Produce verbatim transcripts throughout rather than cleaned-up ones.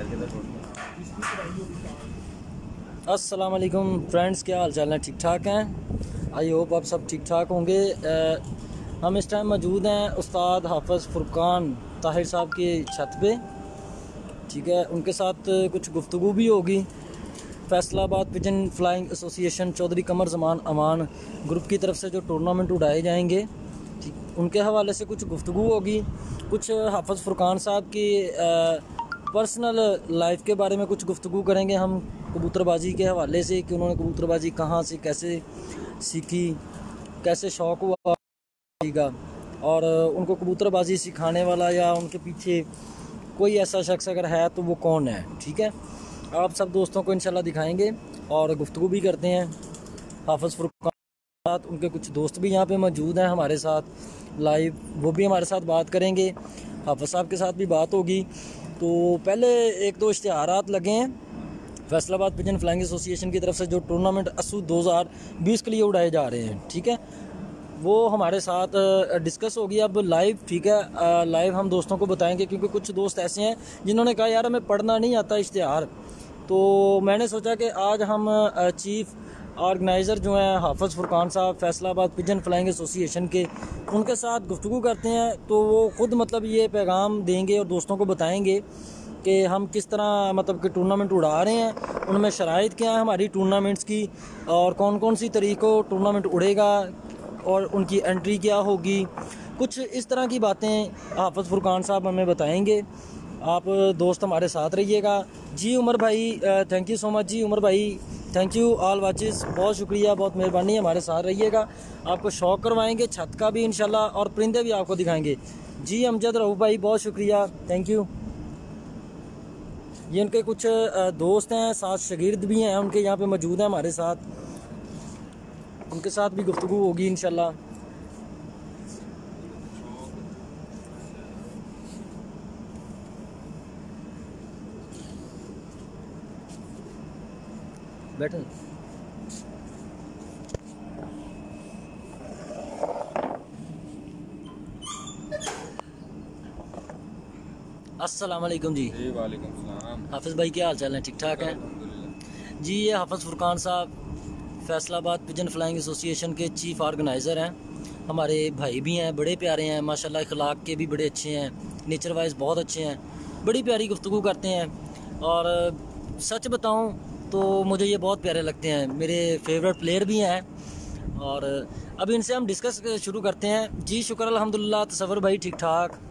अस्सलाम वालेकुम फ्रेंड्स, क्या हाल चाल है? ठीक ठाक हैं? आई होप आप सब ठीक ठाक होंगे। आ, हम इस टाइम मौजूद हैं उस्ताद हाफ़िज़ फ़ुरक़ान ताहिर साहब की छत पे। ठीक है, उनके साथ कुछ गुफ्तगू भी होगी। Faisalabad pigeon flying association Chaudhry Qamar Zaman Aman group की तरफ से जो टूर्नामेंट उड़ाए जाएंगे, ठीक, उनके हवाले से कुछ गुफ्तगू होगी। कुछ हाफ़िज़ फ़ुरक़ान साहब की पर्सनल लाइफ के बारे में कुछ गुफ्तगू करेंगे हम, कबूतरबाजी के हवाले से कि उन्होंने कबूतरबाजी कहाँ से कैसे सीखी, कैसे शौक़ हुआ का, और उनको कबूतरबाजी सिखाने वाला या उनके पीछे कोई ऐसा शख्स अगर है तो वो कौन है। ठीक है, आप सब दोस्तों को इंशाल्लाह दिखाएंगे और गुफ्तगू भी करते हैं। हाफ़िज़ फ़ुरक़ान साथ उनके कुछ दोस्त भी यहाँ पे मौजूद हैं हमारे साथ लाइव, वो भी हमारे साथ बात करेंगे। हाफ़िज़ साहब के साथ भी बात होगी। तो पहले एक दो इश्तिहारात लगे हैं फैसलाबाद पिजन फ्लाइंग एसोसिएशन की तरफ से जो टूर्नामेंट असू दो हज़ार बीस के लिए उड़ाए जा रहे हैं। ठीक है, वो हमारे साथ डिस्कस होगी अब लाइव। ठीक है, लाइव हम दोस्तों को बताएंगे क्योंकि कुछ दोस्त ऐसे हैं जिन्होंने कहा यार हमें पढ़ना नहीं आता इश्तिहार। तो मैंने सोचा कि आज हम चीफ़ ऑर्गेनाइज़र जो हैं हाफ़िज़ Furqan Sahab Faisalabad pigeon flying association के, उनके साथ गुफ्तगू करते हैं। तो वो ख़ुद मतलब ये पैगाम देंगे और दोस्तों को बताएंगे कि हम किस तरह मतलब कि टूर्नामेंट उड़ा रहे हैं, उनमें शराइत क्या है हमारी टूर्नामेंट्स की, और कौन कौन सी तरीक़ों टूर्नामेंट उड़ेगा और उनकी एंट्री क्या होगी। कुछ इस तरह की बातें हाफ़िज़ फ़ुरक़ान साहब हमें बताएंगे। आप दोस्त हमारे साथ रहिएगा। जी उमर भाई, थैंक यू सो मच। जी उमर भाई, थैंक यू ऑल वाचिस, बहुत शुक्रिया, बहुत मेहरबानी, हमारे साथ रहिएगा। आपको शौक़ करवाएंगे छत का भी इंशाल्लाह, और परिंदे भी आपको दिखाएंगे। जी अमजद रहू भाई, बहुत शुक्रिया, थैंक यू। ये उनके कुछ दोस्त हैं, साथ शागिर्द भी हैं उनके यहाँ पे मौजूद हैं हमारे साथ, उनके साथ भी गुफ्तगू होगी इंशाल्लाह। बैठे अस्सलाम वालेकुम जी। जी वालेकुम सलाम। हाफ़िज़ भाई क्या हाल चाल है? ठीक ठाक हैं जी। ये Hafiz Furqan Sahab Faisalabad pigeon flying association के चीफ़ ऑर्गेनाइज़र हैं, हमारे भाई भी हैं, बड़े प्यारे हैं माशाल्लाह, अखलाक के भी बड़े अच्छे हैं, नेचर वाइज बहुत अच्छे हैं, बड़ी प्यारी गुफ्तगू करते हैं। और सच बताऊं तो मुझे ये बहुत प्यारे लगते हैं, मेरे फेवरेट प्लेयर भी हैं। और अभी इनसे हम डिस्कस शुरू करते हैं। जी शुक्र अल्हम्दुलिल्लाह, तसव्वुर भाई ठीक ठाक।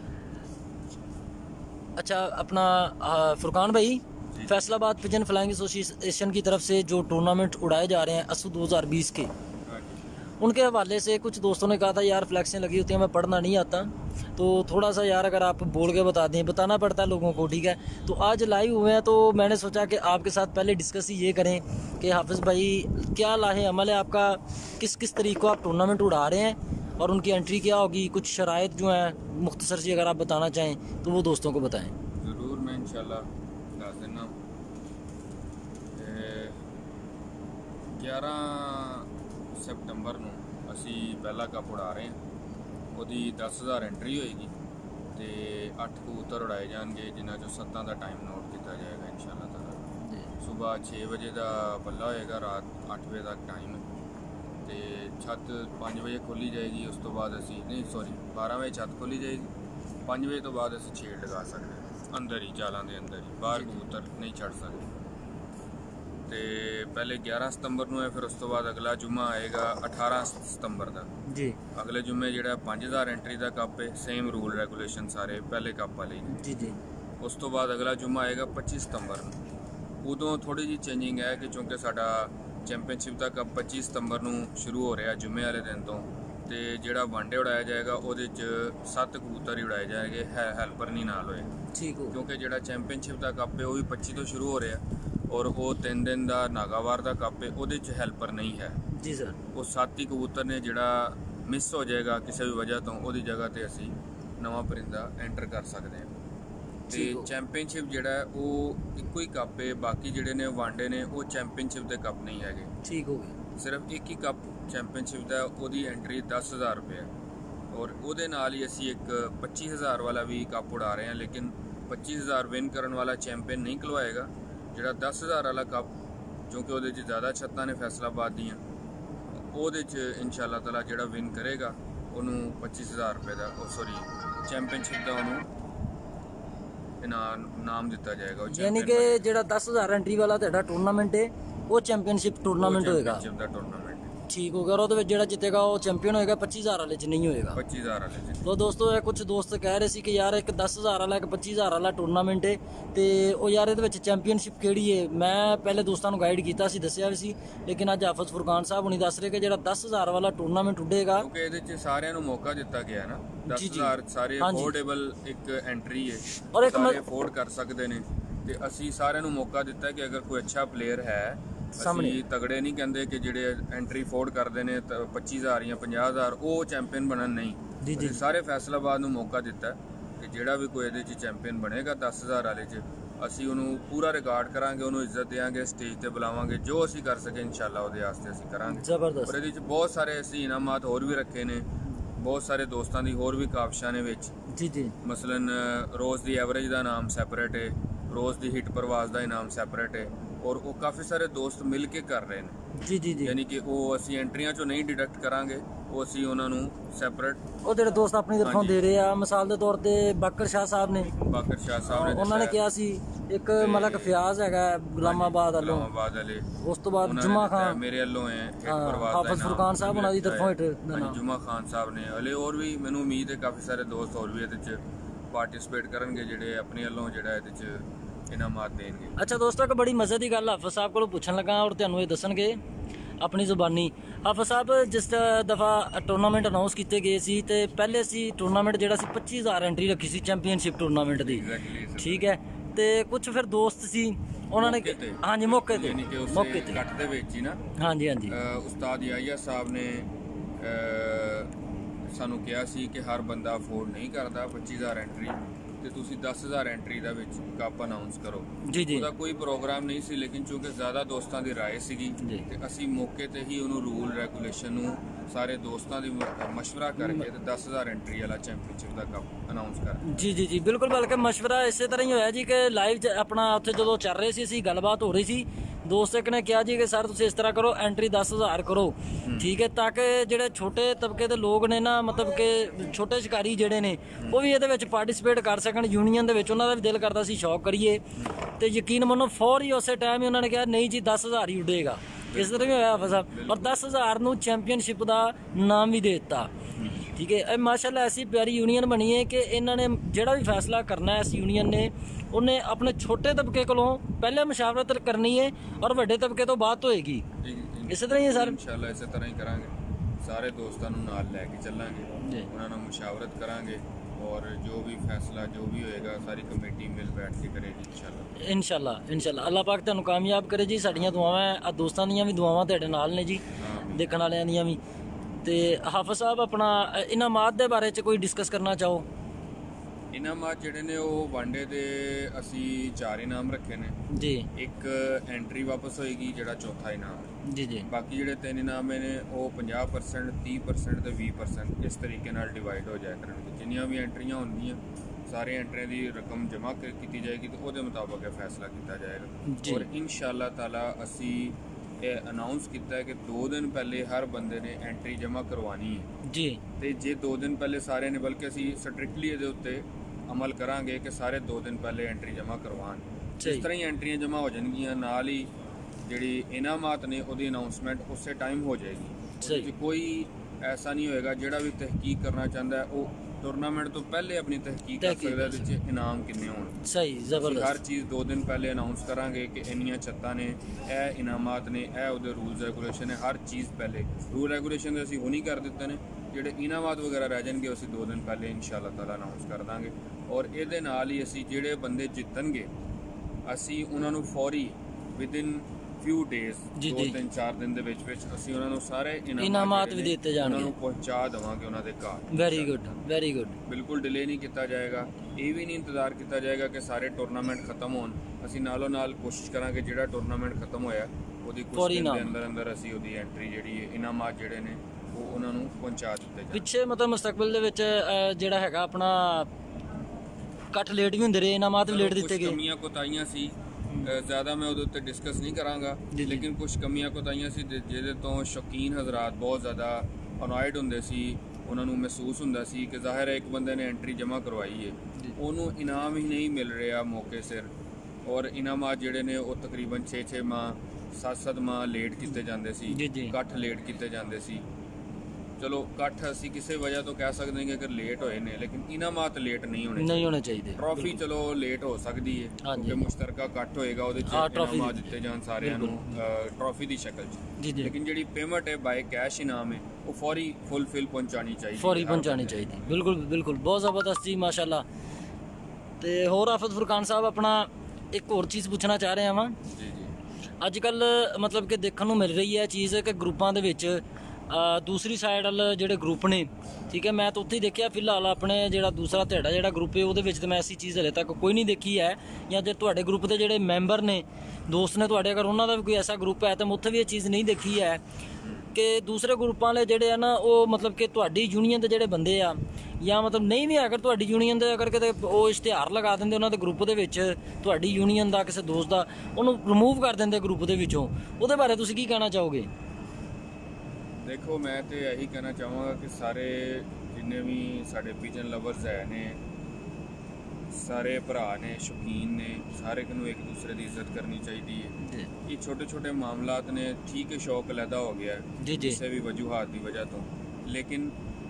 अच्छा, अपना फ़ुरक़ान भाई, फैसलाबाद पिजन फ्लाइंग एसोसिएशन की तरफ से जो टूर्नामेंट उड़ाए जा रहे हैं असू दो हज़ार बीस के, उनके हवाले से कुछ दोस्तों ने कहा था यार फ्लैक्सें लगी होती हैं, हमें पढ़ना नहीं आता, तो थोड़ा सा यार अगर आप बोल के बता दें, बताना पड़ता है लोगों को। ठीक है, तो आज लाइव हुए हैं तो मैंने सोचा कि आपके साथ पहले डिस्कस ही ये करें कि हाफ़िज़ भाई क्या लाहे अमल है आपका, किस किस तरीक़ों आप टूर्नामेंट उड़ा रहे हैं और उनकी एंट्री क्या होगी, कुछ शराइत जो हैं मुख्तसर सी अगर आप बताना चाहें तो वो दोस्तों को बताएँ। ज़रूर, मैं इंशाल्लाह दस देना। ग्यारह सितंबर ਨੂੰ ਅਸੀਂ ਪਹਿਲਾ ਕੱਪ ਉਡਾ ਰਹੇ ਹਾਂ। ਉਹਦੀ दस हज़ार एंट्री होएगी ਤੇ ਅੱਠ ਕਬੂਤਰ ਉਡਾਏ ਜਾਣਗੇ, ਜਿਨ੍ਹਾਂ ਚੋਂ ਸੱਤਾਂ ਦਾ ਟਾਈਮ ਨੋਟ ਕੀਤਾ ਜਾਏਗਾ इंशाल्लाह ताला। सुबह छे बजे ਦਾ ਬੱਲਾ ਹੋਏਗਾ, ਰਾਤ ਅੱਠ ਵਜੇ ਤੱਕ ਟਾਈਮ ਤੇ ਛੱਤ पाँच ਵਜੇ ਖੋਲੀ ਜਾਏਗੀ। ਉਸ ਤੋਂ ਬਾਅਦ ਅਸੀਂ ਨਹੀਂ ਸੌਰੀ बारह ਵਜੇ ਛੱਤ ਖੋਲੀ ਜਾਏਗੀ। पाँच ਵਜੇ ਤੋਂ ਬਾਅਦ ਅਸੀਂ ਛੇੜ ਲਗਾ ਸਕਦੇ ਹਾਂ ਅੰਦਰ ਹੀ, ਜਾਲਾਂ ਦੇ ਅੰਦਰ ਹੀ, ਬਾਹਰ ਕਬੂਤਰ ਨਹੀਂ ਛੱਡ ਸਕਦੇ। ਤੇ ਪਹਿਲੇ ग्यारह सितंबर ਨੂੰ ਹੈ, ਫਿਰ ਉਸ ਤੋਂ ਬਾਅਦ ਅਗਲਾ ਜੁਮਾ ਆਏਗਾ अठारह सितंबर ਦਾ ਜੀ। ਅਗਲੇ ਜੁਮੇ ਜਿਹੜਾ पाँच हज़ार ਐਂਟਰੀ ਦਾ ਕੱਪ ਹੈ, ਸੇਮ ਰੂਲ ਰੈਗੂਲੇਸ਼ਨ ਸਾਰੇ ਪਹਿਲੇ ਕੱਪ ਵਾਲੇ ਜੀ ਜੀ। ਉਸ ਤੋਂ ਬਾਅਦ ਅਗਲਾ ਜੁਮਾ ਆਏਗਾ पच्चीस सितंबर ਨੂੰ। ਉਦੋਂ ਥੋੜੀ ਜਿਹੀ ਚੇਂਜਿੰਗ ਹੈ ਕਿ ਕਿਉਂਕਿ ਸਾਡਾ ਚੈਂਪੀਅਨਸ਼ਿਪ ਦਾ ਕੱਪ पच्चीस सितंबर ਨੂੰ ਸ਼ੁਰੂ ਹੋ ਰਿਹਾ ਜੁਮੇ ਵਾਲੇ ਦਿਨ ਤੋਂ, ਤੇ ਜਿਹੜਾ ਵਾਂਡੇ ਉਡਾਇਆ ਜਾਏਗਾ ਉਹਦੇ 'ਚ ਸੱਤ ਕਬੂਤਰ ਹੀ ਉਡਾਏ ਜਾਣਗੇ, ਹੈਲਪਰ ਨਹੀਂ ਨਾਲ ਹੋਏ। ਠੀਕ ਹੋ, ਕਿਉਂਕਿ ਜਿਹੜਾ ਚੈਂਪੀਅਨਸ਼ਿਪ ਦਾ ਕੱਪ ਹੈ ਉਹ ਵੀ पच्चीस ਤੋਂ ਸ਼ੁਰੂ ਹੋ ਰਿਹਾ, और वो तीन दिन का नागावार का कप है, वो हैल्पर नहीं है जी सर। वो सात ही कबूतर ने जोड़ा मिस हो जाएगा किसी भी वजह तो, वो जगह पर असी नवा परिंदा एंटर कर सकते हैं। तो चैंपीयनशिप जोड़ा है वो एको ही कप है, बाकी जोड़े ने वांडे ने वो चैंपीयनशिप के कप नहीं है। ठीक हो गया, सिर्फ एक ही कप चैंपीयनशिप का, वो एंट्री दस हज़ार रुपये है। और वो नाल ही असी एक पच्चीस हज़ार वाला भी कप उड़ा रहे हैं, लेकिन पच्चीस हज़ार विन करने वाला चैंपियन नहीं खलवाएगा। ਜਿਹੜਾ दस हज़ार वाला कप जो कि ਉਹਦੇ 'ਚ ਜ਼ਿਆਦਾ ਛੱਤਾਂ ਨੇ ਫੈਸਲਾਬਾਦ ਦੀਆਂ, ਉਹਦੇ 'ਚ ਇਨਸ਼ਾਅੱਲਾ ਤਾਲਾ ਜਿਹੜਾ ਵਿਨ ਕਰੇਗਾ ਉਹਨੂੰ पच्चीस हज़ार रुपए ਦਾ ਉਹ ਸੌਰੀ ਚੈਂਪੀਅਨਸ਼ਿਪ ਦਾ ਉਹਨੂੰ ਇਨਾਮ ਨਾਮ ਦਿੱਤਾ ਜਾਏਗਾ। ਯਾਨੀ ਕਿ ਜਿਹੜਾ दस हज़ार ਐਂਟਰੀ ਵਾਲਾ ਤੁਹਾਡਾ ਟੂਰਨਾਮੈਂਟ ਹੈ ਉਹ ਚੈਂਪੀਅਨਸ਼ਿਪ ਟੂਰਨਾਮੈਂਟ ਹੋਏਗਾ। ਚੈਂਪੀਅਨਸ਼ਿਪ ਦਾ ਟੂਰਨਾਮੈਂਟ ठीक होगा। और ਉਹਦੇ ਵਿੱਚ ਜਿਹੜਾ ਜਿੱਤੇਗਾ ਉਹ ਚੈਂਪੀਅਨ ਹੋਏਗਾ। पच्चीस हज़ार ਵਾਲੇ 'ਚ ਨਹੀਂ ਹੋਏਗਾ। पच्चीस हज़ार ਵਾਲੇ 'ਚ। तो दोस्तों ਇਹ ਕੁਝ ਦੋਸਤ ਕਹਿ ਰਹੇ ਸੀ ਕਿ ਯਾਰ ਇੱਕ दस हज़ार ਵਾਲਾ ਇੱਕ पच्चीस हज़ार ਵਾਲਾ ਟੂਰਨਾਮੈਂਟ ਹੈ ਤੇ ਉਹ ਯਾਰ ਇਹਦੇ ਵਿੱਚ ਚੈਂਪੀਅਨਸ਼ਿਪ ਕਿਹੜੀ ਹੈ। ਮੈਂ ਪਹਿਲੇ ਦੋਸਤਾਂ ਨੂੰ ਗਾਈਡ ਕੀਤਾ ਸੀ, ਦੱਸਿਆ ਵੀ ਸੀ, ਲੇਕਿਨ ਅੱਜ ਹਾਫਿਜ਼ ਫੁਰਕਾਨ ਸਾਹਿਬ ਹੁਣੀ ਦੱਸ ਰਹੇ ਕਿ ਜਿਹੜਾ दस हज़ार ਵਾਲਾ ਟੂਰਨਾਮੈਂਟ ਉੱਡੇਗਾ ਕਿਉਂਕਿ ਇਹਦੇ 'ਚ ਸਾਰਿਆਂ ਨੂੰ ਮੌਕਾ ਦਿੱਤਾ ਗਿਆ ਨਾ। दस हज़ार ਸਾਰੇ ਅਫੋਰਡੇਬਲ ਇੱਕ ਐਂਟਰੀ ਹੈ ਔਰ ਇੱਕ ਸਾਰੇ ਅਫੋਰਡ ਕਰ ਸਕਦੇ ਨੇ ਤੇ ਅਸੀਂ ਸਾਰਿਆਂ ਨੂੰ ਮੌਕਾ ਦਿੱਤਾ ਕਿ ਅਗਰ ਕੋਈ ਅੱਛਾ ਪਲੇਅਰ ਹੈ, ਅਸੀਂ ਤਗੜੇ ਨਹੀਂ ਕਹਿੰਦੇ ਕਿ ਜਿਹੜੇ ਐਂਟਰੀ ਫੋਰਡ ਕਰਦੇ ਨੇ पच्चीस हज़ार ਜਾਂ पचास हज़ार ਉਹ ਚੈਂਪੀਅਨ ਬਣਨ, ਨਹੀਂ ਜੀ। ਸਾਰੇ ਫੈਸਲਾਬਾਦ ਨੂੰ ਮੌਕਾ ਦਿੱਤਾ ਕਿ ਜਿਹੜਾ ਵੀ ਕੋਈ ਇਹਦੇ 'ਚ ਚੈਂਪੀਅਨ ਬਣੇਗਾ दस हज़ार ਵਾਲੇ 'ਚ ਅਸੀਂ ਉਹਨੂੰ ਪੂਰਾ ਰਿਕਾਰਡ ਕਰਾਂਗੇ, ਉਹਨੂੰ ਇੱਜ਼ਤ ਦੇਵਾਂਗੇ, ਸਟੇਜ ਤੇ ਬੁਲਾਵਾਂਗੇ, ਜੋ ਅਸੀਂ ਕਰ ਸਕੇ ਇਨਸ਼ਾਅੱਲਾ ਉਹਦੇ ਵਾਸਤੇ ਅਸੀਂ ਕਰਾਂਗੇ। ਜ਼ਬਰਦਸਤ। ਪਰ ਇਹਦੇ 'ਚ ਬਹੁਤ ਸਾਰੇ ਅਸੀਂ ਇਨਾਮਾਤ ਹੋਰ ਵੀ ਰੱਖੇ ਨੇ, ਬਹੁਤ ਸਾਰੇ ਦੋਸਤਾਂ ਦੀ ਹੋਰ ਵੀ ਕਾਬਸ਼ਾਂ ਨੇ ਵਿੱਚ ਜੀ ਜੀ। ਮਸਲਨ ਰੋਜ਼ ਦੀ ਐਵਰੇਜ ਦਾ ਨਾਮ ਸੈਪਰੇਟ ਹੈ, ਰੋਜ਼ ਦੀ ਹਿੱਟ ਪ੍ਰਵਾਸ ਦਾ ਇਨਾਮ ਸੈਪਰੇਟ ਹੈ ਔਰ ਉਹ ਕਾਫੀ ਸਾਰੇ ਦੋਸਤ ਮਿਲ ਕੇ ਕਰ ਰਹੇ ਨੇ। ਜੀ ਜੀ ਜੀ। ਯਾਨੀ ਕਿ ਉਹ ਅਸੀਂ ਐਂਟਰੀਆਂ ਚੋਂ ਨਹੀਂ ਡਿਡਕਟ ਕਰਾਂਗੇ, ਉਹ ਅਸੀਂ ਉਹਨਾਂ ਨੂੰ ਸੈਪਰੇਟ ਉਹ ਜਿਹੜੇ ਦੋਸਤ ਆਪਣੀ ਤਰਫੋਂ ਦੇ ਰਹੇ ਆ। ਮਿਸਾਲ ਦੇ ਤੌਰ ਤੇ ਬਾਕਰ ਸ਼ਾਹ ਸਾਹਿਬ ਨੇ ਬਾਕਰ ਸ਼ਾਹ ਸਾਹਿਬ ਨੇ ਉਹਨਾਂ ਨੇ ਕਿਹਾ ਸੀ, ਇੱਕ ਮਲਕ ਫਿਆਜ਼ ਹੈਗਾ ਗੁਲਾਮਾਬਾਦ ਵੱਲੋਂ, ਗੁਲਾਮਾਬਾਦ ਵਾਲੇ, ਉਸ ਤੋਂ ਬਾਅਦ ਜੁਮਾ ਖਾਨ ਮੇਰੇ ਵੱਲੋਂ ਹੈ, ਹਾਫਿਜ਼ ਫੁਰਕਾਨ ਸਾਹਿਬ ਉਹਨਾਂ ਦੀ ਤਰਫੋਂ ਹਿੱਟ ਦਾ ਨਾਮ ਜੁਮਾ ਖਾਨ ਸਾਹਿਬ ਨੇ। ਹਲੇ ਹੋਰ ਵੀ ਮੈਨੂੰ ਉਮੀਦ ਹੈ ਕਾਫੀ ਸਾਰੇ ਦੋਸਤ ਹੋਰ ਵੀ ਇਹਦੇ 'ਚ ਪਾਰਟਿਸਿਪੇਟ ਕਰਨਗੇ ਜਿਹੜੇ ਆਪਣੇ ਵੱਲੋਂ ਜਿਹੜਾ ਇਹਦੇ 'ਚ ਇਨਾਮਾਤ ਦੇਣਗੇ। ਅੱਛਾ ਦੋਸਤੋ, ਇੱਕ ਬੜੀ ਮਜ਼ੇ ਦੀ ਗੱਲ ਹਾਫਿਜ਼ ਸਾਹਿਬ ਕੋਲੋਂ ਪੁੱਛਣ ਲੱਗਾ ਔਰ ਤੁਹਾਨੂੰ ਇਹ ਦੱਸਣਗੇ ਆਪਣੀ ਜ਼ੁਬਾਨੀ। ਹਾਫਿਜ਼ ਸਾਹਿਬ ਜਿਸ ਦਫਾ ਟੂਰਨਾਮੈਂਟ ਅਨਾਉਂਸ ਕੀਤੇ ਗਏ ਸੀ ਤੇ ਪਹਿਲੇ ਅਸੀਂ ਟੂਰਨਾਮੈਂਟ ਜਿਹੜਾ ਸੀ पच्चीस हज़ार ਐਂਟਰੀ ਰੱਖੀ ਸੀ ਚੈਂਪੀਅਨਸ਼ਿਪ ਟੂਰਨਾਮੈਂਟ ਦੀ, ਠੀਕ ਹੈ। ਤੇ ਕੁਝ ਫਿਰ ਦੋਸਤ ਸੀ ਉਹਨਾਂ ਨੇ ਹਾਂਜੀ ਮੌਕੇ ਤੇ ਮੌਕੇ ਤੇ ਕੱਟ ਦੇ ਵਿੱਚ ਹੀ ਨਾ ਹਾਂਜੀ ਹਾਂਜੀ ਉਸਤਾਦ ਯਾਹਿਆ ਸਾਹਿਬ ਨੇ ਸਾਨੂੰ ਕਿਹਾ ਸੀ ਕਿ ਹਰ ਬੰਦਾ ਅਫੋਰਡ ਨਹੀਂ ਕਰਦਾ पच्चीस हज़ार ਐਂਟਰੀ ਤੇ ਤੁਸੀਂ दस हज़ार ਐਂਟਰੀ ਦਾ ਵਿੱਚ ਕੱਪ ਅਨਾਉਂਸ ਕਰੋ। ਜੀ ਜੀ। ਉਹਦਾ ਕੋਈ ਪ੍ਰੋਗਰਾਮ ਨਹੀਂ ਸੀ, ਲੇਕਿਨ ਚੂੰਕਿ ਜ਼ਿਆਦਾ ਦੋਸਤਾਂ ਦੀ ਰਾਏ ਸੀਗੀ ਤੇ ਅਸੀਂ ਮੌਕੇ ਤੇ ਹੀ ਉਹਨੂੰ ਰੂਲ ਰੈਗੂਲੇਸ਼ਨ ਨੂੰ ਸਾਰੇ ਦੋਸਤਾਂ ਦੀ ਮਸ਼ਵਰਾ ਕਰਕੇ ਤੇ दस हज़ार ਐਂਟਰੀ ਵਾਲਾ ਚੈਂਪੀਅਨਸ਼ਿਪ ਦਾ ਕੱਪ ਅਨਾਉਂਸ ਕਰ। ਜੀ ਜੀ ਜੀ ਬਿਲਕੁਲ। ਬਲਕਿ ਮਸ਼ਵਰਾ ਇਸੇ ਤਰ੍ਹਾਂ ਹੀ ਹੋਇਆ ਜੀ ਕਿ ਲਾਈਵ ਆਪਣਾ ਉੱਥੇ ਜਦੋਂ ਚੱਲ ਰਹੇ ਸੀ ਅਸੀਂ ਗੱਲਬਾਤ ਹੋ ਰਹੀ ਸੀ, ਦੋਸਤ ਇੱਕ ਨੇ ਕਿਹਾ ਜੀ ਕਿ ਸਰ ਤੁਸੀਂ ਇਸ ਤਰ੍ਹਾਂ ਕਰੋ ਐਂਟਰੀ दस हज़ार ਕਰੋ, ਠੀਕ ਹੈ, ਤਾਂ ਕਿ ਜਿਹੜੇ ਛੋਟੇ ਤਬਕੇ ਦੇ ਲੋਕ ਨੇ ਨਾ, ਮਤਲਬ ਕਿ ਛੋਟੇ ਸ਼ਿਕਾਰੀ ਜਿਹੜੇ ਨੇ ਉਹ ਵੀ ਇਹਦੇ ਵਿੱਚ ਪਾਰਟਿਸਿਪੇਟ ਕਰ ਸਕਣ ਯੂਨੀਅਨ ਦੇ ਵਿੱਚ। ਉਹਨਾਂ ਦਾ ਵੀ ਦਿਲ ਕਰਦਾ ਸੀ ਸ਼ੌਕ ਕਰੀਏ ਤੇ ਯਕੀਨ ਮੰਨੋ ਫੌਰੀ ਉਸੇ ਟਾਈਮ ਹੀ ਉਹਨਾਂ ਨੇ ਕਿਹਾ ਨਹੀਂ ਜੀ दस हज़ार ਹੀ ਉੱਡੇਗਾ। ਇਸ ਤਰ੍ਹਾਂ ਵੀ ਹੋਇਆ ਸਾਹਿਬ ਔਰ दस हज़ार ਨੂੰ ਚੈਂਪੀਅਨਸ਼ਿਪ ਦਾ ਨਾਮ ਵੀ ਦੇ ਦਿੱਤਾ, ਠੀਕ ਹੈ। ਇਹ ਮਾਸ਼ਾਅੱਲਾ ਐਸੀ ਪਿਆਰੀ ਯੂਨੀਅਨ ਬਣੀ ਹੈ ਕਿ ਇਹਨਾਂ ਨੇ ਜਿਹੜਾ ਵੀ ਫੈਸਲਾ ਕਰਨਾ ਹੈ ਇਸ ਯੂਨੀਅਨ ਨੇ, ਉਹਨੇ ਆਪਣੇ ਛੋਟੇ ਤਬਕੇ ਕੋਲੋਂ ਪਹਿਲੇ ਮੁਸ਼ਾਵਰਤ ਕਰਨੀ ਹੈ ਔਰ ਵੱਡੇ ਤਬਕੇ ਤੋਂ ਬਾਅਦ ਹੋਏਗੀ। ਇਸੇ ਤਰ੍ਹਾਂ ਹੀ ਹੈ ਸਰ, ਇਨਸ਼ਾਅੱਲਾ ਇਸੇ ਤਰ੍ਹਾਂ ਹੀ ਕਰਾਂਗੇ। ਸਾਰੇ ਦੋਸਤਾਂ ਨੂੰ ਨਾਲ ਲੈ ਕੇ ਚੱਲਾਂਗੇ, ਉਹਨਾਂ ਨਾਲ ਮੁਸ਼ਾਵਰਤ ਕਰਾਂਗੇ ਔਰ ਜੋ ਵੀ ਫੈਸਲਾ ਜੋ ਵੀ ਹੋਏਗਾ ਸਾਰੀ ਕਮੇਟੀ ਮਿਲ ਬੈਠ ਕੇ ਕਰੇਗੀ ਇਨਸ਼ਾਅੱਲਾ ਇਨਸ਼ਾਅੱਲਾ ਇਨਸ਼ਾਅੱਲਾ। ਅੱਲਾਹ ਪਾਕ ਤੁਹਾਨੂੰ ਕਾਮਯਾਬ ਕਰੇ ਜੀ। ਸਾਡੀਆਂ ਦੁਆਵਾਂ ਆ, ਦੋਸਤਾਂ ਦੀਆਂ ਵੀ ਦੁਆਵਾਂ ਤੁਹਾਡੇ ਨਾਲ ਨੇ ਜੀ, ਦੇਖਣ ਵਾਲਿਆਂ ਦੀਆਂ ਵੀ। ਤੇ ਹਾਫਿਜ਼ ਸਾਹਿਬ ਆਪਣਾ ਇਨਾਮਾਤ ਦੇ ਬਾਰੇ 'ਚ ਕੋਈ ਡਿਸਕਸ ਕਰਨਾ ਚਾਹੋ? ਇਨਾਮਾਤ ਜਿਹੜੇ ਨੇ ਉਹ ਵਾਂਡੇ ਦੇ ਅਸੀਂ ਚਾਰ ਇਨਾਮ ਰੱਖੇ ਨੇ ਜੀ। ਇੱਕ ਐਂਟਰੀ ਵਾਪਸ ਹੋਏਗੀ ਜਿਹੜਾ ਚੌਥਾ ਇਨਾਮ ਹੈ ਜੀ ਜੀ। ਬਾਕੀ ਜਿਹੜੇ ਤਿੰਨ ਇਨਾਮ ਨੇ ਉਹ ਪੰਜਾਹ ਪਰਸੈਂਟ तीस ਪਰਸੈਂਟ ਤੇ ਵੀਹ ਪਰਸੈਂਟ ਇਸ ਤਰੀਕੇ ਨਾਲ ਡਿਵਾਈਡ ਹੋ ਜਾਇਆ ਕਰਨਗੇ। ਜਿੰਨੀਆਂ ਵੀ ਐਂਟਰੀਆਂ ਹੋਣਗੀਆਂ ਸਾਰੇ ਐਂਟਰੀਆਂ ਦੀ ਰਕਮ ਜਮ੍ਹਾਂ ਕੀਤੀ ਜਾਏਗੀ ਤੇ ਉਹਦੇ ਮੁਤਾਬਕ ਇਹ ਫੈਸਲਾ ਕੀਤਾ ਜਾਏਗਾ। ਔਰ ਇਨਸ਼ਾਅੱਲਾ ਤਾਲਾ ਅਸੀਂ ਇਹ ਅਨਾਉਂਸ ਕੀਤਾ ਹੈ ਕਿ ਦੋ ਦਿਨ ਪਹਿਲੇ ਹਰ ਬੰਦੇ ਨੇ ਐਂਟਰੀ ਜਮ੍ਹਾਂ ਕਰਵਾਉਣੀ ਹੈ ਜੀ। ਤੇ ਜੇ ਦੋ ਦਿਨ ਪਹਿਲੇ ਸਾਰੇ ਨੇ, ਬਲਕਿ ਅਸੀਂ ਸਟ੍ਰਿਕਟਲੀ ਇਹਦੇ ਉੱਤੇ ਅਮਲ ਕਰਾਂਗੇ ਕਿ ਸਾਰੇ ਦੋ ਦਿਨ ਪਹਿਲੇ ਐਂਟਰੀ ਜਮ੍ਹਾਂ ਕਰਵਾਉਣ। ਇਸ ਤਰ੍ਹਾਂ ਹੀ ਐਂਟਰੀਆਂ ਜਮ੍ਹਾਂ ਹੋ ਜਾਣਗੀਆਂ, ਨਾਲ ਹੀ ਜਿਹੜੀ ਇਨਾਮਾਤ ਨੇ ਉਹਦੀ ਅਨਾਉਂਸਮੈਂਟ ਉਸੇ ਟਾਈਮ ਹੋ ਜਾਏਗੀ। ਕੋਈ ਐਸਾ ਨਹੀਂ ਹੋਏਗਾ ਜਿਹੜਾ ਵੀ ਤਹਿਕੀਕ ਕਰਨਾ ਚਾਹੁੰਦਾ ਉਹ ਟੂਰਨਾਮੈਂਟ ਤੋਂ ਪਹਿਲੇ ਆਪਣੀ ਤਹਿਕੀਕ ਕਰ ਸਕਦਾ ਇਹਦੇ ਵਿੱਚ ਇਨਾਮ ਕਿੰਨੇ ਹੋਣ। ਸਹੀ, ਜ਼ਬਰਦਸਤ। ਹਰ ਚੀਜ਼ ਦੋ ਦਿਨ ਪਹਿਲੇ ਅਨਾਉਂਸ ਕਰਾਂਗੇ ਕਿ ਇੰਨੀਆਂ ਛੱਤਾਂ ਨੇ, ਇਹ ਇਨਾਮਾਤ ਨੇ, ਇਹ ਉਹਦੇ ਰੂਲਸ ਰੈਗੂਲੇਸ਼ਨ ਹੈ। ਹਰ ਚੀਜ਼ ਪਹਿਲੇ ਰੂਲ ਰੈਗੂਲੇਸ਼ਨ ਅਸੀਂ ਹੁਣੀ ਕਰ ਦਿੱਤੇ ਨੇ, ਜਿਹੜੇ ਇਨਾਮਾਤ ਵਗੈਰਾ ਰਹਿ ਜਾਣਗੇ ਅਸੀਂ ਦੋ ਦਿਨ ਪਹਿਲੇ ਇਨਸ਼ਾਅੱਲਾ ਤਾਲਾ ਅਨਾਉਂਸ ਕਰ ਦਾਂਗੇ। ਔਰ ਇਹਦੇ ਨਾਲ ਹੀ ਅਸੀਂ ਜਿਹੜੇ ਬੰਦੇ ਜਿੱਤਣਗੇ ਅਸੀਂ ਉਹਨਾਂ ਨੂੰ ਫੌਰੀ ਵਿਦਿਨ ਫਿਊ ਡੇਜ਼ ਦੋ ਤਿੰਨ ਚਾਰ ਦਿਨ ਦੇ ਵਿੱਚ ਵਿੱਚ ਅਸੀਂ ਉਹਨਾਂ ਨੂੰ ਸਾਰੇ ਇਨਾਮਾਤ ਵੀ ਦਿੱਤੇ ਜਾਣਗੇ, ਉਹਨਾਂ ਨੂੰ ਪਹੁੰਚਾ ਦੇਵਾਂਗੇ ਉਹਨਾਂ ਦੇ ਘਰ। Very good, very good. ਬਿਲਕੁਲ ਡਿਲੇ ਨਹੀਂ ਕੀਤਾ ਜਾਏਗਾ। ਇਹ ਵੀ ਨਹੀਂ ਇੰਤਜ਼ਾਰ ਕੀਤਾ ਜਾਏਗਾ ਕਿ ਸਾਰੇ ਟੂਰਨਾਮੈਂਟ ਖਤਮ ਹੋਣ। ਅਸੀਂ ਨਾਲੋਂ ਨਾਲ ਕੋਸ਼ਿਸ਼ ਕਰਾਂਗੇ ਜਿਹੜਾ ਟੂਰਨਾਮੈਂਟ ਖਤਮ ਹੋਇਆ ਉਹਦੀ ਕੁਝ ਦਿਨ ਦੇ ਅੰਦਰ ਅੰਦਰ ਅਸੀਂ ਉਹਦੀ ਐਂਟਰੀ ਜਿਹੜੀ ਹੈ ਇਨਾਮਾਤ ਜਿਹੜੇ ਨੇ ਉਹ ਉਹਨਾਂ ਨੂੰ ਪਹੁੰਚਾ ਦਿੱਤੇ ਜਾਣ। ਪਿੱਛੇ ਮਤਲਬ ਮੁਸਤਕਬਲ ਦੇ ਵਿੱਚ ਜਿਹੜਾ ਹੈਗਾ ਆਪਣਾ ਕੱਠ ਲੇਟ ਵੀ ਹੁੰਦੇ ਰਹੇ, ਇਨਾਮਾਤ ਵੀ ਲੇਟ ਦਿੱਤੇ ਕੁਝ ਗਏ। ਕਮੀਆਂ ਕੋਤਾਹੀਆਂ ਸੀ, ज़्यादा मैं ਉਹਦੇ ਉੱਤੇ ਡਿਸਕਸ ਨਹੀਂ ਕਰਾਂਗਾ, ਲੇਕਿਨ ਕੁਝ ਕਮੀਆਂ ਕੋਤਾਹੀਆਂ ਸੀ ਜਿਹਦੇ ਤੋਂ ਸ਼ੌਕੀਨ ਹਜ਼ਰਾਤ ਬਹੁਤ ਜ਼ਿਆਦਾ ਅਨੋਇਡ ਹੁੰਦੇ ਸੀ। ਉਹਨਾਂ ਨੂੰ ਮਹਿਸੂਸ ਹੁੰਦਾ ਸੀ ਕਿ ਜ਼ਾਹਿਰ ਹੈ ਇੱਕ ਬੰਦੇ ਨੇ ਐਂਟਰੀ ਜਮ੍ਹਾਂ ਕਰਵਾਈ ਹੈ, ਉਹਨੂੰ ਇਨਾਮ ਹੀ ਨਹੀਂ ਮਿਲ ਰਿਹਾ ਮੌਕੇ ਸਿਰ, ਔਰ ਇਨਾਮਾਤ ਜਿਹੜੇ ਨੇ ਉਹ ਤਕਰੀਬਨ ਛੇ ਛੇ ਮਾਹ ਸੱਤ ਸੱਤ ਮਾਹ ਲੇਟ ਕੀਤੇ ਜਾਂਦੇ ਸੀ, ਇਕੱਠ ਲੇਟ ਕੀਤੇ ਜਾਂਦੇ ਸੀ। ਚਲੋ ਇਕੱਠ ਅਸੀਂ ਕਿਸੇ ਵਜ੍ਹਾ ਤੋਂ ਕਹਿ ਸਕਦੇ ਹਾਂ ਕਿ ਅਗਰ ਲੇਟ ਹੋਏ ਨੇ, ਲੇਕਿਨ ਇਨਾਮਾਤ ਲੇਟ ਨਹੀਂ ਹੋਣੇ ਨਹੀਂ ਹੋਣੇ ਚਾਹੀਦੇ। ਟਰੋਫੀ ਚਲੋ ਲੇਟ ਹੋ ਸਕਦੀ ਹੈ ਕਿਉਂਕਿ ਮੁਸ਼ਤਰਕਾ ਇਕੱਠ ਹੋਏਗਾ, ਉਹਦੇ 'ਚ ਇਨਾਮਾਤ ਦਿੱਤੇ ਜਾਣ ਸਾਰਿਆਂ ਨੂੰ ਟਰੋਫੀ ਦੀ ਸ਼ਕਲ 'ਚ, ਲੇਕਿਨ ਜਿਹੜੀ ਪੇਮੈਂਟ ਹੈ ਬਾਏ ਕੈਸ਼ ਇਨਾਮ ਹੈ ਉਹ ਫੌਰੀ ਫੁੱਲਫਿਲ ਪਹੁੰਚਾਉਣੀ ਚਾਹੀਦੀ, ਫੌਰੀ ਪਹੁੰਚਾਉਣੀ ਚਾਹੀਦੀ। ਬਿਲਕੁਲ ਬਿਲकुल, ਬਹੁਤ ਜ਼ਬਰਦਸਤ ਜੀ, ਮਾਸ਼ਾਅੱਲਾ। ਤੇ ਹੋਰ ਆਫਤ ਫੁਰਕਾਨ ਸਾਹਿਬ, ਆਪਣਾ ਇੱਕ ਹੋਰ ਚੀਜ਼ ਪੁੱਛਣਾ ਚਾਹ ਰਿਹਾ ਵਾਂ। ਜੀ ਜੀ, ਅੱਜ ਕੱਲ੍ਹ ਮਤਲਬ ਕਿ ਦੇਖਣ ਨੂੰ ਮਿਲ ਰਹੀ ਹੈ ਚੀਜ਼ ਕਿ ਗਰੁੱਪਾਂ ਦੇ ਵਿੱਚ ਦੂਸਰੀ ਸਾਈਡ ਵੱਲ ਜਿਹੜੇ ਗਰੁੱਪ ਨੇ, ਠੀਕ ਹੈ, ਮੈਂ ਤਾਂ ਉੱਥੇ ਹੀ ਦੇਖਿਆ ਫਿਲਹਾਲ ਆਪਣੇ ਜਿਹੜਾ ਦੂਸਰਾ ਧੜਾ ਜਿਹੜਾ ਗਰੁੱਪ ਹੈ ਉਹਦੇ ਵਿੱਚ ਤਾਂ ਮੈਂ ਐਸੀ ਚੀਜ਼ ਹਲੇ ਤੱਕ ਕੋਈ ਨਹੀਂ ਦੇਖੀ ਹੈ, ਜਾਂ ਜੇ ਤੁਹਾਡੇ ਗਰੁੱਪ ਦੇ ਜਿਹੜੇ ਮੈਂਬਰ ਨੇ, ਦੋਸਤ ਨੇ ਤੁਹਾਡੇ, ਅਗਰ ਉਹਨਾਂ ਦਾ ਵੀ ਕੋਈ ਐਸਾ ਗਰੁੱਪ ਹੈ ਤਾਂ ਮੈਂ ਉੱਥੇ ਵੀ ਇਹ ਚੀਜ਼ ਨਹੀਂ ਦੇਖੀ ਹੈ ਕਿ ਦੂਸਰੇ ਗਰੁੱਪਾਂ ਵਾਲੇ ਜਿਹੜੇ ਆ ਨਾ ਉਹ ਮਤਲਬ ਕਿ ਤੁਹਾਡੀ ਯੂਨੀਅਨ ਦੇ ਜਿਹੜੇ ਬੰਦੇ ਆ, ਜਾਂ ਮਤਲਬ ਨਹੀਂ ਵੀ ਅਗਰ ਤੁਹਾਡੀ ਯੂਨੀਅਨ ਦੇ ਅਗਰ ਕਿਤੇ ਉਹ ਇਸ਼ਤਿਹਾਰ ਲਗਾ ਦਿੰਦੇ ਉਹਨਾਂ ਦੇ ਗਰੁੱਪ ਦੇ ਵਿੱਚ, ਤੁਹਾਡੀ ਯੂਨੀਅਨ ਦਾ ਕਿਸੇ ਦੋਸਤ ਦਾ, ਉਹਨੂੰ ਰਿਮੂਵ ਕਰ ਦਿੰਦੇ ਗਰੁੱਪ ਦੇ ਵਿੱਚੋਂ, ਉਹਦੇ ਬਾਰੇ ਤੁਸੀਂ ਕੀ ਕਹਿਣਾ ਚਾਹੋਗੇ? ਦੇਖੋ ਮੈਂ ਤੇ ਇਹੀ ਕਹਿਣਾ ਚਾਹਾਂਗਾ ਕਿ ਸਾਰੇ ਜਿੰਨੇ ਵੀ ਸਾਡੇ ਪਿਜਨ ਲਵਰਸ ਹੈ ਨੇ, ਸਾਰੇ ਭਰਾ ਨੇ, ਸ਼ੌਕੀਨ ਨੇ, ਸਾਰੇ ਨੂੰ ਇੱਕ ਦੂਸਰੇ ਦੀ ਇੱਜ਼ਤ ਕਰਨੀ ਚਾਹੀਦੀ ਹੈ। ਇਹ ਛੋਟੇ ਛੋਟੇ ਮਾਮਲਾਤ ਨੇ, ਠੀਕ ਹੈ ਸ਼ੌਕ ਲੈਦਾ ਹੋ ਗਿਆ ਕਿਸੇ ਵੀ ਵਜੂਹਾਤ ਦੀ ਵਜ੍ਹਾ ਤੋਂ, ਲੇਕਿਨ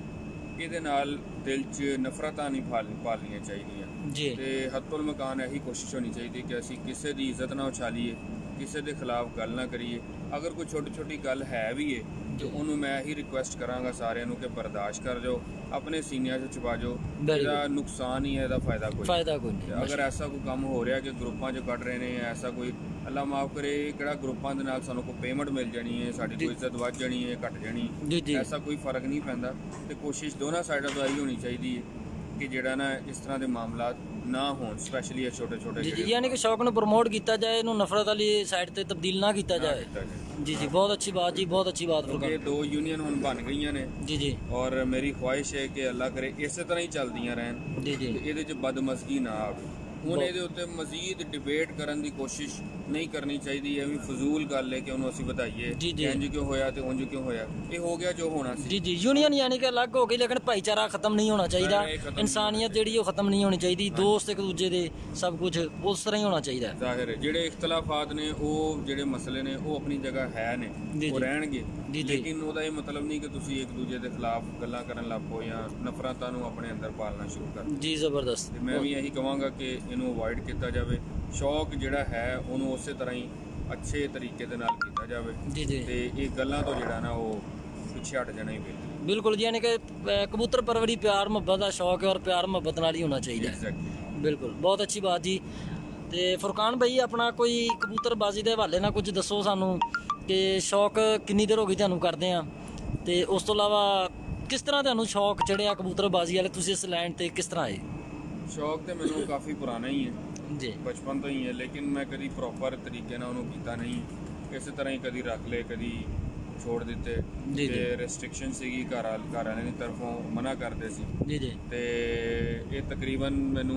ਇਹਦੇ ਨਾਲ ਦਿਲ 'ਚ ਨਫ਼ਰਤਾਂ ਨਹੀਂ ਪਾਲਣੀਆਂ ਚਾਹੀਦੀਆਂ ਤੇ ਹੱਤੁਲ ਮਕਾਨ ਇਹੀ ਕੋਸ਼ਿਸ਼ ਹੋਣੀ ਚਾਹੀਦੀ ਕਿ ਅਸੀਂ ਕਿਸੇ ਦੀ ਇੱਜ਼ਤ ਨਾ ਉਛਾਲੀਏ, ਕਿਸੇ ਦੇ ਖਿਲਾਫ ਗੱਲ ਨਾ ਕਰੀਏ। ਅਗਰ ਕੋਈ ਛੋਟੀ ਛੋਟੀ ਗੱਲ ਹੈ ਵੀ ਹੈ ਤੇ ਉਹਨੂੰ ਮੈਂ ਇਹੀ ਰਿਕੁਐਸਟ ਕਰਾਂਗਾ ਸਾਰਿਆਂ ਨੂੰ ਕਿ ਬਰਦਾਸ਼ਤ ਕਰ ਜਾਓ, ਆਪਣੇ ਸੀਨਿਆਂ 'ਚ ਛੁਪਾ ਜਾਓ, ਇਹਦਾ ਨੁਕਸਾਨ ਹੀ ਹੈ, ਇਹਦਾ ਫਾਇਦਾ ਕੋਈ ਫਾਇਦਾ ਕੋਈ ਨਹੀਂ। ਅਗਰ ਐਸਾ ਕੋਈ ਕੰਮ ਹੋ ਰਿਹਾ ਕਿ ਗਰੁੱਪਾਂ 'ਚ ਕੱਢ ਰਹੇ ਨੇ, ਐਸਾ ਕੋਈ ਅੱਲਾ ਮਾਫ ਕਰੇ ਕਿਹੜਾ ਗਰੁੱਪਾਂ ਦੇ ਨਾਲ ਸਾਨੂੰ ਕੋਈ ਪੇਮੈਂਟ ਮਿਲ ਜਾਣੀ ਹੈ, ਸਾਡੀ ਕੋਈ ਇੱਜ਼ਤ ਵੱਧ ਜਾਣੀ ਹੈ, ਘਟ ਜਾਣੀ, ਐਸਾ ਕੋਈ ਫਰਕ ਨਹੀਂ ਪੈਂਦਾ। ਤੇ ਕੋਸ਼ਿਸ਼ ਦੋਨਾਂ ਸਾਈਡਾਂ ਤੋਂ ਇਹੀ ਹੋਣੀ ਚਾਹੀਦੀ ਹੈ ਕਿ ਜਿਹੜਾ ਨਾ ਇਸ ਤਰ੍ਹਾਂ ਦੇ ਮਾਮਲਾਤ ਨਾ ਹੋਣ, ਸਪੈਸ਼ਲੀ ਇਹ ਛੋਟੇ ਛੋਟੇ, ਯਾਨੀ ਕਿ ਸ਼ੌਕ ਨੂੰ ਪ੍ਰਮੋਟ ਕੀਤਾ ਜਾਏ, ਇਹਨੂੰ ਨਫ਼ਰਤ ਵਾਲੀ ਸਾਈਡ ਤੇ ਤਬਦੀਲ ਨਾ ਕੀਤਾ ਜਾਏ। ਜੀ ਜੀ, ਬਹੁਤ ਅੱਛੀ ਬਾਤ ਜੀ, ਬਹੁਤ ਅੱਛੀ ਬਾਤ। ਇਹ ਦੋ ਯੂਨੀਅਨ ਹੁਣ ਬਣ ਗਈਆਂ ਨੇ ਜੀ ਜੀ, ਔਰ ਮੇਰੀ ਖੁਆਇਸ਼ ਹੈ ਕਿ ਅੱਲਾ ਕਰੇ ਇਸੇ ਤਰ੍ਹਾਂ ਹੀ ਚੱਲਦੀਆਂ ਰਹਿਣ ਜੀ ਜੀ, ਇਹਦੇ 'ਚ ਬਦਮਜ਼ਗੀ ਨਾ ਆਵੇ। ਹੁਣ ਇਹਦੇ ਉੱਤੇ ਮਜ਼ੀਦ ਡਿਬੇਟ ਕਰਨ ਦੀ ਕੋਸ਼ਿਸ਼ ਨਹੀਂ ਕਰਨੀ ਚਾਹੀਦੀ, ਇਹ ਵੀ ਫਜ਼ੂਲ ਗੱਲ ਹੈ ਕਿ ਉਹਨੂੰ ਅਸੀਂ ਵਧਾਈਏ, ਇੰਜ ਕਿਉਂ ਹੋਇਆ ਤੇ ਉਂਝ ਕਿਉਂ ਹੋਇਆ, ਇਹ ਹੋ ਗਿਆ ਜੋ ਹੋਣਾ ਸੀ। ਜੀ ਜੀ, ਯੂਨੀਅਨ ਯਾਨੀ ਕਿ ਅਲੱਗ ਹੋ ਗਈ, ਲੇਕਿਨ ਭਾਈਚਾਰਾ ਖਤਮ ਨਹੀਂ ਹੋਣਾ ਚਾਹੀਦਾ, ਇਨਸਾਨੀਅਤ ਜਿਹੜੀ ਉਹ ਖਤਮ ਨਹੀਂ ਹੋਣੀ ਚਾਹੀਦੀ, ਦੋਸਤ ਇੱਕ ਦੂਜੇ ਦੇ ਸਭ ਕੁਝ ਉਸ ਤਰ੍ਹਾਂ ਹੀ ਹੋਣਾ ਚਾਹੀਦਾ। ਜ਼ਾਹਿਰ ਹੈ ਜਿਹੜੇ ਇਖਤਲਾਫਾਤ ਨੇ, ਉਹ ਜਿਹੜੇ ਮਸਲੇ ਨੇ ਉਹ ਆਪਣੀ ਜਗ੍ਹਾ ਹੈ ਨੇ, ਉਹ ਰਹਿਣਗੇ, ਲੇਕਿਨ ਉਹਦਾ ਇਹ ਮਤਲਬ ਨਹੀਂ ਕਿ ਤੁਸੀਂ ਇੱਕ ਦੂਜੇ ਦੇ ਖਿਲਾਫ ਗੱਲਾਂ ਕਰਨ ਲੱਗ ਪਓ ਜਾਂ ਨਫ਼ਰਤਾਂ ਨੂੰ ਆਪਣੇ ਅੰਦਰ ਪਾਲਣਾ ਸ਼ੁਰੂ ਕਰ ਦਿਓ। ਜੀ ਜ਼ਬਰਦਸਤ। ਮੈਂ ਵੀ ਇਹੀ ਕਹਾਂਗਾ ਕਿ ਇਹਨੂੰ ਅਵੋਇਡ ਕੀਤਾ ਜਾਵੇ, ਸ਼ੌਕ ਜਿਹੜਾ ਹੈ ਉਹਨੂੰ ਉਸੇ ਤਰ੍ਹਾਂ ਹੀ ਅੱਛੇ ਤਰੀਕੇ ਦੇ ਨਾਲ ਕੀਤਾ ਜਾਵੇ ਜੀ ਜੀ, ਤੇ ਇਹ ਗੱਲਾਂ ਤੋਂ ਜਿਹੜਾ ਨਾ ਉਹ ਪਿੱਛੇ ਹਟ ਜਾਣਾ ਹੀ ਬਿਲਕੁਲ ਬਿਲਕੁਲ ਜੀ, ਯਾਨੀ ਕਿ ਕਬੂਤਰ ਪਰਵਰੀ ਪਿਆਰ ਮੁਹੱਬਤ ਦਾ ਸ਼ੌਕ ਹੈ ਔਰ ਪਿਆਰ ਮੁਹੱਬਤ ਨਾਲ ਹੀ ਹੋਣਾ ਚਾਹੀਦਾ। ਬਿਲकुल, बहुत अच्छी बात जी। तो फुरकान भाई अपना कोई कबूतरबाजी के हवाले ना कुछ दसो सानू कि शौक किन्नी देर हो गई तुहानू करदे आ ते उस तो इलावा किस तरह तुहानू शौक चढ़िया कबूतरबाजी वाले, तुसीं इस लाइन ते किस तरह आए? शौक तो मैनू काफ़ी पुराना ही है जी, बचपन तो ही है, लेकिन मैं कभी प्रॉपर तरीके नाल उहनूं कीता नहीं, इस तरह ही कभी रख ले कभी छोड़ दिते ते रिस्ट्रिक्शन सीगी घर घर वाले की तरफों मना करते सी जी जी, ते ये तकरीबन मैनू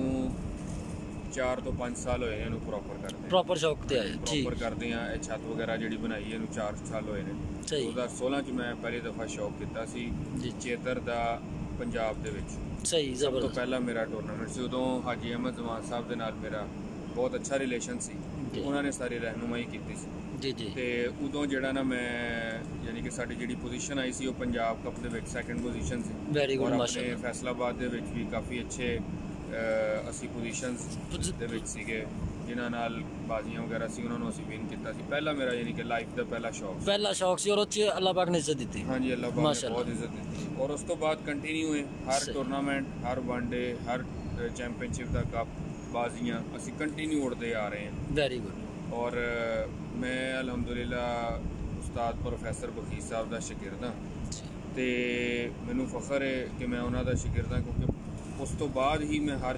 चार तो पाँच साल होए इहनूं प्रॉपर करदे, प्रॉपर शौक ते आए प्रॉपर करदे आ। ये छत वगैरह जिहड़ी बनाई इहनूं चार साल होए ने। दो हज़ार सोलह च मैं पहली दफ़ा शौक कीता सी चेतर दा पंजाब दे विच, सही जबरदस्त। तो पहला मेरा टूरनामेंट सी, उदों हाजी अहमद जमान साहब दे नाल मेरा बहुत अच्छा रिलेशन सी, उन्होंने सारी रहनुमाई की सी जी जी, ते उदों जिहड़ा ना मैं यानी कि साडी जिहड़ी पोजीशन आई सी वो पंजाब कप दे विच सैकंड पोजीशन सी, वेरी गुड माशाअल्लाह। फैसलाबाद दे विच भी काफ़ी अच्छे असी पोजीशनस दे विच सीगे जिन्हां नाल बाजियां वगैरह सी, उन्होंने असी विन कीता सी। पहला मेरा यानी कि लाइफ दा पहला शौक पहला शौक सी और उस च अल्लाह पाक ने इज्जत दी। हाँ जी, अल्लाह पाक ने बहुत इज्जत दी और उस तो बाद कंटिन्यू हुए हर टूरनामेंट, हर वनडे, हर चैंपियनशिप दा कप बाजियां असी कंटिन्यू उड़ते आ रहे हैं। Very good. और मैं अलहमदुलिल्लाह उस्ताद प्रोफैसर बखीर साहब का शागिर्द हाँ, तो मैनू फखर है कि मैं उन्हों का शागिर्द हाँ, क्योंकि उस तो बाद ही मैं हर चीज़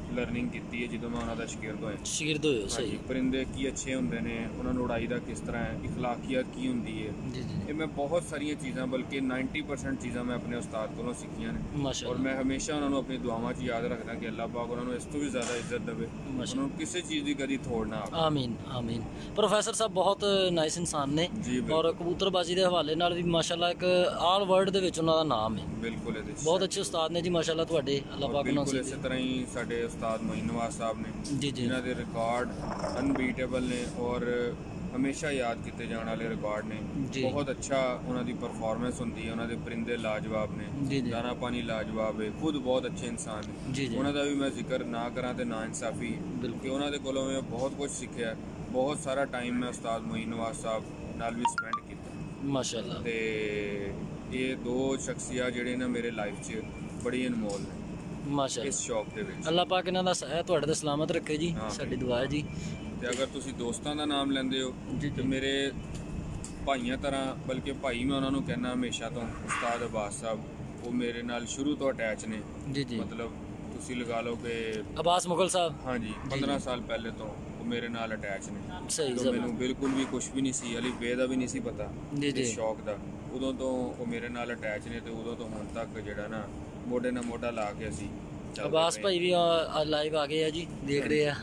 ਲਰਨਿੰਗ ਕੀਤੀ ਹੈ ਜਦੋਂ ਮੈਂ ਉਹਨਾਂ ਦਾ ਸ਼ਾਗਿਰਦ ਹੋਇਆ। ਸ਼ਾਗਿਰਦ ਹੋਏ ਹੋ, ਸਹੀ। ਪਰਿੰਦੇ ਕੀ ਅੱਛੇ ਹੁੰਦੇ ਨੇ, ਉਹਨਾਂ ਨੂੰ ਉਡਾਈ ਦਾ ਕਿਸ ਤਰ੍ਹਾਂ ਹੈ, ਇਖਲਾਕੀਅਤ ਕੀ ਹੁੰਦੀ ਹੈ, ਜੀ ਜੀ ਇਹ ਮੈਂ ਬਹੁਤ ਸਾਰੀਆਂ ਚੀਜ਼ਾਂ ਬਲਕਿ ਨਾਈਨਟੀ ਪਰਸੈਂਟ ਚੀਜ਼ਾਂ ਮੈਂ ਆਪਣੇ ਉਸਤਾਦ ਕੋਲੋਂ ਸਿੱਖੀਆਂ ਨੇ। ਔਰ ਮਾਸ਼ਾਅੱਲਾ ਮੈਂ ਹਮੇਸ਼ਾ ਉਹਨਾਂ ਨੂੰ ਆਪਣੀ ਦੁਆਵਾਂ 'ਚ ਯਾਦ ਰੱਖਦਾ ਕਿ ਅੱਲਾਹ ਪਾਕ ਉਹਨਾਂ ਨੂੰ ਇਸ ਤੋਂ ਵੀ ਜ਼ਿਆਦਾ ਇੱਜ਼ਤ ਦੇਵੇ, ਉਹਨਾਂ ਨੂੰ ਕਿਸੇ ਚੀਜ਼ ਦੀ ਕਦੀ ਥੋੜ ਨਾ ਆਵੇ। ਆਮੀਨ ਆਮੀਨ। ਪ੍ਰੋਫੈਸਰ ਸਾਹਿਬ ਬਹੁਤ ਨਾਈਸ ਇਨਸਾਨ ਨੇ ਜੀ ਔਰ ਕਬੂਤਰਬਾਜ਼ੀ ਦੇ ਹਵਾਲੇ ਨਾਲ ਵੀ ਮਾਸ਼ਾਅੱਲਾ ਇੱਕ ਆਲ ਵਰਲਡ ਦੇ ਵਿੱਚ ਉਹਨਾਂ ਦਾ ਨਾਮ ਹੈ। ਬਿਲਕੁਲ ਇਹਦੇ 'ਚ ਬਹੁਤ ਅੱਛੇ ਉਸਤਾਦ ਨੇ ਜੀ ਮਾਸ਼ਾਅੱਲਾ ਤੁਹਾਡੇ, ਅੱਲਾਹ ਪਾਕ ਉਹਨਾਂ ਬਿਲਕੁਲ ਇਸੇ ਤਰ੍ਹਾਂ ਹੀ ਸਾਡੇ ਉਸਤਾਦ ਮੋਇਨ ਨਵਾਜ਼ ਸਾਹਿਬ ਨੇ, ਜੀ ਜੀ ਜਿਨ੍ਹਾਂ ਦੇ ਰਿਕਾਰਡ ਅਨਬੀਟੇਬਲ ਨੇ ਔਰ ਹਮੇਸ਼ਾ ਯਾਦ ਕੀਤੇ ਜਾਣ ਵਾਲੇ ਰਿਕਾਰਡ ਨੇ। ਜੀ। ਬਹੁਤ ਅੱਛਾ ਉਹਨਾਂ ਦੀ ਪਰਫਾਰਮੈਂਸ ਹੁੰਦੀ ਹੈ, ਉਹਨਾਂ ਦੇ ਪਰਿੰਦੇ ਲਾਜਵਾਬ ਜੀ ਨੇ, ਜੀ ਦਾਣਾ ਪਾਣੀ ਲਾਜਵਾਬ ਹੈ, ਖੁਦ ਬਹੁਤ ਅੱਛੇ ਇਨਸਾਨ ਨੇ। ਜੀ ਜੀ ਉਹਨਾਂ ਦਾ ਵੀ ਮੈਂ ਜ਼ਿਕਰ ਨਾ ਕਰਾਂ ਤੇ ਨਾ ਇਨਸਾਫੀ, ਬਿਲਕੁਲ। ਕਿ ਉਹਨਾਂ ਦੇ ਕੋਲੋਂ ਮੈਂ ਬਹੁਤ ਕੁਝ ਸਿੱਖਿਆ। ਬਹੁਤ ਸਾਰਾ ਟਾਈਮ ਮੈਂ ਉਸਤਾਦ ਮੋਇਨ ਨਵਾਜ਼ ਸਾਹਿਬ ਨਾਲ ਵੀ ਸਪੈਂਡ ਕੀਤਾ ਮਾਸ਼ਾਅੱਲਾ। ਤੇ ਇਹ ਦੋ ਸ਼ਖਸੀਅਤ ਜਿਹੜੇ ਨਾ ਮੇਰੇ ਲਾਈਫ 'ਚ ਬੜੀ ਅਨਮੋਲ ਨੇ ਮਾਸ਼ਾਅੱਲਾ। ਇਸ ਸ਼ੌਕ ਦੇ ਵਿੱਚ। ਅੱਲਾਹ ਪਾਕ ਇਹਨਾਂ ਦਾ ਸਹਾਇ ਤੁਹਾਡੇ ਤੇ ਸਲਾਮਤ ਰੱਖੇ ਜੀ, ਹਾਂ। ਸਾਡੀ ਦੁਆ ਹੈ ਜੀ। ਤੇ ਅਗਰ ਤੁਸੀਂ ਦੋਸਤਾਂ ਦਾ ਨਾਮ ਲੈਂਦੇ ਹੋ ਜੀ ਤੇ ਜੀ ਮੇਰੇ ਭਾਈਆਂ ਤਰ੍ਹਾਂ, ਬਲਕਿ ਭਾਈ ਮੈਂ ਉਹਨਾਂ ਨੂੰ ਕਹਿੰਦਾ ਹਮੇਸ਼ਾ ਤੋਂ, ਉਸਤਾਦ ਅਬਾਸ ਸਾਹਿਬ, ਉਹ ਮੇਰੇ ਨਾਲ ਸ਼ੁਰੂ ਤੋਂ ਅਟੈਚ ਨੇ। ਜੀ ਜੀ ਮਤਲਬ ਤੁਸੀਂ ਲਗਾ ਲਓ ਕਿ ਅਬਾਸ ਮੁਗਲ ਸਾਹਿਬ, ਹਾਂਜੀ ਪੰਦਰਾਂ ਸਾਲ ਪਹਿਲੇ ਤੋਂ ਉਹ ਮੇਰੇ ਨਾਲ ਅਟੈਚ ਨੇ। ਸਹੀ ਜਦੋਂ ਜ਼ਬਰ ਮੈਨੂੰ ਬਿਲਕੁਲ ਵੀ ਕੁਝ ਵੀ ਨਹੀਂ ਸੀ, ਅਲੀ ਬੇ ਦਾ ਵੀ ਨਹੀਂ ਸੀ ਪਤਾ ਜੀ ਜੀ ਇਸ ਸ਼ੌਕ ਦਾ, ਉਦੋਂ ਤੋਂ ਉਹ ਮੇਰੇ ਨਾਲ ਅਟੈਚ ਨੇ। ਤੇ ਉਦੋਂ ਤੋਂ ਹੁਣ ਤੱਕ ਜਿਹੜਾ ਨਾ ਮੋਢੇ ਨਾਲ ਮੋਢਾ ਲਾ ਕੇ ਅਸੀਂ ਚੱਲਦੇ ਅਬਾਸ ਪਏ। ਭਾਈ ਵੀ ਲਾਈਵ ਆ ਗਏ ਆ ਜੀ, ਦੇਖ ਰਹੇ ਆ।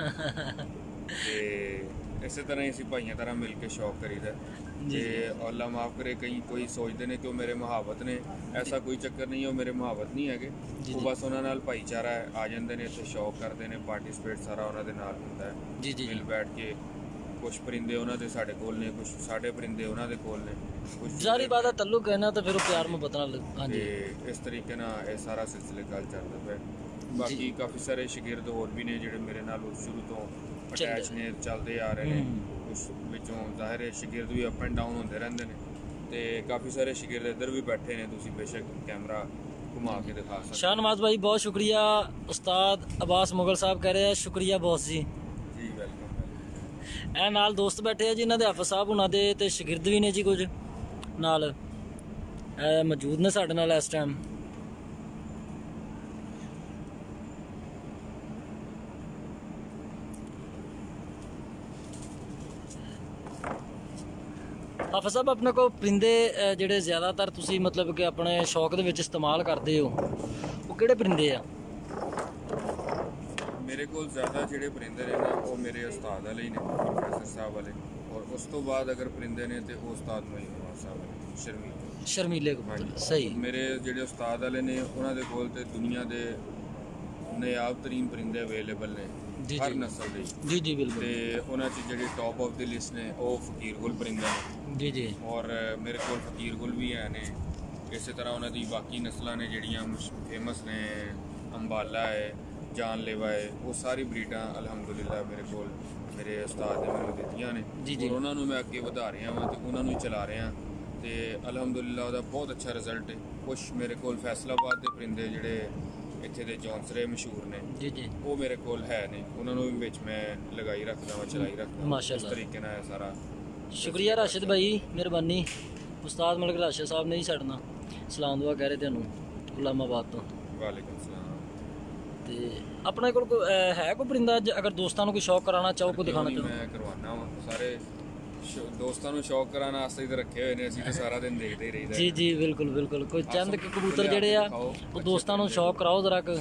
ਤੇ ਇਸੇ ਤਰ੍ਹਾਂ ਹੀ ਅਸੀਂ ਭਾਈਆਂ ਤਰ੍ਹਾਂ ਮਿਲ ਕੇ ਸ਼ੌਕ ਕਰੀਦਾ। ਜੀ। ਤੇ ਅੱਲਾ ਮਾਫ ਕਰੇ, ਕਈ ਕੋਈ ਸੋਚਦੇ ਨੇ ਕਿ ਉਹ ਮੇਰੇ ਮੁਹਾਬਤ ਨੇ, ਐਸਾ ਕੋਈ ਚੱਕਰ ਨਹੀਂ ਹੈ, ਉਹ ਮੇਰੇ ਮੁਹਾਬਤ ਨਹੀਂ ਹੈਗੇ। ਜੀ ਉਹ ਜੀ ਬਸ ਉਹਨਾਂ ਨਾਲ ਭਾਈਚਾਰਾ ਹੈ, ਆ ਜਾਂਦੇ ਨੇ ਇੱਥੇ ਸ਼ੌਕ ਕਰਦੇ ਨੇ, ਪਾਰਟਿਸਿਪੇਟ ਸਾਰਾ ਉਹਨਾਂ ਦੇ ਨਾਲ ਹੁੰਦਾ ਹੈ। ਜੀ ਜੀ ਮਿਲ ਬੈਠ ਕੇ ਕੁਛ ਪਰਿੰਦੇ ਉਹਨਾਂ ਦੇ ਸਾਡੇ ਕੋਲ ਨੇ, ਕੁਛ ਸਾਡੇ ਪਰਿੰਦੇ ਉਹਨਾਂ ਦੇ ਕੋਲ ਨੇ, ਕੁਛ ਜ਼ਾਰੀ ਬਾਤ ਹੈ, ਤल्लुक ਹੈ ਨਾ, ਤਾਂ ਫਿਰ ਉਹ ਪਿਆਰ ਮੁਹੱਬਤ ਨਾਲ। ਹਾਂਜੀ ਤੇ ਇਸ ਤਰੀਕੇ ਨਾਲ ਇਹ ਸਾਰਾ ਸਿਲਸਿਲੇ ਗੱਲ ਚੱਲਦਾ ਪਿਆ। ਬਾਕੀ ਕਾਫੀ ਸਾਰੇ ਸ਼ਾਗਿਰਦ ਹੋਰ ਵੀ ਨੇ ਜਿਹੜੇ ਮੇਰੇ ਨਾਲ ਸ਼ੁਰੂ ਤੋਂ ਅਟੈਚ ਨੇ, ਚੱਲਦੇ ਆ ਰਹੇ ਨੇ। ਉਸ ਵਿੱਚੋਂ ਜ਼ਾਹਿਰ ਹੈ ਸ਼ਾਗਿਰਦ ਵੀ ਅਪ ਐਂਡ ਡਾਊਨ ਹੁੰਦੇ ਰਹਿੰਦੇ ਨੇ, ਤੇ ਕਾਫੀ ਸਾਰੇ ਸ਼ਾਗਿਰਦ ਇੱਧਰ ਵੀ ਬੈਠੇ ਨੇ, ਤੁਸੀਂ ਬੇਸ਼ੱਕ ਕੈਮਰਾ ਘੁਮਾ ਕੇ ਦਿਖਾ ਸਕਦੇ ਸ਼ਾਹਨਵਾਜ਼ ਭਾਈ ਬਹੁਤ ਸ਼ੁਕਰੀਆ। ਉਸਤਾਦ ਅਬਾਸ ਮੁਗਲ ਸਾਹਿਬ ਕਹਿ ਰਹੇ ਆ ਸ਼ੁਕਰੀਆ ਬੌਸ ਜੀ। ਜੀ ਵੈਲਕਮ। ਇਹ ਨਾਲ ਦੋਸਤ ਬੈਠੇ ਆ ਜੀ, ਇਹਨਾਂ ਦੇ ਹਾਫਿਜ਼ ਸਾਹਿਬ ਉਹਨਾਂ ਦੇ, ਤੇ ਸ਼ਾਗਿਰਦ ਵੀ ਨੇ ਜੀ ਕੁਝ ਨਾਲ, ਇਹ ਮੌਜੂਦ ਨੇ ਸਾਡੇ ਨਾਲ ਇਸ ਟਾਈਮ। ਹਾਫਿਜ਼ ਸਾਹਿਬ ਆਪਣੇ ਕੋਲ ਪਰਿੰਦੇ ਅ, ਜਿਹੜੇ ਜ਼ਿਆਦਾਤਰ ਤੁਸੀਂ ਮਤਲਬ ਕਿ ਆਪਣੇ ਸ਼ੌਕ ਦੇ ਵਿੱਚ ਇਸਤੇਮਾਲ ਕਰਦੇ ਹੋ, ਉਹ ਕਿਹੜੇ ਪਰਿੰਦੇ ਆ? ਮੇਰੇ ਕੋਲ ਜ਼ਿਆਦਾ ਜਿਹੜੇ ਪਰਿੰਦੇ ਨੇ ਨਾ, ਉਹ ਮੇਰੇ ਉਸਤਾਦ ਵਾਲੇ ਹੀ ਨੇ, ਪ੍ਰੋਫੈਸਰ ਸਾਹਿਬ ਵਾਲੇ। ਔਰ ਉਸ ਤੋਂ ਬਾਅਦ ਅਗਰ ਪਰਿੰਦੇ ਨੇ ਤੇ ਉਹ ਉਸਤਾਦ ਮੋਇਨ ਨਵਾਜ਼ ਸਾਹਿਬ ਵਾਲੇ, ਸ਼ਰਮੀਲੇ ਸ਼ਰਮੀਲੇ ਕਬੂਤਰ, ਸਹੀ। ਮੇਰੇ ਜਿਹੜੇ ਉਸਤਾਦ ਵਾਲੇ ਨੇ ਉਹਨਾਂ ਦੇ ਕੋਲ ਤੇ ਦੁਨੀਆ ਦੇ ਨਾਯਾਬ ਤਰੀਨ ਪਰਿੰਦੇ ਅਵੇਲੇਬਲ ਨੇ, ਜੀ ਹਰ ਜੀ ਨਸਲ ਦੇ। ਜੀ ਜੀ ਬਿਲਕੁਲ। ਤੇ ਉਹਨਾਂ 'ਚ ਜਿਹੜੇ ਟੌਪ ਆਫ ਦੀ ਲਿਸਟ ਨੇ ਉਹ ਫਕੀਰ ਗੁਲ ਪਰਿੰਦਾ ਨੇ। ਜੀ ਜੀ ਔਰ ਮੇਰੇ ਕੋਲ ਫਕੀਰ ਗੁਲ ਵੀ ਹੈ ਨੇ। ਇਸੇ ਤਰ੍ਹਾਂ ਉਹਨਾਂ ਦੀ ਬਾਕੀ ਨਸਲਾਂ ਨੇ ਜਿਹੜੀਆਂ ਫੇਮਸ ਨੇ, ਅੰਬਾਲਾ ਹੈ, ਜਾਨਲੇਵਾ ਹੈ, ਉਹ ਸਾਰੀ ਬਰੀਡਾਂ ਅਲਹਮਦੁਲਿਲਾ ਮੇਰੇ ਕੋਲ ਮੇਰੇ ਉਸਤਾਦ ਨੇ ਮੈਨੂੰ ਦਿੱਤੀਆਂ ਨੇ। ਜੀ ਜੀ ਔਰ ਉਹਨਾਂ ਨੂੰ ਮੈਂ ਅੱਗੇ ਵਧਾ ਰਿਹਾ ਵਾਂ ਤੇ ਉਹਨਾਂ ਨੂੰ ਹੀ ਚਲਾ ਰਿਹਾ, ਤੇ ਅਲਹਮਦੁਲਿਲਾ ਉਹਦਾ ਬਹੁਤ ਅੱਛਾ ਰਿਜ਼ਲਟ ਹੈ। ਕੁਛ ਮੇਰੇ ਕੋਲ ਫੈਸਲਾਬਾਦ ਦੇ ਪਰਿੰਦੇ ਜਿਹੜੇ ਇੱਥੇ ਦੇ ਜੌਂਸਰੇ ਮਸ਼ਹੂਰ ਨੇ, ਜੀ ਜੀ ਉਹ ਮੇਰੇ ਕੋਲ ਹੈ ਨੇ, ਉਹਨਾਂ ਨੂੰ ਵੀ ਵਿੱਚ ਮੈਂ ਲਗਾਈ ਰੱਖਦਾ ਵਾਂ, ਚਲਾਈ ਰੱਖਦਾ ਵਾਂ। ਇਸ ਮਾਸ਼ਾਅੱਲਾ। ਤਰੀਕੇ ਨਾਲ ਇਹ ਸਾਰਾ ਸ਼ੁਕਰੀਆ ਰਾਸ਼ਿਦ ਭਾਈ, ਮਿਹਰਬਾਨੀ। ਉਸਤਾਦ ਮਲਕ ਰਾਸ਼ਿਦ ਸਾਹਿਬ ਨੇ ਜੀ ਸਾਡੇ ਨਾਲ ਸਲਾਮ ਦੁਆ ਕਹਿ ਰਹੇ ਤੁਹਾਨੂੰ ਗੁਲਾਮਾਬਾਦ ਤੋਂ। ਵਾਲੇਕੁਮ ਸਲਾਮ। ਤੇ ਆਪਣੇ ਕੋਲ ਕੋਈ ਅਹ, ਹੈ ਕੋਈ ਪਰਿੰਦਾ ਜ- ਅਗਰ ਦੋਸਤਾਂ ਨੂੰ ਕੋਈ ਸ਼ੌਕ ਕਰਾਉਣਾ ਚਾਹੋ, ਕੋਈ ਦਿਖਾਣਾ ਚਾਹੋ? ਮੈਂ ਕਰਵਾਉਣਾ ਵਾ ਸਾਰੇ ਸ਼ੌ- ਦੋਸਤਾਂ ਨੂੰ ਸ਼ੌਕ ਕਰਾਉਣ ਵਾਸਤੇ ਹੀ ਤਾਂ ਰੱਖੇ ਹੋਏ ਨੇ, ਅਸੀਂ ਤਾਂ ਸਾਰਾ ਦਿਨ ਦੇਖਦੇ ਹੀ ਰਹੀਦਾ। ਜੀ ਜੀ ਬਿਲਕੁਲ ਬਿਲਕੁਲ। ਕੋਈ ਚੰਦ ਕੁ ਕਬੂਤਰ ਲਿਆ ਜਿਹੜੇ ਕੇ ਆ ਦਿਖਾਓ, ਉਹ ਅੱਛੇ ਦੋਸਤਾਂ ਨੂੰ ਪਰਿੰਦੇ ਸ਼ੌਕ ਕਰਾਓ ਜ਼ਰਾ ਕੁ,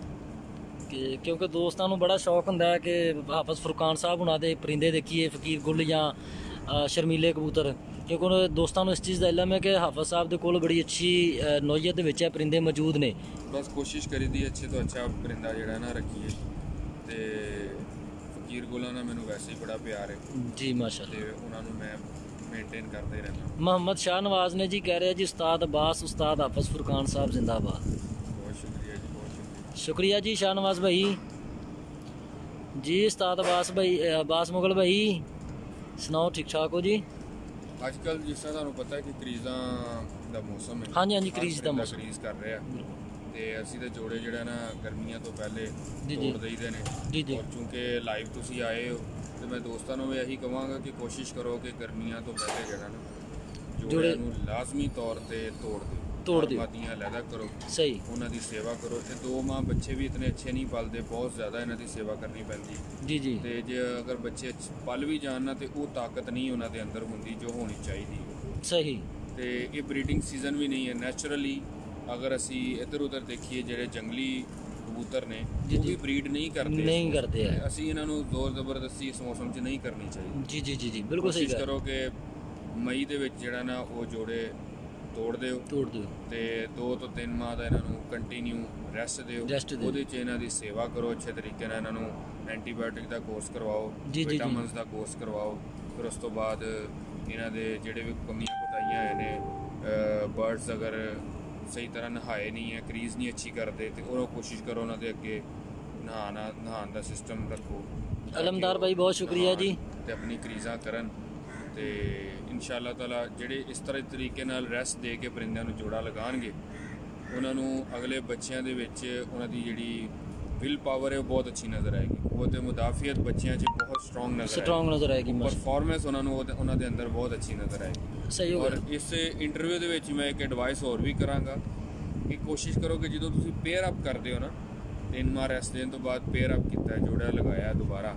ਕਿ ਕਿਉਂਕਿ ਦੋਸਤਾਂ ਨੂੰ ਬੜਾ ਸ਼ੌਕ ਹੁੰਦਾ ਹੈ ਕਿ ਹਾਫਿਜ਼ ਫੁਰਕਾਨ ਸਾਹਿਬ ਉਹਨਾਂ ਦੇ ਪਰਿੰਦੇ ਦੇਖੀਏ, ਫਕੀਰ ਗੁੱਲ ਜਾਂ ਅ, ਸ਼ਰਮੀਲੇ ਕਬੂਤਰ, ਕਿਉਂਕਿ ਉਹਨਾਂ ਦੋਸਤਾਂ ਨੂੰ ਇਸ ਚੀਜ਼ ਦਾ ਇਲਮ ਹੈ ਕਿ ਹਾਫਿਜ਼ ਸਾਹਿਬ ਦੇ ਕੋਲ ਬੜੀ ਅੱਛੀ ਅ, ਨੌਈਅਤ ਦੇ ਵਿੱਚ ਇਹ ਪਰਿੰਦੇ ਮੌਜੂਦ ਨੇ। ਬਸ ਕੋਸ਼ਿਸ਼ ਕਰੀਦੀ ਅੱਛੇ ਤੋਂ ਅੱਛਾ ਪਰਿੰਦਾ ਜਿਹੜਾ ਨਾ ਰੱਖੀਏ। ਤੇ ਫਕੀਰ ਗੁਲਾਂ ਨਾਲ ਮੈਨੂੰ ਵੈਸੇ ਹੀ ਬੜਾ ਪਿਆਰ ਹੈ, ਜੀ ਮਾਸ਼ਾਅੱਲਾ। ਤੇ ਉਹਨਾਂ ਨੂੰ ਮੈਂ ਮੇਨਟੇਨ ਕਰਦੇ ਰਹਿੰਦਾ। ਮੁਹੰਮਦ ਸ਼ਾਹ ਨਵਾਜ਼ ਨੇ ਜੀ ਕਹਿ ਰਿਹਾ ਜੀ ਉਸਤਾਦ ਅਬਾਸ, ਉਸਤਾਦ ਹਾਫਿਜ਼ ਫੁਰਕਾਨ ਸਾਹਿਬ ਜ਼ਿੰਦਾਬਾਦ। ਬਹੁਤ ਸ਼ੁਕਰੀਆ ਜੀ, ਬਹੁਤ ਸ਼ੁਕਰੀਆ। शुक्रिया जी शाहनवाज भाई जी। उस्ताद अब्बास भाई अब्बास मुगल भाई सुनाओ, ठीक ठाक हो जी? ਅੱਜ ਕੱਲ ਜਿਸ ਤਰ੍ਹਾਂ ਤੁਹਾਨੂੰ ਪਤਾ ਹੈ ਕਿ ਕਰੀਜ਼ਾਂ ਦਾ ਮੌਸਮ ਹੈ। ਹਾਂਜੀ ਹਾਂਜੀ, ਹਰ ਕਰੀਜ਼ ਦਾ ਪਰਿੰਦਾ ਮੌਸਮ। ਕਰੀਜ਼ ਕਰ ਰਿਹਾ, ਤੇ ਅਸੀਂ ਤੇ ਜੋੜੇ ਜਿਹੜਾ ਨਾ ਗਰਮੀਆਂ ਤੋਂ ਪਹਿਲੇ ਜੀ ਜੀ ਤੋੜ ਦਈਦੇ ਨੇ। ਜੀ ਜੀ ਔਰ ਚੂੰਕਿ ਲਾਈਵ ਤੁਸੀਂ ਆਏ ਹੋ, ਤੇ ਮੈਂ ਦੋਸਤਾਂ ਨੂੰ ਵੀ ਇਹੀ ਕਹਾਂਗਾ ਕਿ ਕੋਸ਼ਿਸ਼ ਕਰੋ ਕਿ ਗਰਮੀਆਂ ਤੋਂ ਪਹਿਲੇ ਜਿਹੜਾ ਨਾ ਜੋੜੇ- ਜੋੜਿਆਂ ਨੂੰ ਲਾਜ਼ਮੀ ਤੌਰ ਤੇ ਤੋੜ ਦਿਓ। ਤੋੜ ਦਿਓ। ਮਾਦੀਆਂ ਅਲੱਗ ਕਰੋ, ਸਹੀ, ਉਹਨਾਂ ਦੀ ਸੇਵਾ ਕਰੋ। ਤੇ ਦੋ ਮਾਂ ਬੱਚੇ ਵੀ ਇਤਨੇ ਅੱਛੇ ਨਹੀਂ ਪਲਦੇ, ਬਹੁਤ ਜ਼ਿਆਦਾ ਇਹਨਾਂ ਦੀ ਸੇਵਾ ਕਰਨੀ ਪੈਂਦੀ। ਜੀ ਜੀ, ਤੇ ਜੇ ਅਗਰ ਬੱਚੇ ਪਲ ਵੀ ਜਾਣ ਨਾ ਤੇ ਉਹ ਤਾਕਤ ਨਹੀਂ ਉਹਨਾਂ ਦੇ ਅੰਦਰ ਹੁੰਦੀ ਜੋ ਹੋਣੀ ਚਾਹੀਦੀ। ਸਹੀ। ਤੇ ਇਹ ਬਰੀਡਿੰਗ ਸੀਜ਼ਨ ਵੀ ਨਹੀਂ ਹੈ। ਨੈਚੁਰਲੀ ਅਗਰ ਅਸੀਂ ਇੱਧਰ ਉੱਧਰ ਦੇਖੀਏ, ਜਿਹੜੇ ਜੰਗਲੀ ਕਬੂਤਰ ਨੇ ਉਹ ਵੀ ਬਰੀਡ ਨਹੀਂ ਕਰਦੇ ਨਹੀਂ ਕਰਦੇ ਆ। ਅਸੀਂ ਇਹਨਾਂ ਨੂੰ ਜ਼ੋਰ ਜ਼ਬਰਦਸਤੀ ਇਸ ਮੌਸਮ 'ਚ ਨਹੀਂ ਕਰਨੀ ਚਾਹੀਦੀ। ਜੀ ਜੀ ਜੀ ਜੀ, ਬਿਲਕੁਲ ਸਹੀ ਕੋਸ਼ਿਸ਼ ਕਰੋ ਕਿ ਮਈ ਦੇ ਵਿੱਚ ਜਿਹੜਾ ਨਾ ਉਹ ਜੋੜੇ ਤੋੜ ਦਿਓ ਤੋੜ ਦਿਓ ਤੇ ਦੋ ਤੋਂ ਤਿੰਨ ਮਾਹ ਦਾ ਇਹਨਾਂ ਨੂੰ ਕੰਟੀਨਿਊ ਰੈਸਟ ਦਿਓ। ਉਹਦੇ 'ਚ ਇਹਨਾਂ ਦੀ ਸੇਵਾ ਕਰੋ ਅੱਛੇ ਤਰੀਕੇ ਨਾਲ। ਇਹਨਾਂ ਨੂੰ ਐਂਟੀਬਾਇਓਟਿਕ ਦਾ ਕੋਰਸ ਕਰਵਾਓ, ਵਿਟਾਮਿਨਸ ਦਾ ਕੋਰਸ ਕਰਵਾਓ। ਫਿਰ ਉਸ ਤੋਂ ਬਾਅਦ ਇਹਨਾਂ ਦੇ ਜਿਹੜੇ ਵੀ ਕਮੀਆਂ ਕੁਤਾਈਆਂ ਹੋਏ ਨੇ, ਬਰਡਸ ਅਗਰ ਸਹੀ ਤਰ੍ਹਾਂ ਨਹਾਏ ਨਹੀਂ ਹੈ, ਕਰੀਜ਼ ਨਹੀਂ ਅੱਛੀ ਕਰਦੇ, ਤੇ ਉਹ ਕੋਸ਼ਿਸ਼ ਕਰੋ ਉਹਨਾਂ ਦੇ ਅੱਗੇ ਨਹਾਣਾ ਨਹਾਉਣ ਦਾ ਸਿਸਟਮ ਰੱਖੋ। ਅਲਮਦਾਰ ਭਾਈ ਬਹੁਤ ਸ਼ੁਕਰੀਆ ਜੀ। ਤੇ ਆਪਣੀ ਕਰੀਜ਼ਾਂ ਕਰਨ ਤੇ ਇਨਸ਼ਾਅੱਲਾ ਤਾਲਾ ਜਿਹੜੇ ਇਸ ਤਰ੍ਹਾਂ ਤਰੀਕੇ ਨਾਲ ਰੈਸਟ ਦੇ ਕੇ ਪਰਿੰਦਿਆਂ ਨੂੰ ਜੋੜਾ ਲਗਾਉਣਗੇ, ਉਹਨਾਂ ਨੂੰ ਅਗਲੇ ਬੱਚਿਆਂ ਦੇ ਵਿੱਚ ਉਹਨਾਂ ਦੀ ਜਿਹੜੀ ਵਿਲ ਪਾਵਰ ਹੈ ਉਹ ਬਹੁਤ ਅੱਛੀ ਨਜ਼ਰ ਆਏਗੀ। ਉਹ ਤੇ ਮੁਦਾਫੀਅਤ ਬੱਚਿਆਂ 'ਚ ਬਹੁਤ ਸਟਰੋਂਗ ਨਜ਼ਰ ਸਟਰੋਂਗ ਨਜ਼ਰ ਆਏਗੀ। ਪਰਫਾਰਮੈਂਸ ਉਹਨਾਂ ਨੂੰ ਉਹਨਾਂ ਦੇ ਅੰਦਰ ਬਹੁਤ ਅੱਛੀ ਨਜ਼ਰ ਆਏਗੀ। ਸਹੀ ਹੋ ਗਿਆ। ਔਰ ਇਸ ਇੰਟਰਵਿਊ ਦੇ ਵਿੱਚ ਮੈਂ ਇੱਕ ਐਡਵਾਈਸ ਹੋਰ ਵੀ ਕਰਾਂਗਾ ਕਿ ਕੋਸ਼ਿਸ਼ ਕਰੋ ਕਿ ਜਦੋਂ ਤੁਸੀਂ ਪੇਅਰ ਅਪ ਕਰਦੇ ਹੋ ਨਾ, ਤਿੰਨ ਮਾਹ ਰੈਸਟ ਦੇਣ ਤੋਂ ਬਾਅਦ ਪੇਅਰ ਅਪ ਕੀਤਾ, ਜੋੜਾ ਲਗਾਇਆ ਦੁਬਾਰਾ,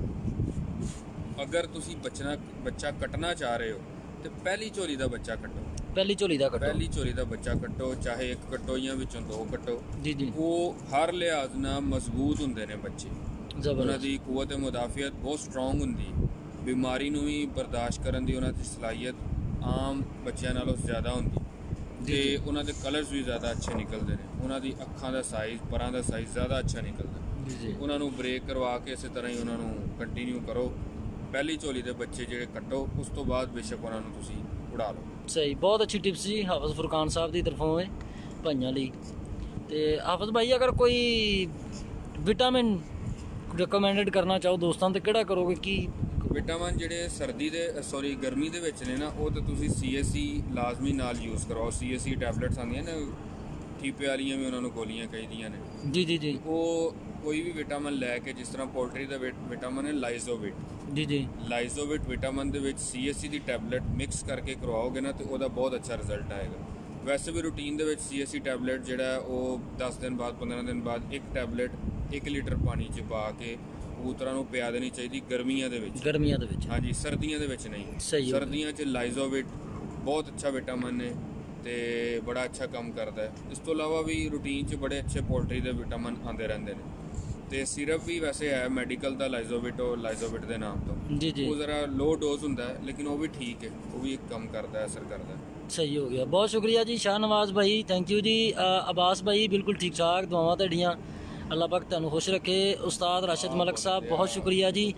ਅਗਰ ਤੁਸੀਂ ਬਚਣਾ ਬੱਚਾ ਕੱਟਣਾ ਚਾਹ ਰਹੇ ਹੋ ਤੇ ਪਹਿਲੀ ਝੋਲੀ ਦਾ ਬੱਚਾ ਕੱਟੋ। ਪਹਿਲੀ ਝੋਲੀ ਦਾ ਕੱਟੋ ਪਹਿਲੀ ਝੋਲੀ ਦਾ ਬੱਚਾ ਕੱਟੋ, ਚਾਹੇ ਇੱਕ ਕੱਟੋ ਜਾਂ ਵਿੱਚੋਂ ਦੋ ਕੱਟੋ। ਜੀ ਜੀ, ਉਹ ਹਰ ਲਿਹਾਜ਼ ਨਾਲ ਮਜ਼ਬੂਤ ਹੁੰਦੇ ਨੇ ਬੱਚੇ। ਉਹਨਾਂ ਦੀ ਕੂਵਤ ਮੁਦਾਫੀਅਤ ਬਹੁਤ ਸਟਰੋਂਗ ਹੁੰਦੀ, ਬਿਮਾਰੀ ਨੂੰ ਵੀ ਬਰਦਾਸ਼ਤ ਕਰਨ ਦੀ ਉਹਨਾਂ ਦੀ ਸਲਾਹੀਅਤ ਆਮ ਬੱਚਿਆਂ ਨਾਲੋਂ ਜ਼ਿਆਦਾ ਹੁੰਦੀ, ਤੇ ਉਹਨਾਂ ਦੇ ਕਲਰਸ ਵੀ ਜ਼ਿਆਦਾ ਅੱਛੇ ਨਿਕਲਦੇ ਨੇ। ਉਹਨਾਂ ਦੀ ਅੱਖਾਂ ਦਾ ਸਾਈਜ਼, ਪਰਾਂ ਦਾ ਸਾਈਜ਼ ਜ਼ਿਆਦਾ ਅੱਛਾ ਨਿਕਲਦਾ। ਜੀ ਜੀ, ਉਹਨਾਂ ਨੂੰ ਬ੍ਰੇਕ ਕਰਵਾ ਕੇ ਇਸੇ ਤਰ੍ਹਾਂ ਹੀ ਉਹਨਾਂ ਨੂੰ ਕੰਟੀਨਿਊ ਕਰੋ। ਪਹਿਲੀ ਝੋਲੀ ਦੇ ਬੱਚੇ ਜਿਹੜੇ ਕੱਟੋ, ਉਸ ਤੋਂ ਬਾਅਦ ਬੇਸ਼ੱਕ ਉਹਨਾਂ ਨੂੰ ਤੁਸੀਂ ਉਡਾ ਲਓ। ਸਹੀ, ਬਹੁਤ ਅੱਛੀ ਟਿਪਸ ਜੀ ਹਾਫਿਜ਼ ਫੁਰਕਾਨ ਸਾਹਿਬ ਦੀ ਤਰਫੋਂ ਹੈ ਭਾਈਆਂ ਲਈ। ਤੇ ਹਾਫਿਜ਼ ਭਾਈ ਅਗਰ ਕੋਈ ਵਿਟਾਮਿਨ ਰਿਕਮੈਂਡਡ ਕਰਨਾ ਚਾਹੋ ਦੋਸਤਾਂ ਨੂੰ, ਤੇ ਕਿਹੜਾ ਕਰੋਗੇ? ਕੀ ਵਿਟਾਮਿਨ ਜਿਹੜੇ ਸਰਦੀ ਦੇ ਸੌਰੀ ਗਰਮੀ ਦੇ ਵਿੱਚ ਨੇ ਨਾ, ਉਹ ਤਾਂ ਤੁਸੀਂ ਸੀ ਐਸ ਸੀ ਲਾਜ਼ਮੀ ਨਾਲ ਯੂਜ਼ ਕਰਵਾਓ। ਸੀ ਐਸ ਸੀ ਟੈਬਲੇਟਸ ਆਉਂਦੀਆਂ ਨੇ ਠੀਪੇ ਵਾਲੀਆਂ ਵੀ, ਉਹਨਾਂ ਨੂੰ ਗੋਲੀਆਂ ਕਹੀਦੀਆਂ ਨੇ। ਜੀ ਜੀ ਜੀ, ਉਹ ਕੋਈ ਵੀ ਵਿਟਾਮਿਨ ਲੈ ਕੇ, ਜਿਸ ਤਰ੍ਹਾਂ ਪੋਲਟਰੀ ਦਾ ਵਿਟਾਮਿਨ ਹੈ ਲਾਈਜ਼ੋਵਿਟ। ਜੀ ਜੀ, ਲਾਈਜ਼ੋਵਿਟ ਵਿਟਾਮਿਨ ਦੇ ਵਿੱਚ ਸੀ ਐਸ ਸੀ ਦੀ ਟੈਬਲੇਟ ਮਿਕਸ ਕਰਕੇ ਕਰਵਾਓਗੇ ਨਾ, ਤੇ ਉਹਦਾ ਬਹੁਤ ਅੱਛਾ ਰਿਜ਼ਲਟ ਆਏਗਾ। ਵੈਸੇ ਵੀ ਰੂਟੀਨ ਦੇ ਵਿੱਚ ਸੀ ਐਸ ਸੀ ਟੈਬਲੇਟ ਜਿਹੜਾ ਉਹ ਦਸ ਦਿਨ ਬਾਅਦ, ਪੰਦਰਾਂ ਦਿਨ ਬਾਅਦ ਇੱਕ ਟੈਬਲੇਟ ਇੱਕ ਲੀਟਰ ਪਾਣੀ 'ਚ ਪਾ ਕੇ ਕਬੂਤਰਾਂ ਨੂੰ ਪਿਆ ਦੇਣੀ ਚਾਹੀਦੀ ਗਰਮੀਆਂ ਦੇ ਵਿੱਚ। ਗਰਮੀਆਂ ਦੇ ਵਿੱਚ, ਹਾਂਜੀ, ਸਰਦੀਆਂ ਦੇ ਵਿੱਚ ਨਹੀਂ। ਸਰਦੀਆਂ 'ਚ ਲਾਈਜ਼ੋਵਿਟ ਬਹੁਤ ਅੱਛਾ ਵਿਟਾਮਿਨ ਨੇ ਤੇ ਬੜਾ ਅੱਛਾ ਕੰਮ ਕਰਦਾ ਹੈ। ਇਸ ਤੋਂ ਇਲਾਵਾ ਵੀ ਰੂਟੀਨ 'ਚ ਬੜੇ ਅੱਛੇ ਪੋਲਟਰੀ ਦੇ ਵਿਟਾਮਿਨ ਆਉਂਦੇ ਰਹਿੰਦੇ ਨੇ। ਤੇ ਸਿਰਪ ਵੀ ਵੈਸੇ ਹੈ ਮੈਡੀਕਲ ਦਾ ਲਾਈਜ਼ੋਵਿਟ, ਉਹ ਲਾਈਜ਼ੋਵਿਟ ਦੇ ਨਾਮ ਤੋਂ। ਜੀ ਜੀ, ਉਹ ਜ਼ਰਾ ਲੋ ਡੋਜ਼ ਹੁੰਦਾ ਹੈ, ਲੇਕਿਨ ਉਹ ਵੀ ਠੀਕ ਹੈ, ਉਹ ਵੀ ਇੱਕ ਕੰਮ ਕਰਦਾ, ਅਸਰ ਕਰਦਾ। ਸਹੀ ਹੋ ਗਿਆ, ਬਹੁਤ ਸ਼ੁਕਰੀਆ ਜੀ ਸ਼ਾਹਨਵਾਜ਼ ਭਾਈ, ਥੈਂਕ ਯੂ ਜੀ। ਅਬਾਸ ਭਾਈ ਬਿਲਕੁਲ ਠੀਕ ਠਾਕ, ਦੁਆਵਾਂ ਤੁਹਾਡੀਆਂ, ਅੱਲਾਹ ਪਾਕ ਤੁਹਾਨੂੰ ਖੁਸ਼ ਰੱਖੇ। ਉਸਤਾਦ ਰਾਸ਼ਿਦ ਮਲਕ ਸਾਹਿਬ ਬਹੁਤ ਸ਼ੁਕਰੀਆ ਜੀ,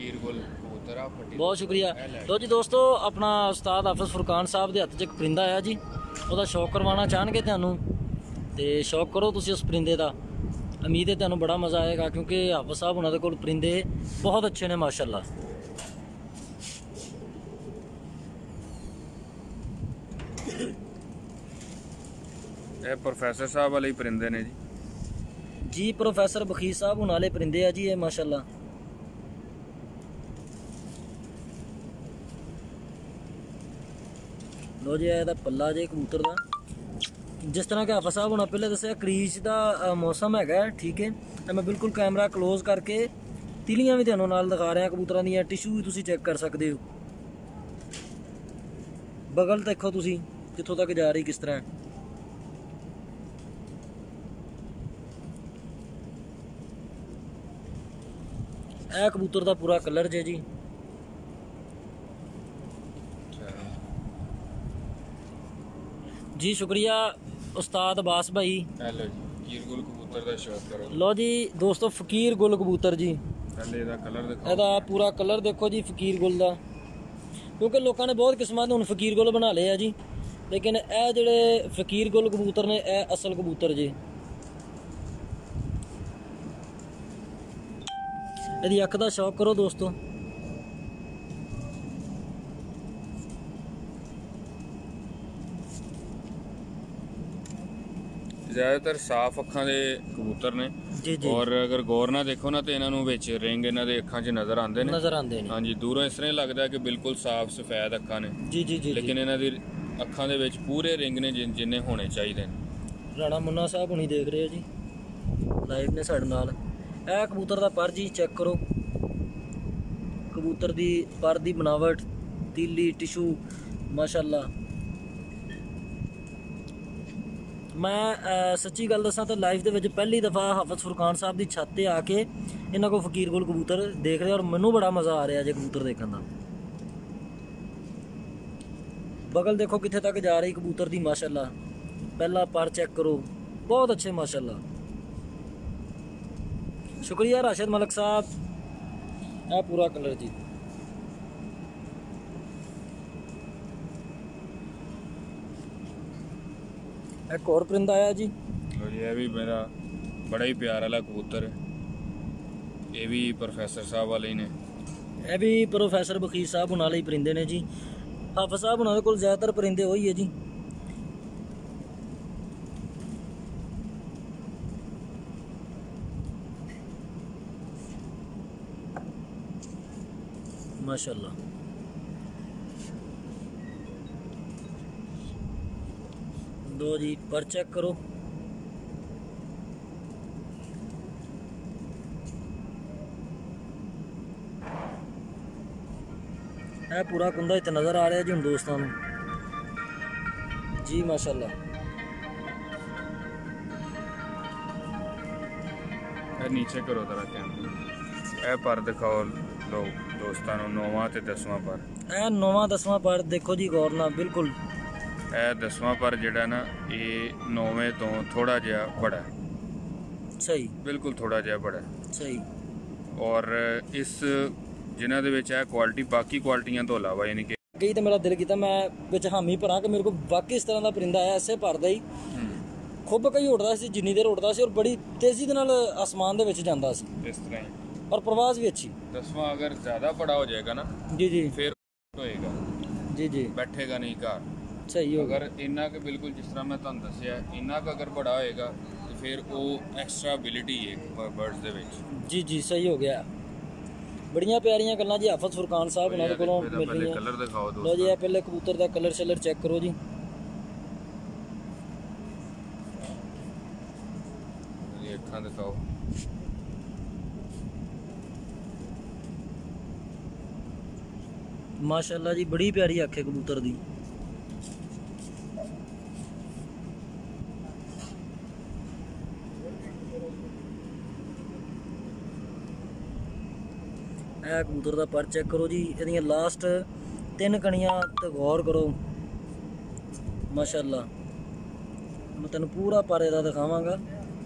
ਬਹੁਤ ਸ਼ੁਕਰੀਆ। ਲੋ ਜੀ ਦੋਸਤੋ, ਆਪਣਾ ਉਸਤਾਦ ਹਾਫਿਜ਼ ਫੁਰਕਾਨ ਸਾਹਿਬ ਦੇ ਹੱਥ 'ਚ ਇੱਕ ਪਰਿੰਦਾ ਆਇਆ ਜੀ, ਉਹਦਾ ਸ਼ੌਕ ਕਰਵਾਉਣਾ ਚਾਹਣਗੇ ਤੁਹਾਨੂੰ, ਤੇ ਸ਼ੌਕ ਕਰੋ ਤੁਸੀਂ ਉਸ ਪਰਿੰਦੇ ਦਾ। ਉਮੀਦ ਹੈ ਤੁਹਾਨੂੰ ਬੜਾ ਮਜ਼ਾ ਆਏਗਾ, ਕਿਉਂਕਿ ਹਾਫਿਜ਼ ਸਾਹਿਬ ਉਹਨਾਂ ਦੇ ਕੋਲ ਪਰਿੰਦੇ ਬਹੁਤ ਅੱਛੇ ਨੇ ਮਾਸ਼ਾਅੱਲਾ। ਇਹ ਪ੍ਰੋਫੈਸਰ ਸਾਹਿਬ ਵਾਲੇ ਪਰਿੰਦੇ ਨੇ ਜੀ। ਜੀ ਪ੍ਰੋਫੈਸਰ ਬਖੀਰ ਸਾਹਿਬ ਹੁਣ ਵਾਲੇ ਪਰਿੰਦੇ ਆ ਜੀ ਇਹ ਮਾਸ਼ਾਅੱਲਾ। ਲੋ ਜੀ, ਇਹਦਾ ਪੱਲਾ ਜੇ ਕਬੂਤਰ ਦਾ, ਜਿਸ ਤਰ੍ਹਾਂ ਕਿ ਹਾਫਿਜ਼ ਸਾਹਿਬ ਹੁਣ ਪਹਿਲੇ ਦੱਸਿਆ ਕਰੀਜ਼ ਦਾ ਮੌਸਮ ਹੈਗਾ, ਠੀਕ ਹੈ। ਤਾਂ ਮੈਂ ਬਿਲਕੁਲ ਕੈਮਰਾ ਕਲੋਜ਼ ਕਰਕੇ ਤਿਲੀਆਂ ਵੀ ਤੁਹਾਨੂੰ ਨਾਲ ਦਿਖਾ ਰਿਹਾ ਕਬੂਤਰਾਂ ਦੀਆਂ, ਟਿਸ਼ੂ ਵੀ ਤੁਸੀਂ ਚੈੱਕ ਕਰ ਸਕਦੇ ਹੋ। ਬਗਲ ਦੇਖੋ ਤੁਸੀਂ ਕਿੱਥੋਂ ਤੱਕ ਜਾ ਰਹੀ, ਕਿਸ ਤਰ੍ਹਾਂ। ਇਹ ਕਬੂਤਰ ਦਾ ਪੂਰਾ ਕਲਰ ਜੇ ਜੀ। ਜੀ ਸ਼ੁਕਰੀਆ ਉਸਤਾਦ ਅਬਾਸ ਭਾਈ। ਹੈਲੋ ਜੀ, ਫਕੀਰ ਗੁਲ ਕਬੂਤਰ ਦਾ ਸ਼ੌਕ ਕਰੋ। ਲੋ ਜੀ ਦੋਸਤੋ, ਫਕੀਰ ਗੁਲ ਕਬੂਤਰ ਜੀ, ਪਹਿਲੇ ਇਹਦਾ ਕਲਰ ਦੇਖੋ, ਇਹਦਾ ਪੂਰਾ ਕਲਰ ਦੇਖੋ ਜੀ ਫਕੀਰ ਗੁਲ ਦਾ। ਕਿਉਂਕਿ ਲੋਕਾਂ ਨੇ ਬਹੁਤ ਕਿਸਮਾਂ ਦੇ ਹੁਣ ਫਕੀਰ ਗੁਲ ਬਣਾ ਲਏ ਆ ਜੀ, ਲੇਕਿਨ ਇਹ ਜਿਹੜੇ ਫਕੀਰ ਗੁਲ ਕਬੂਤਰ ਨੇ ਇਹ ਅਸਲ ਕਬੂਤਰ ਜੀ। ਇਹਦੀ ਅੱਖ ਦਾ ਸ਼ੌਕ ਕਰੋ ਦੋਸਤੋ। ਜ਼ਿਆਦਾਤਰ ਸਾਫ ਅੱਖਾਂ ਦੇ ਕਬੂਤਰ ਨੇ ਜੀ ਜੀ, ਔਰ ਅਗਰ ਗੌਰ ਨਾਲ ਦੇਖੋ ਨਾ ਤੇ ਇਹਨਾਂ ਨੂੰ ਵਿੱਚ ਰਿੰਗ ਇਹਨਾਂ ਦੇ ਅੱਖਾਂ 'ਚ ਨਜ਼ਰ ਆਉਂਦੇ ਨੇ ਨਜ਼ਰ ਆਉਂਦੇ ਨੇ ਹਾਂਜੀ, ਦੂਰੋਂ ਇਸ ਤਰ੍ਹਾਂ ਲੱਗਦਾ ਕਿ ਬਿਲਕੁਲ ਸਾਫ ਸਫੈਦ ਅੱਖਾਂ ਨੇ ਜੀ ਜੀ ਜੀ, ਲੇਕਿਨ ਇਹਨਾਂ ਦੀ ਅੱਖਾਂ ਦੇ ਵਿੱਚ ਪੂਰੇ ਰਿੰਗ ਨੇ ਜਿੰਨੇ ਹੋਣੇ ਚਾਹੀਦੇ ਨੇ। ਰਾਣਾ ਮੁੰਨਾ ਸਾਹਿਬ ਹੁਣੀ ਦੇਖ ਰਹੇ ਹੋ ਜੀ, ਲਾਈਵ ਨੇ ਸਾਡੇ ਨਾਲ। ਇਹ ਕਬੂਤਰ ਦਾ ਪਰ ਜੀ ਚੈੱਕ ਕਰੋ, ਕਬੂਤਰ ਦੀ ਪਰ ਦੀ ਬਣਾਵਟ, ਤੀਲੀ ਟਿਸ਼ੂ ਮਾਸ਼ਾਅੱਲਾ। ਮੈਂ ਸੱਚੀ ਗੱਲ ਦੱਸਾਂ ਤਾਂ ਲਾਈਵ ਦੇ ਵਿੱਚ ਪਹਿਲੀ ਦਫਾ ਹਾਫਿਜ਼ ਫੁਰਕਾਨ ਸਾਹਿਬ ਦੀ ਛੱਤ ਤੇ ਆ ਕੇ ਇਹਨਾਂ ਕੋਲ ਫਕੀਰ ਕੋਲ ਕਬੂਤਰ ਦੇਖ ਰਿਹਾ, ਔਰ ਮੈਨੂੰ ਬੜਾ ਮਜ਼ਾ ਆ ਰਿਹਾ ਜੇ ਕਬੂਤਰ ਦੇਖਣ ਦਾ। बगल देखो कितने तक जा रही कबूतर दी माशाल्लाह, पहला पर चेक करो, बहुत अच्छे माशाल्लाह। शुक्रिया राशिद मलिक साहब। है पूरा कलर जी, एक और परिंदा आया जी। ये भी मेरा बड़ा ही प्यार वाला कबूतर है, ये भी प्रोफेसर साहब वाले ने, ये भी प्रोफेसर बखीर साहब उन्होंने ही परिंदे ने जी। हाफिज़ साहब उन्होंने को ज़्यादातर परिंदे वही है जी। माशाल्लाह। दो जी पर चेक करो, है पूरा कुंदा इतना नज़र आ रहा है जी हम दोस्तों जी माशाल्लाह। नीचे करो जरा कैमरा, ए पर दिखाओ लोग दोस्तों को, नौवां ते दसवां पर। ए नौवां दसवां पर देखो जी गौर नाल, बिल्कुल ए दसवां पर जेड़ा ना ये नौवें तो थोड़ा जिहा बड़ा है, सही बिल्कुल थोड़ा जिहा बड़ा है, सही। और इस जिन्हां दे विच है क्वालिटी बाकी क्वालिटियां तो अलावा, यानी कि कई तो मेरा दिल किया मैं विच हामी भरा कि मेरे को वाकई इस तरह का परिंदा है, ऐसे भरदा ही खुब कई उड़दा सी, जिन्नी देर उड़दा सी और बड़ी तेजी दे नाल आसमान दे विच जांदा सी, इस तरह ही। और प्रवास भी अच्छी। दसवां अगर ज़्यादा बड़ा हो जाएगा ना जी जी फिर होएगा जी जी, बैठेगा नहीं घर, सही होगा। अगर इन्ना के बिल्कुल जिस तरह मैं तुहानू दस्सिया इन्ना का अगर बड़ा होएगा तो फिर वो एक्स्ट्रा एबिलिटी है बर्ड्स दे विच। जी जी सही हो गया। बड़ियां प्यारियां गल्लां जी हाफिज़ फुरकान साहब उन्होंने कोलों मिल रही हैं। कलर दिखाओ लो जी, पहले कबूतर का कलर शलर चेक करो जी। ये अखां दिखाओ, माशाल्लाह जी बड़ी प्यारी अख है कबूतर दी। ਇਹ कबूतर का पर चेक करो जी, ये लास्ट तीन कणियां तो गौर करो माशाल्लाह। मैं तेन पूरा पर इहदा दिखावांगा,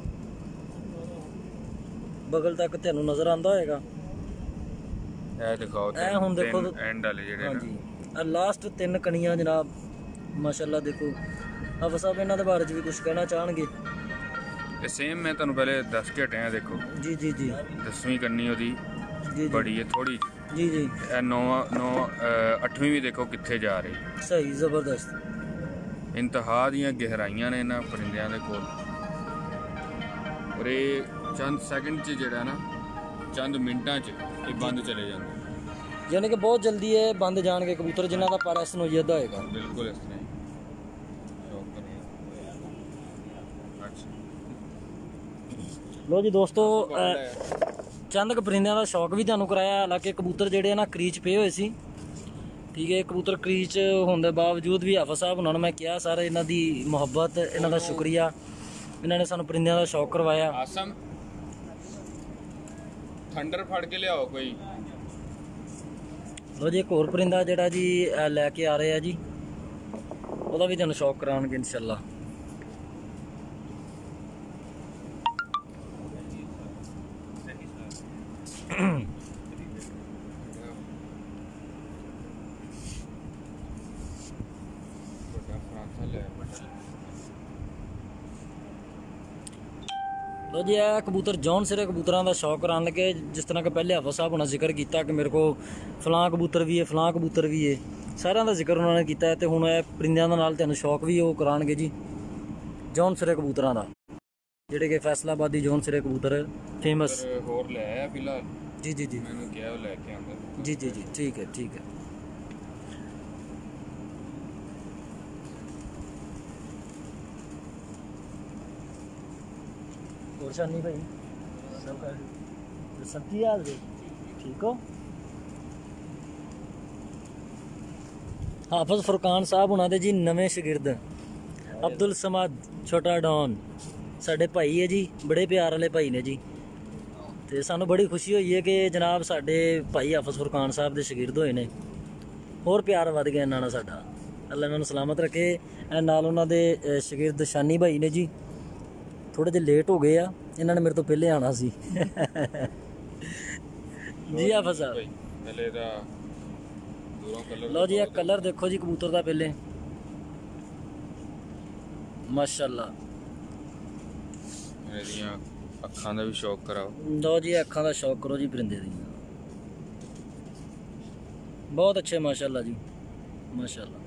बगल तक तेनू नज़र आंदा होएगा। ए दिखाओ, ए हुण देखो एंड वाले जेडे हाँ जी, लास्ट तीन कणियां जनाब माशाल्लाह। देखो हाफिज़ साहब इन्हां दे बारे च भी कुछ कहना चाहणगे? ये सेम मैं तुहानू पहले दस के हटिया, देखो जी जी जी, दसवीं करनी ओदी जी बड़ी है थोड़ी जी जी, ए नौवां नौ अठवीं भी देखो कित्थे जा रही, सही ज़बरदस्त। इंतहा दियां गहराइयां ने इन्हां परिंदियां दे कोल, और ये चंद सैकंड च जेड़ा ना चंद मिनटां च ये बंद चले जाते, यानी कि बहुत जल्दी है बंद जाएंगे कबूतर जिन्हों का पर नोयदा होएगा। बिल्कुल इस तरह अच्छा। लो जी दोस्तों, चंद क परिंदियां का शौक भी तुहानू कराया, हालांकि कबूतर जेडे ना क्रीच पे हुए सी, ठीक है। कबूतर क्रीच होने के बावजूद भी हाफिज़ साहब उन्होंने मैं किया सारे इन्हों की मुहब्बत, इन्हों का शुक्रिया, इन्होंने सानू परिंदियां का शौक करवाया। आसम थंडर फड़ के लियाओ कोई। लो जी एक होर परिंदा जेड़ा जी लैके आ रहे हैं जी, वह भी तुहानू शौक कराएंगे इंशाल्लाह। लो जी है कबूतर जौन सिरे कबूतरों का शौक कराने लगे, जिस तरह के पहले हाफिज़ साहब उन्होंने जिक्र किया कि मेरे को फलां कबूतर भी है फलां कबूतर भी है, सारिਆਂ का जिक्र उन्होंने किया है। तो हुण परिंदियां नाल तुहानू शौक भी वो कराएंगे जी जौन सिरे कबूतरों का, जिहड़े कि फैसलाबादी जौन सिरे कबूतर फेमस होर ले आया फिलहाल। जी जी जी, मैंने क्या वो लेके आंदा जी जी जी, ठीक है ठीक है। ਹੋਰ ਸ਼ਾਨੀ ਭਾਈ ਸਭ ਕਰ ਸਭ ਕੀ ਹਾਲ ਜੀ ਠੀਕ ਹੋ ਹਾਫਿਜ਼ ਫੁਰਕਾਨ ਸਾਹਿਬ ਉਹਨਾਂ ਦੇ ਜੀ ਨਵੇਂ ਸ਼ਾਗਿਰਦ ਅਬਦੁਲ ਸਮਦ ਛੋਟਾ ਡੌਨ ਸਾਡੇ ਭਾਈ ਹੈ ਜੀ ਬੜੇ ਪਿਆਰ ਵਾਲੇ ਭਾਈ ਨੇ ਜੀ ਤੇ ਸਾਨੂੰ ਬੜੀ ਖੁਸ਼ੀ ਹੋਈ ਹੈ ਕਿ ਜਨਾਬ ਸਾਡੇ ਭਾਈ ਹਾਫਿਜ਼ ਫੁਰਕਾਨ ਸਾਹਿਬ ਦੇ ਸ਼ਾਗਿਰਦ ਹੋਏ ਨੇ ਹੋਰ ਪਿਆਰ ਵੱਧ ਗਿਆ ਇਹਨਾਂ ਨਾਲ ਸਾਡਾ ਅੱਲਾ ਇਹਨਾਂ ਨੂੰ ਸਲਾਮਤ ਰੱਖੇ ਨਾਲ ਉਹਨਾਂ ਦੇ ਸ਼ਾਗਿਰਦ ਸ਼ਾਨੀ ਭਾਈ ਨੇ ਜੀ ਥੋੜੇ ਜਿਹੇ ਲੇਟ ਹੋ ਗਏ ਆ ਇਹਨਾਂ ਨੇ ਮੇਰੇ ਤੋਂ ਪਹਿਲੇ ਆਣਾ ਸੀ ਜੀ ਹਾਫਿਜ਼ ਸਾਹਿਬ ਪਹਿਲੇ ਦਾ ਦੂਰੋਂ ਕਲਰ ਲਓ ਜੀ ਇਹ ਕਲਰ ਦੇਖੋ ਜੀ ਕਬੂਤਰ ਦਾ ਪਹਿਲੇ ਮਾਸ਼ਾਅੱਲਾ ਇਹਦੀਆਂ ਅੱਖਾਂ ਦਾ ਵੀ ਸ਼ੌਕ ਕਰਾਓ ਲਓ ਜੀ ਅੱਖਾਂ ਦਾ ਸ਼ੌਕ ਕਰੋ ਜੀ ਪਰਿੰਦੇ ਦੀ ਬਹੁਤ ਅੱਛੇ ਮਾਸ਼ਾਅੱਲਾ ਜੀ ਮਾਸ਼ਾਅੱਲਾ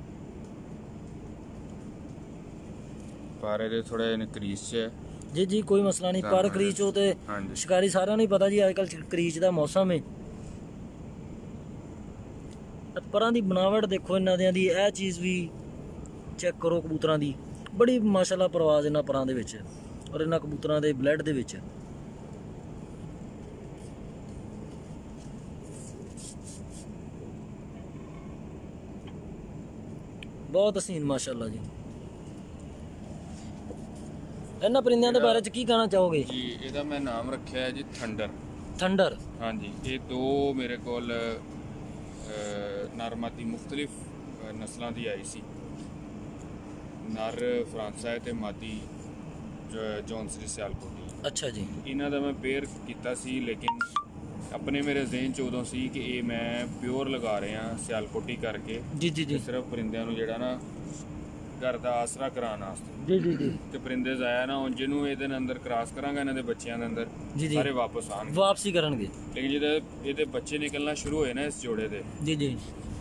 ਪਾਰੇ ਦੇ ਥੋੜੇ ਇਨਕਰੀਜ਼ ਚ ਜੀ ਜੀ ਕੋਈ ਮਸਲਾ ਨਹੀਂ ਪਰ ਕਰੀਚ ਹੋ ਤੇ ਸ਼ਿਕਾਰੀ ਸਾਰਿਆਂ ਨੂੰ ਹੀ ਪਤਾ ਜੀ ਅੱਜ ਕੱਲ ਕਰੀਚ ਦਾ ਮੌਸਮ ਹੈ ਪਰਾਂ ਦੀ ਬਣਾਵਟ ਦੇਖੋ ਇਹਨਾਂ ਦਿਆਂ ਦੀ ਇਹ ਚੀਜ਼ ਵੀ ਚੈੱਕ ਕਰੋ ਕਬੂਤਰਾਂ ਦੀ ਬੜੀ ਮਾਸ਼ਾਅੱਲਾ ਪਰਵਾਜ਼ ਇਹਨਾਂ ਪਰਾਂ ਦੇ ਵਿੱਚ ਔਰ ਇਹਨਾਂ ਕਬੂਤਰਾਂ ਦੇ ਬਲੱਡ ਦੇ ਵਿੱਚ ਬਹੁਤ ਹਸੀਨ ਮਾਸ਼ਾਅੱਲਾ ਜੀ ਇਹਨਾਂ ਪਰਿੰਦਿਆਂ ਦੇ ਬਾਰੇ ਚ ਕੀ ਕਹਿਣਾ ਚਾਹੋਗੇ ਜੀ ਇਹਦਾ ਮੈਂ ਨਾਮ ਰੱਖਿਆ ਹੈ ਜੀ ਥੰਡਰ ਥੰਡਰ ਹਾਂਜੀ ਇਹ ਦੋ ਮੇਰੇ ਕੋਲ ਨਰਮਾਤੀ ਮੁxtਲਿਫ ਨਸਲਾਂ ਦੀ ਆਈ ਸੀ ਨਰ ਫਰਾਂਸਾ ਹੈ ਤੇ ਮਾਦੀ ਜੌਨਸਰੀ ਸਿਆਲਕੋਟੀ ਅੱਛਾ ਜੀ ਇਹਨਾਂ ਦਾ ਮੈਂ ਪੇਅਰ ਕੀਤਾ ਸੀ ਲੇਕਿਨ ਆਪਣੇ ਮੇਰੇ ਜ਼ਿਹਨ ਚ ਉਦੋਂ ਸੀ ਕਿ ਇਹ ਮੈਂ ਪਿਓਰ ਲਗਾ ਰਿਹਾ ਸਿਆਲਕੋਟੀ ਕਰਕੇ ਜੀ ਜੀ ਜੀ ਸਿਰਫ ਪਰਿੰਦਿਆਂ ਨੂੰ ਜਿਹੜਾ ਨਾ ਘਰ ਦਾ ਆਸਰਾ ਕਰਾਉਣ ਵਾਸਤੇ ਜੀ ਜੀ ਜੀ ਤੇ ਪਰਿੰਦੇ ਜ਼ਾਇਆ ਨਾ ਹੁਣ ਜਿਹਨੂੰ ਇਹਦੇ ਅੰਦਰ ਕ੍ਰਾਸ ਕਰਾਂਗਾ ਇਹਨਾਂ ਦੇ ਬੱਚਿਆਂ ਦੇ ਅੰਦਰ ਸਾਰੇ ਵਾਪਸ ਆਣਗੇ ਵਾਪਸੀ ਕਰਨਗੇ ਲੇਕਿਨ ਜਿਹਦੇ ਇਹਦੇ ਬੱਚੇ ਨਿਕਲਣਾ ਸ਼ੁਰੂ ਹੋਏ ਨਾ ਇਸ ਜੋੜੇ ਦੇ ਜੀ ਜੀ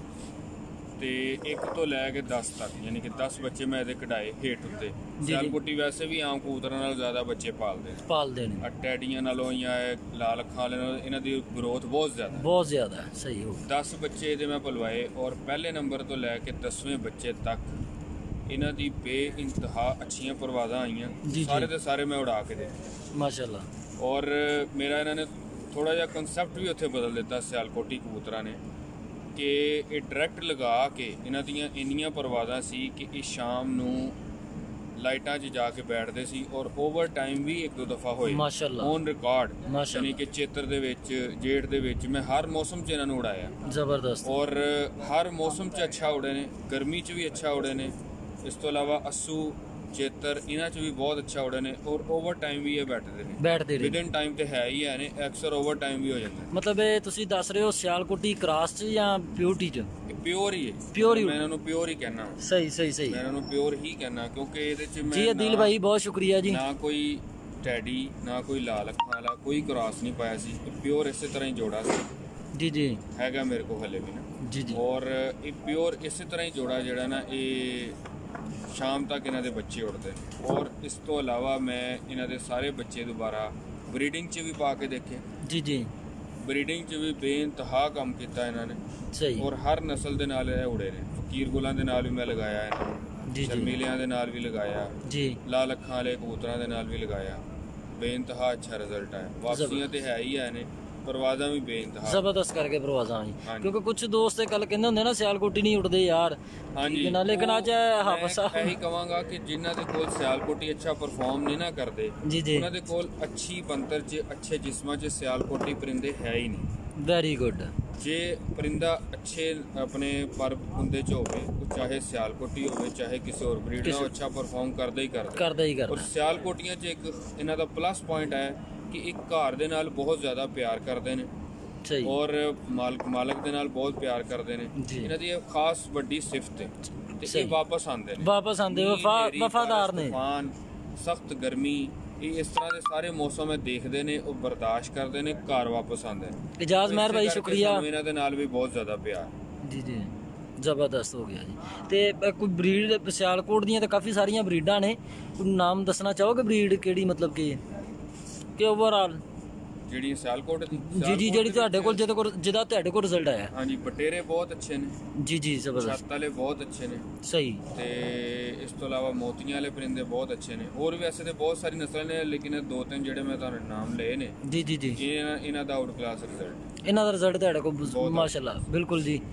ਤੇ ਇੱਕ ਤੋਂ ਲੈ ਕੇ ਦਸ ਤੱਕ ਯਾਨੀ ਕਿ ਦਸ ਬੱਚੇ ਮੈਂ ਇਹਦੇ ਕਢਾਏ ਹੇਠ ਉੱਤੇ ਸਿਆਲਕੋਟੀ ਵੈਸੇ ਵੀ ਆਮ ਕਬੂਤਰਾਂ ਨਾਲ ਜ਼ਿਆਦਾ ਬੱਚੇ ਪਾਲਦੇ ਨੇ ਪਾਲਦੇ ਨੇ ਟੈਡੀਆਂ ਨਾਲੋਂ ਜਾਂ ਲਾਲ ਅੱਖਾਂ ਵਾਲੇ ਨਾਲੋਂ ਇਹਨਾਂ ਦੀ ਗਰੋਥ ਬਹੁਤ ਜ਼ਿਆਦਾ ਬਹੁਤ ਜ਼ਿਆਦਾ ਸਹੀ ਹੋ ਦਸ ਬੱਚੇ ਇਹਦੇ ਮੈਂ ਪਲਵਾਏ ਔਰ ਪਹਿਲੇ ਨੰਬਰ ਤੋਂ ਲੈ ਕੇ ਦਸਵੇਂ ਬੱਚੇ ਤੱਕ ਇਹਨਾਂ ਦੀ ਬੇਇੰਤਹਾ ਅੱਛੀਆਂ ਪਰਵਾਜ਼ਾਂ ਆਈਆਂ ਸਾਰੇ ਦੇ ਸਾਰੇ ਮੈਂ ਉਡਾ ਕੇ ਦੇ ਮਾਸ਼ਾਅੱਲਾ ਔਰ ਮੇਰਾ ਇਹਨਾਂ ਨੇ ਥੋੜਾ ਜਿਹਾ ਕਨਸੈਪਟ ਵੀ ਉੱਥੇ ਬਦਲ ਦਿੱਤਾ ਸਿਆਲਕੋਟੀ ਕਬੂਤਰਾਂ ਨੇ ਕਿ ਇਹ ਡਾਇਰੈਕਟ ਲਗਾ ਕੇ ਇਹਨਾਂ ਦੀਆਂ ਇੰਨੀਆਂ ਪਰਵਾਜ਼ਾਂ ਸੀ ਕਿ ਇਹ ਸ਼ਾਮ ਨੂੰ ਲਾਈਟਾਂ 'ਚ ਜਾ ਕੇ ਬੈਠਦੇ ਸੀ ਔਰ ਓਵਰ ਟਾਈਮ ਵੀ ਇੱਕ ਦੋ ਦਫਾ ਹੋਏ ਮਾਸ਼ਾਅੱਲਾ ਔਨ ਰਿਕਾਰਡ ਯਾਨੀ ਕਿ ਚੇਤਰ ਦੇ ਵਿੱਚ ਜੇਠ ਦੇ ਵਿੱਚ ਮੈਂ ਹਰ ਮੌਸਮ 'ਚ ਇਹਨਾਂ ਨੂੰ ਉਡਾਇਆ ਜ਼ਬਰਦਸਤ ਔਰ ਹਰ ਮੌਸਮ 'ਚ ਅੱਛਾ ਉੜੇ ਨੇ ਗਰਮੀ 'ਚ ਵੀ ਅੱਛਾ ਉੜੇ ਨੇ ਇਸ ਤੋਂ ਇਲਾਵਾ ਅੱਸੂ ਚੇਤਰ ਇਹਨਾਂ 'ਚ ਵੀ ਬਹੁਤ ਅੱਛਾ ਉੜੇ ਨੇ ਔਰ ਓਵਰ ਟਾਈਮ ਵੀ ਇਹ ਬੈਠਦੇ ਨੇ ਬੈਠਦੇ ਨੇ ਵਿਦਨ ਟਾਈਮ ਤੇ ਹੈ ਹੀ ਹੈ ਨੇ ਅਕਸਰ ਓਵਰ ਟਾਈਮ ਵੀ ਹੋ ਜਾਂਦਾ ਮਤਲਬ ਇਹ ਤੁਸੀਂ ਦੱਸ ਰਹੇ ਹੋ ਸਿਆਲਕੋਟੀ ਕ੍ਰਾਸ 'ਚ ਜਾਂ ਪਿਓਰਟੀ 'ਚ ਪਿਓਰ ਹੀ ਹੈ ਪਿਓਰ ਹੀ ਮੈਂ ਇਹਨਾਂ ਨੂੰ ਪਿਓਰ ਹੀ ਕਹਿਣਾ ਸਹੀ ਸਹੀ ਸਹੀ ਮੈਂ ਇਹਨਾਂ ਨੂੰ ਪਿਓਰ ਹੀ ਕਹਿਣਾ ਕਿਉਂਕਿ ਇਹਦੇ 'ਚ ਮੈਂ ਜੀ ਅਦੀਲ ਭਾਈ ਬਹੁਤ ਸ਼ੁਕਰੀਆ ਜੀ ਨਾ ਕੋਈ ਟੈਡੀ ਨਾ ਕੋਈ ਲਾਲ ਅੱਖਾਂ ਵਾਲਾ ਕੋਈ ਕ੍ਰਾਸ ਨਹੀਂ ਪਾਇਆ ਸੀ ਪਿਓਰ ਇਸੇ ਤਰ੍ਹਾਂ ਹੀ ਜੋੜਾ ਸੀ ਜੀ ਜੀ ਹੈਗਾ ਮੇਰੇ ਕੋਲ ਹਲੇ ਵੀ ਨਾ ਜੀ ਜੀ ਔਰ ਇਹ ਪਿਓਰ ਇਸੇ ਤਰ੍ਹਾਂ ਹੀ ਜੋੜਾ ਜਿਹੜਾ ਨਾ ਇਹ ਸ਼ਾਮ ਤੱਕ ਇਹਨਾਂ ਦੇ ਬੱਚੇ ਉੱਡਦੇ ਨੇ ਔਰ ਇਸ ਤੋਂ ਇਲਾਵਾ ਮੈਂ ਇਹਨਾਂ ਦੇ ਸਾਰੇ ਬੱਚੇ ਦੁਬਾਰਾ ਬਰੀਡਿੰਗ 'ਚ ਵੀ ਪਾ ਕੇ ਦੇਖੇ ਜੀ ਜੀ ਬਰੀਡਿੰਗ 'ਚ ਵੀ ਬੇਇੰਤਹਾ ਕੰਮ ਕੀਤਾ ਇਹਨਾਂ ਨੇ ਸਹੀ ਔਰ ਹਰ ਨਸਲ ਦੇ ਨਾਲ ਇਹ ਉੜੇ ਨੇ ਫਕੀਰ ਗੁਲਾਂ ਦੇ ਨਾਲ ਵੀ ਮੈਂ ਲਗਾਇਆ ਇਹਨਾਂ ਨੂੰ ਜੀ ਸ਼ਰਮੀਲਿਆਂ ਦੇ ਨਾਲ ਵੀ ਲਗਾਇਆ ਜੀ ਲਾਲ ਅੱਖਾਂ ਵਾਲੇ ਕਬੂਤਰਾਂ ਦੇ ਨਾਲ ਵੀ ਲਗਾਇਆ ਬੇਇੰਤਹਾ ਅੱਛਾ ਰਿਜ਼ਲਟ ਆਇਆ ਵਾਪਸੀਆਂ ਤੇ ਹੈ ਹੀ ਹੈ ਨੇ ਪਰਵਾਜ਼ਾਂ ਵੀ ਬੇਇੰਤਹਾ ਜ਼ਬਰਦਸਤ ਕਰਕੇ ਪਰਵਾਜ਼ਾਂ ਜੀ ਕਿਉਂਕਿ ਕੁਝ ਦੋਸਤ ਇਹ ਗੱਲ ਕਹਿੰਦੇ ਹੁੰਦੇ ਨਾ ਸਿਆਲਕੋਟੀ ਨਹੀਂ ਉੱਡਦੇ ਯਾਰ ਹਾਂਜੀ ਲੇਕਿਨ ਅੱਜ ਹਾਫਿਜ਼ ਸਾਹਿਬ ਇਹੀ ਕਹਾਂਗਾ ਕਿ ਜਿਨ੍ਹਾਂ ਦੇ ਕੋਲ ਸਿਆਲਕੋਟੀ ਅੱਛਾ ਪਰਫਾਰਮ ਨਹੀਂ ਨਾ ਕਰਦੇ ਜੀ ਜੀ ਉਹਨਾਂ ਦੇ ਕੋਲ ਅੱਛੀ ਬੰਤਰ 'ਚ ਅੱਛੇ ਜਿਸਮਾਂ 'ਚ ਸਿਆਲਕੋਟੀ ਪਰਿੰਦੇ ਹੈ ਹੀ ਨਹੀਂ ਵੈਰੀ ਗੁੱਡ ਜੇ ਪਰਿੰਦਾ ਅੱਛੇ ਆਪਣੇ ਪਰ ਹੁੰਦੇ 'ਚ ਹੋਵੇ ਉਹ ਚਾਹੇ ਸਿਆਲਕੋਟੀ ਹੋਵੇ ਚਾਹੇ ਕਿਸੇ ਹੋਰ ਬਰੀਡ ਨਾਲ ਅੱਛਾ ਪਰਫਾਰਮ ਕਰਦਾ ਹੀ ਕਰਦਾ ਕਰਦਾ ਹੀ ਕਰਦਾ ਔਰ ਸਿਆਲਕੋਟੀਆਂ 'ਚ ਇੱਕ ਇਹਨਾਂ ਦਾ ਪਲੱਸ ਪੁਆਇੰਟ ਹੈ ਕਿ ਇੱਕ ਘਰ ਦੇ ਨਾਲ ਬਹੁਤ ਜ਼ਿਆਦਾ ਪਿਆਰ ਕਰਦੇ ਨੇ ਸਹੀ ਔਰ ਮਾਲਕ ਮਾਲਕ ਦੇ ਨਾਲ ਬਹੁਤ ਪਿਆਰ ਕਰਦੇ ਨੇ ਇਹਨਾਂ ਦੀ ਇਹ ਖਾਸ ਵੱਡੀ ਸਿਫਤ ਹੈ ਤੇ ਇਹ ਵਾਪਸ ਆਉਂਦੇ ਨੇ ਵਾਪਸ ਆਉਂਦੇ ਵਫਾਦਾਰ ਨੇ ਤੂਫਾਨ ਸਖਤ ਗਰਮੀ ਇਹ ਇਸ ਤਰ੍ਹਾਂ ਦੇ ਸਾਰੇ ਮੌਸਮ ਇਹ ਦੇਖਦੇ ਨੇ ਉਹ ਬਰਦਾਸ਼ਤ ਕਰਦੇ ਨੇ ਘਰ ਵਾਪਸ ਆਉਂਦੇ ਨੇ ਇਜਾਜ਼ ਮਹਿਰ ਭਾਈ ਸ਼ੁਕਰੀਆ ਇਹਨਾਂ ਦੇ ਨਾਲ ਵੀ ਬਹੁਤ ਜ਼ਿਆਦਾ ਪਿਆਰ ਜੀ ਜੀ ਜ਼ਬਰਦਸਤ ਹੋ ਗਿਆ ਜੀ ਤੇ ਕੋਈ ਬਰੀਡ ਸਿਆਲਕੋਟ ਦੀਆਂ ਤਾਂ ਕਾਫੀ ਸਾਰੀਆਂ ਬਰੀਡਾਂ ਨੇ ਕੋਈ ਨਾਮ ਦੱਸਣਾ ਚਾਹੋਗੇ ਬਰੀਡ ਕਿਹੜੀ ਮਤਲਬ ਕਿ ਕਿ ਓਵਰਆਲ ਜਿਹੜੀ ਸਿਆਲਕੋਟ ਦੀ ਜੀ ਜੀ ਜਿਹੜੀ ਤੁਹਾਡੇ ਕੋਲ ਜਿਹਦੇ ਕੋਲ ਜਿਹਦਾ ਤੁਹਾਡੇ ਕੋਲ ਰਿਜ਼ਲਟ ਆਇਆ? ਹਾਂਜੀ, ਬਟੇਰੇ ਬਹੁਤ ਅੱਛੇ ਨੇ ਜੀ ਜੀ, ਜ਼ਬਰਦਸਤ, ਛੱਤ ਵਾਲੇ ਬਹੁਤ ਅੱਛੇ ਨੇ। ਸਹੀ। ਤੇ ਇਸ ਤੋਂ ਇਲਾਵਾ ਮੋਤੀਆਂ ਵਾਲੇ ਪਰਿੰਦੇ ਬਹੁਤ ਅੱਛੇ ਨੇ। ਹੋਰ ਵੈਸੇ ਤੇ ਬਹੁਤ ਸਾਰੀ ਨਸਲਾਂ ਨੇ, ਲੇਕਿਨ ਇਹ ਦੋ ਤਿੰਨ ਜਿਹੜੇ ਮੈਂ ਤੁਹਾਨੂੰ ਨਾਮ ਲਏ ਨੇ ਜੀ ਜੀ ਜੀ, ਇਹ ਇਹਨਾਂ ਦਾ ਆਊਟ ਕਲਾਸ ਰਿਜ਼ਲਟ, ਇਹਨਾਂ ਦਾ ਰਿਜ਼ਲਟ ਤੁਹਾਡੇ ਕੋਲ ਮਾਸ਼ਾਅੱਲਾ। ਬਿਲਕੁਲ ਜੀ,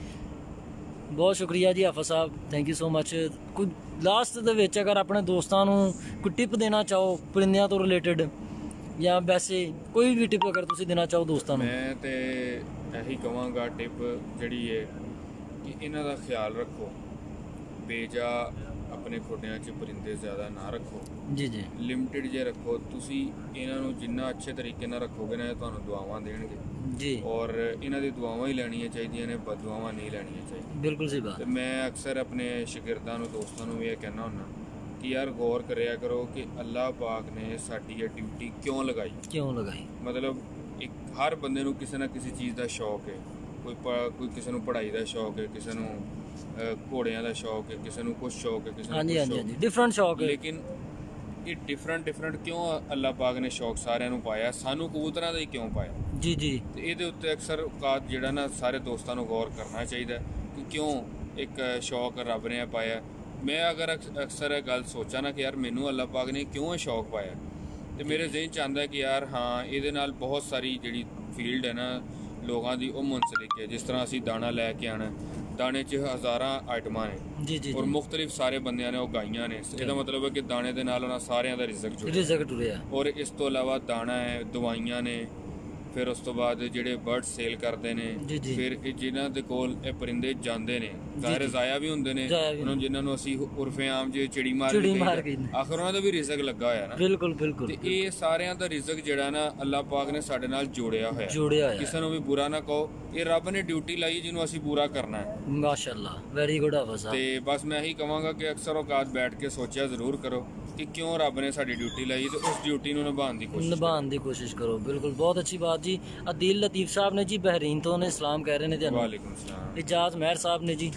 ਬਹੁਤ ਸ਼ੁਕਰੀਆ ਜੀ Hafiz Sahib, thank you so much. ਕੋਈ ਲਾਸਟ ਦੇ ਵਿੱਚ ਅਗਰ ਆਪਣੇ ਦੋਸਤਾਂ ਨੂੰ ਕੋਈ ਟਿਪ ਦੇਣਾ ਚਾਹੋ ਪਰਿੰਦਿਆਂ ਤੋਂ ਰਿਲੇਟਡ, ਜਾਂ ਵੈਸੇ ਕੋਈ ਵੀ ਟਿਪ ਅਗਰ ਤੁਸੀਂ ਦੇਣਾ ਚਾਹੋ ਦੋਸਤਾਂ ਨੂੰ? ਮੈਂ ਤੇ ਇਹੀ ਕਹਾਂਗਾ ਟਿਪ ਜਿਹੜੀ ਹੈ ਕਿ ਇਹਨਾਂ ਦਾ ਖਿਆਲ ਰੱਖੋ, ਬੇਜਾ ਆਪਣੇ ਖੋਡਿਆਂ 'ਚ ਪਰਿੰਦੇ ਜ਼ਿਆਦਾ ਨਾ ਰੱਖੋ ਜੀ ਜੀ, ਲਿਮਟਿਡ ਜੇ ਰੱਖੋ। ਤੁਸੀਂ ਇਹਨਾਂ ਨੂੰ ਜਿੰਨਾ ਅੱਛੇ ਤਰੀਕੇ ਨਾਲ ਰੱਖੋਗੇ ਨਾ, ਤੁਹਾਨੂੰ ਦੁਆਵਾਂ ਦੇਣਗੇ ਜੀ, ਔਰ ਇਹਨਾਂ ਦੀ ਦੁਆਵਾਂ ਹੀ ਲੈਣੀਆਂ ਚਾਹੀਦੀਆਂ ਨੇ, ਬਦਦੁਆਵਾਂ ਨਹੀਂ ਲੈਣੀਆਂ ਚਾਹੀਦੀਆਂ। ਬਿਲਕੁਲ ਸਹੀ ਬਾਤ। ਤੇ ਮੈਂ ਅਕਸਰ ਆਪਣੇ ਸ਼ਾਗਿਰਦਾਂ ਨੂੰ, ਦੋਸਤਾਂ ਨੂੰ ਵੀ ਇਹ ਕਹਿਣਾ ਹੁੰਦਾ ਕਿ ਯਾਰ ਗੌਰ ਕਰਿਆ ਕਰੋ ਕਿ ਅੱਲਾਹ ਪਾਕ ਨੇ ਸਾਡੀ ਇਹ ਡਿਊਟੀ ਕਿਉਂ ਲਗਾਈ ਕਿਉਂ ਲਗਾਈ ਮਤਲਬ ਇੱਕ ਹਰ ਬੰਦੇ ਨੂੰ ਕਿਸੇ ਨਾ ਕਿਸੇ ਚੀਜ਼ ਦਾ ਸ਼ੌਕ ਹੈ। ਕੋਈ ਕੋਈ ਕਿਸੇ ਨੂੰ ਪੜ੍ਹਾਈ ਦਾ ਸ਼ੌਕ ਹੈ, ਕਿਸੇ ਨੂੰ ਘੋੜਿਆਂ ਦਾ ਸ਼ੌਕ ਹੈ, ਕਿਸੇ ਨੂੰ ਕੁਛ ਸ਼ੌਕ ਹੈ, ਕਿਸੇ ਨੂੰ ਹਾਂਜੀ ਹਾਂਜੀ ਹਾਂਜੀ, ਡਿਫਰੈਂਟ ਸ਼ੌਕ ਹੈ। ਲੇਕਿਨ ਇਹ ਡਿਫਰੈਂਟ ਡਿਫਰੈਂਟ ਕਿਉਂ ਅੱਲਾਹ ਪਾਕ ਨੇ ਸ਼ੌਕ ਸਾਰਿਆਂ ਨੂੰ ਪਾਇਆ? ਸਾਨੂੰ ਕਬੂਤਰਾਂ ਦਾ ਹੀ ਕਿਉਂ ਪਾਇਆ? ਜੀ ਜੀ, ਤੇ ਇਹਦੇ ਉੱਤੇ ਅਕਸਰ ਔਕਾਤ ਜਿਹੜਾ ਨਾ ਸਾਰੇ ਦੋਸਤਾਂ ਨੂੰ ਗੌਰ ਕਰਨਾ ਚਾਹੀਦਾ ਕਿ ਕਿਉਂ ਇੱਕ ਸ਼ੌਕ ਰੱਬ ਨੇ ਪਾਇਆ। ਮੈਂ ਅਗਰ ਅਕਸਰ ਇਹ ਗੱਲ ਸੋਚਾਂ ਨਾ ਕਿ ਯਾਰ ਮੈਨੂੰ ਅੱਲਾਹ ਪਾਕ ਨੇ ਕਿਉਂ ਇਹ ਸ਼ੌਕ ਪਾਇਆ, ਤੇ ਮੇਰੇ ਜ਼ਿਹਨ 'ਚ ਆਉਂਦਾ ਕਿ ਯਾਰ ਹਾਂ ਇਹਦੇ ਨਾਲ ਬਹੁਤ ਸਾਰੀ ਜਿਹੜੀ ਫੀਲਡ ਹੈ ਨਾ ਲੋਕਾਂ ਦੀ ਉਹ ਮੁਨਸਲਿਕ ਹੈ। ਜਿਸ ਤਰ੍ਹਾਂ ਅਸੀਂ ਦਾਣਾ ਲੈ ਕੇ ਆਉਣਾ, ਦਾਣੇ 'ਚ ਹਜ਼ਾਰਾਂ ਆਈਟਮਾਂ ਨੇ ਜੀ ਜੀ, ਔਰ ਮੁਖਤਲਿਫ ਸਾਰੇ ਬੰਦਿਆਂ ਨੇ ਉਗਾਈਆਂ ਨੇ। ਇਹਦਾ ਮਤਲਬ ਹੈ ਕਿ ਦਾਣੇ ਦੇ ਨਾਲ ਉਹਨਾਂ ਸਾਰਿਆਂ ਦਾ ਰਿਜ਼ਕ ਜੁੜਿਆ ਰਿਜ਼ਕ ਜੁੜਿਆ। ਔਰ ਇਸ ਤੋਂ ਇਲਾਵਾ ਦਾਣਾ ਹੈ, ਦਵਾਈਆਂ ਨੇ, ਫਿਰ ਉਸ ਤੋਂ ਬਾਅਦ ਜਿਹੜੇ ਬਰਡ ਸੇਲ ਕਰਦੇ ਨੇ, ਫਿਰ ਇਹ ਜਿਨ੍ਹਾਂ ਦੇ ਕੋਲ ਇਹ ਪਰਿੰਦੇ ਜਾਂਦੇ ਨੇ ਜ਼ਾਹਿਰ ਜ਼ਾਇਆ ਵੀ ਹੁੰਦੇ ਨੇ ਉਹਨਾਂ ਜਿਨ੍ਹਾਂ ਨੂੰ ਅਸੀਂ ਉਰਫੇ ਆਮ ਜੇ ਚਿੜੀ ਮਾਰ ਕੇ ਆਖਰ ਉਹਨਾਂ ਦਾ ਵੀ ਰਿਜ਼ਕ ਲੱਗਾ ਹੋਇਆ ਨਾ। ਬਿਲਕੁਲ ਬਿਲਕੁਲ, ਤੇ ਇਹ ਸਾਰਿਆਂ ਦਾ ਰਿਜ਼ਕ ਜਿਹੜਾ ਨਾ ਅੱਲਾਹ ਪਾਕ ਨੇ ਸਾਡੇ ਨਾਲ ਜੋੜਿਆ ਹੋਇਆ ਜੋੜਿਆ ਹੋਇਆ। ਕਿਸੇ ਨੂੰ ਵੀ ਬੁਰਾ ਨਾ ਕਹੋ, ਇਹ ਰੱਬ ਨੇ ਡਿਊਟੀ ਲਾਈ ਜਿਹਨੂੰ ਅਸੀਂ ਪੂਰਾ ਕਰਨਾ ਹੈ। ਮਾਸ਼ਾਅੱਲਾ, ਵੈਰੀ ਗੁੱਡ ਹਾਫਿਜ਼ ਸਾਹਿਬ। ਤੇ ਬਸ ਮੈਂ ਇਹੀ ਕਹਾਂਗਾ ਕਿ ਅਕਸਰ ਔਕਾਤ ਬੈਠ ਕੇ ਸੋਚਿਆ ਜ਼ਰੂਰ ਕਰੋ ਕਿ ਕਿਉਂ ਰੱਬ ਨੇ ਸਾਡੀ ਡਿਊਟੀ ਲਾਈ, ਤੇ ਉਸ ਡਿਊਟੀ ਨੂੰ ਨਿਭਾਉਣ ਦੀ ਕੋਸ਼ਿਸ਼ ਨਿਭਾਉਣ ਦੀ ਕੋਸ਼ਿਸ਼ ਕਰੋ। ਬਿਲकुल, बहुत अच्छी बात जी। अदील लतीफ़ साहब ने जी बहरीन तो ने सलाम कह रहे ने। वालेकुम सलाम। इजाज़ महर साहब ने जी,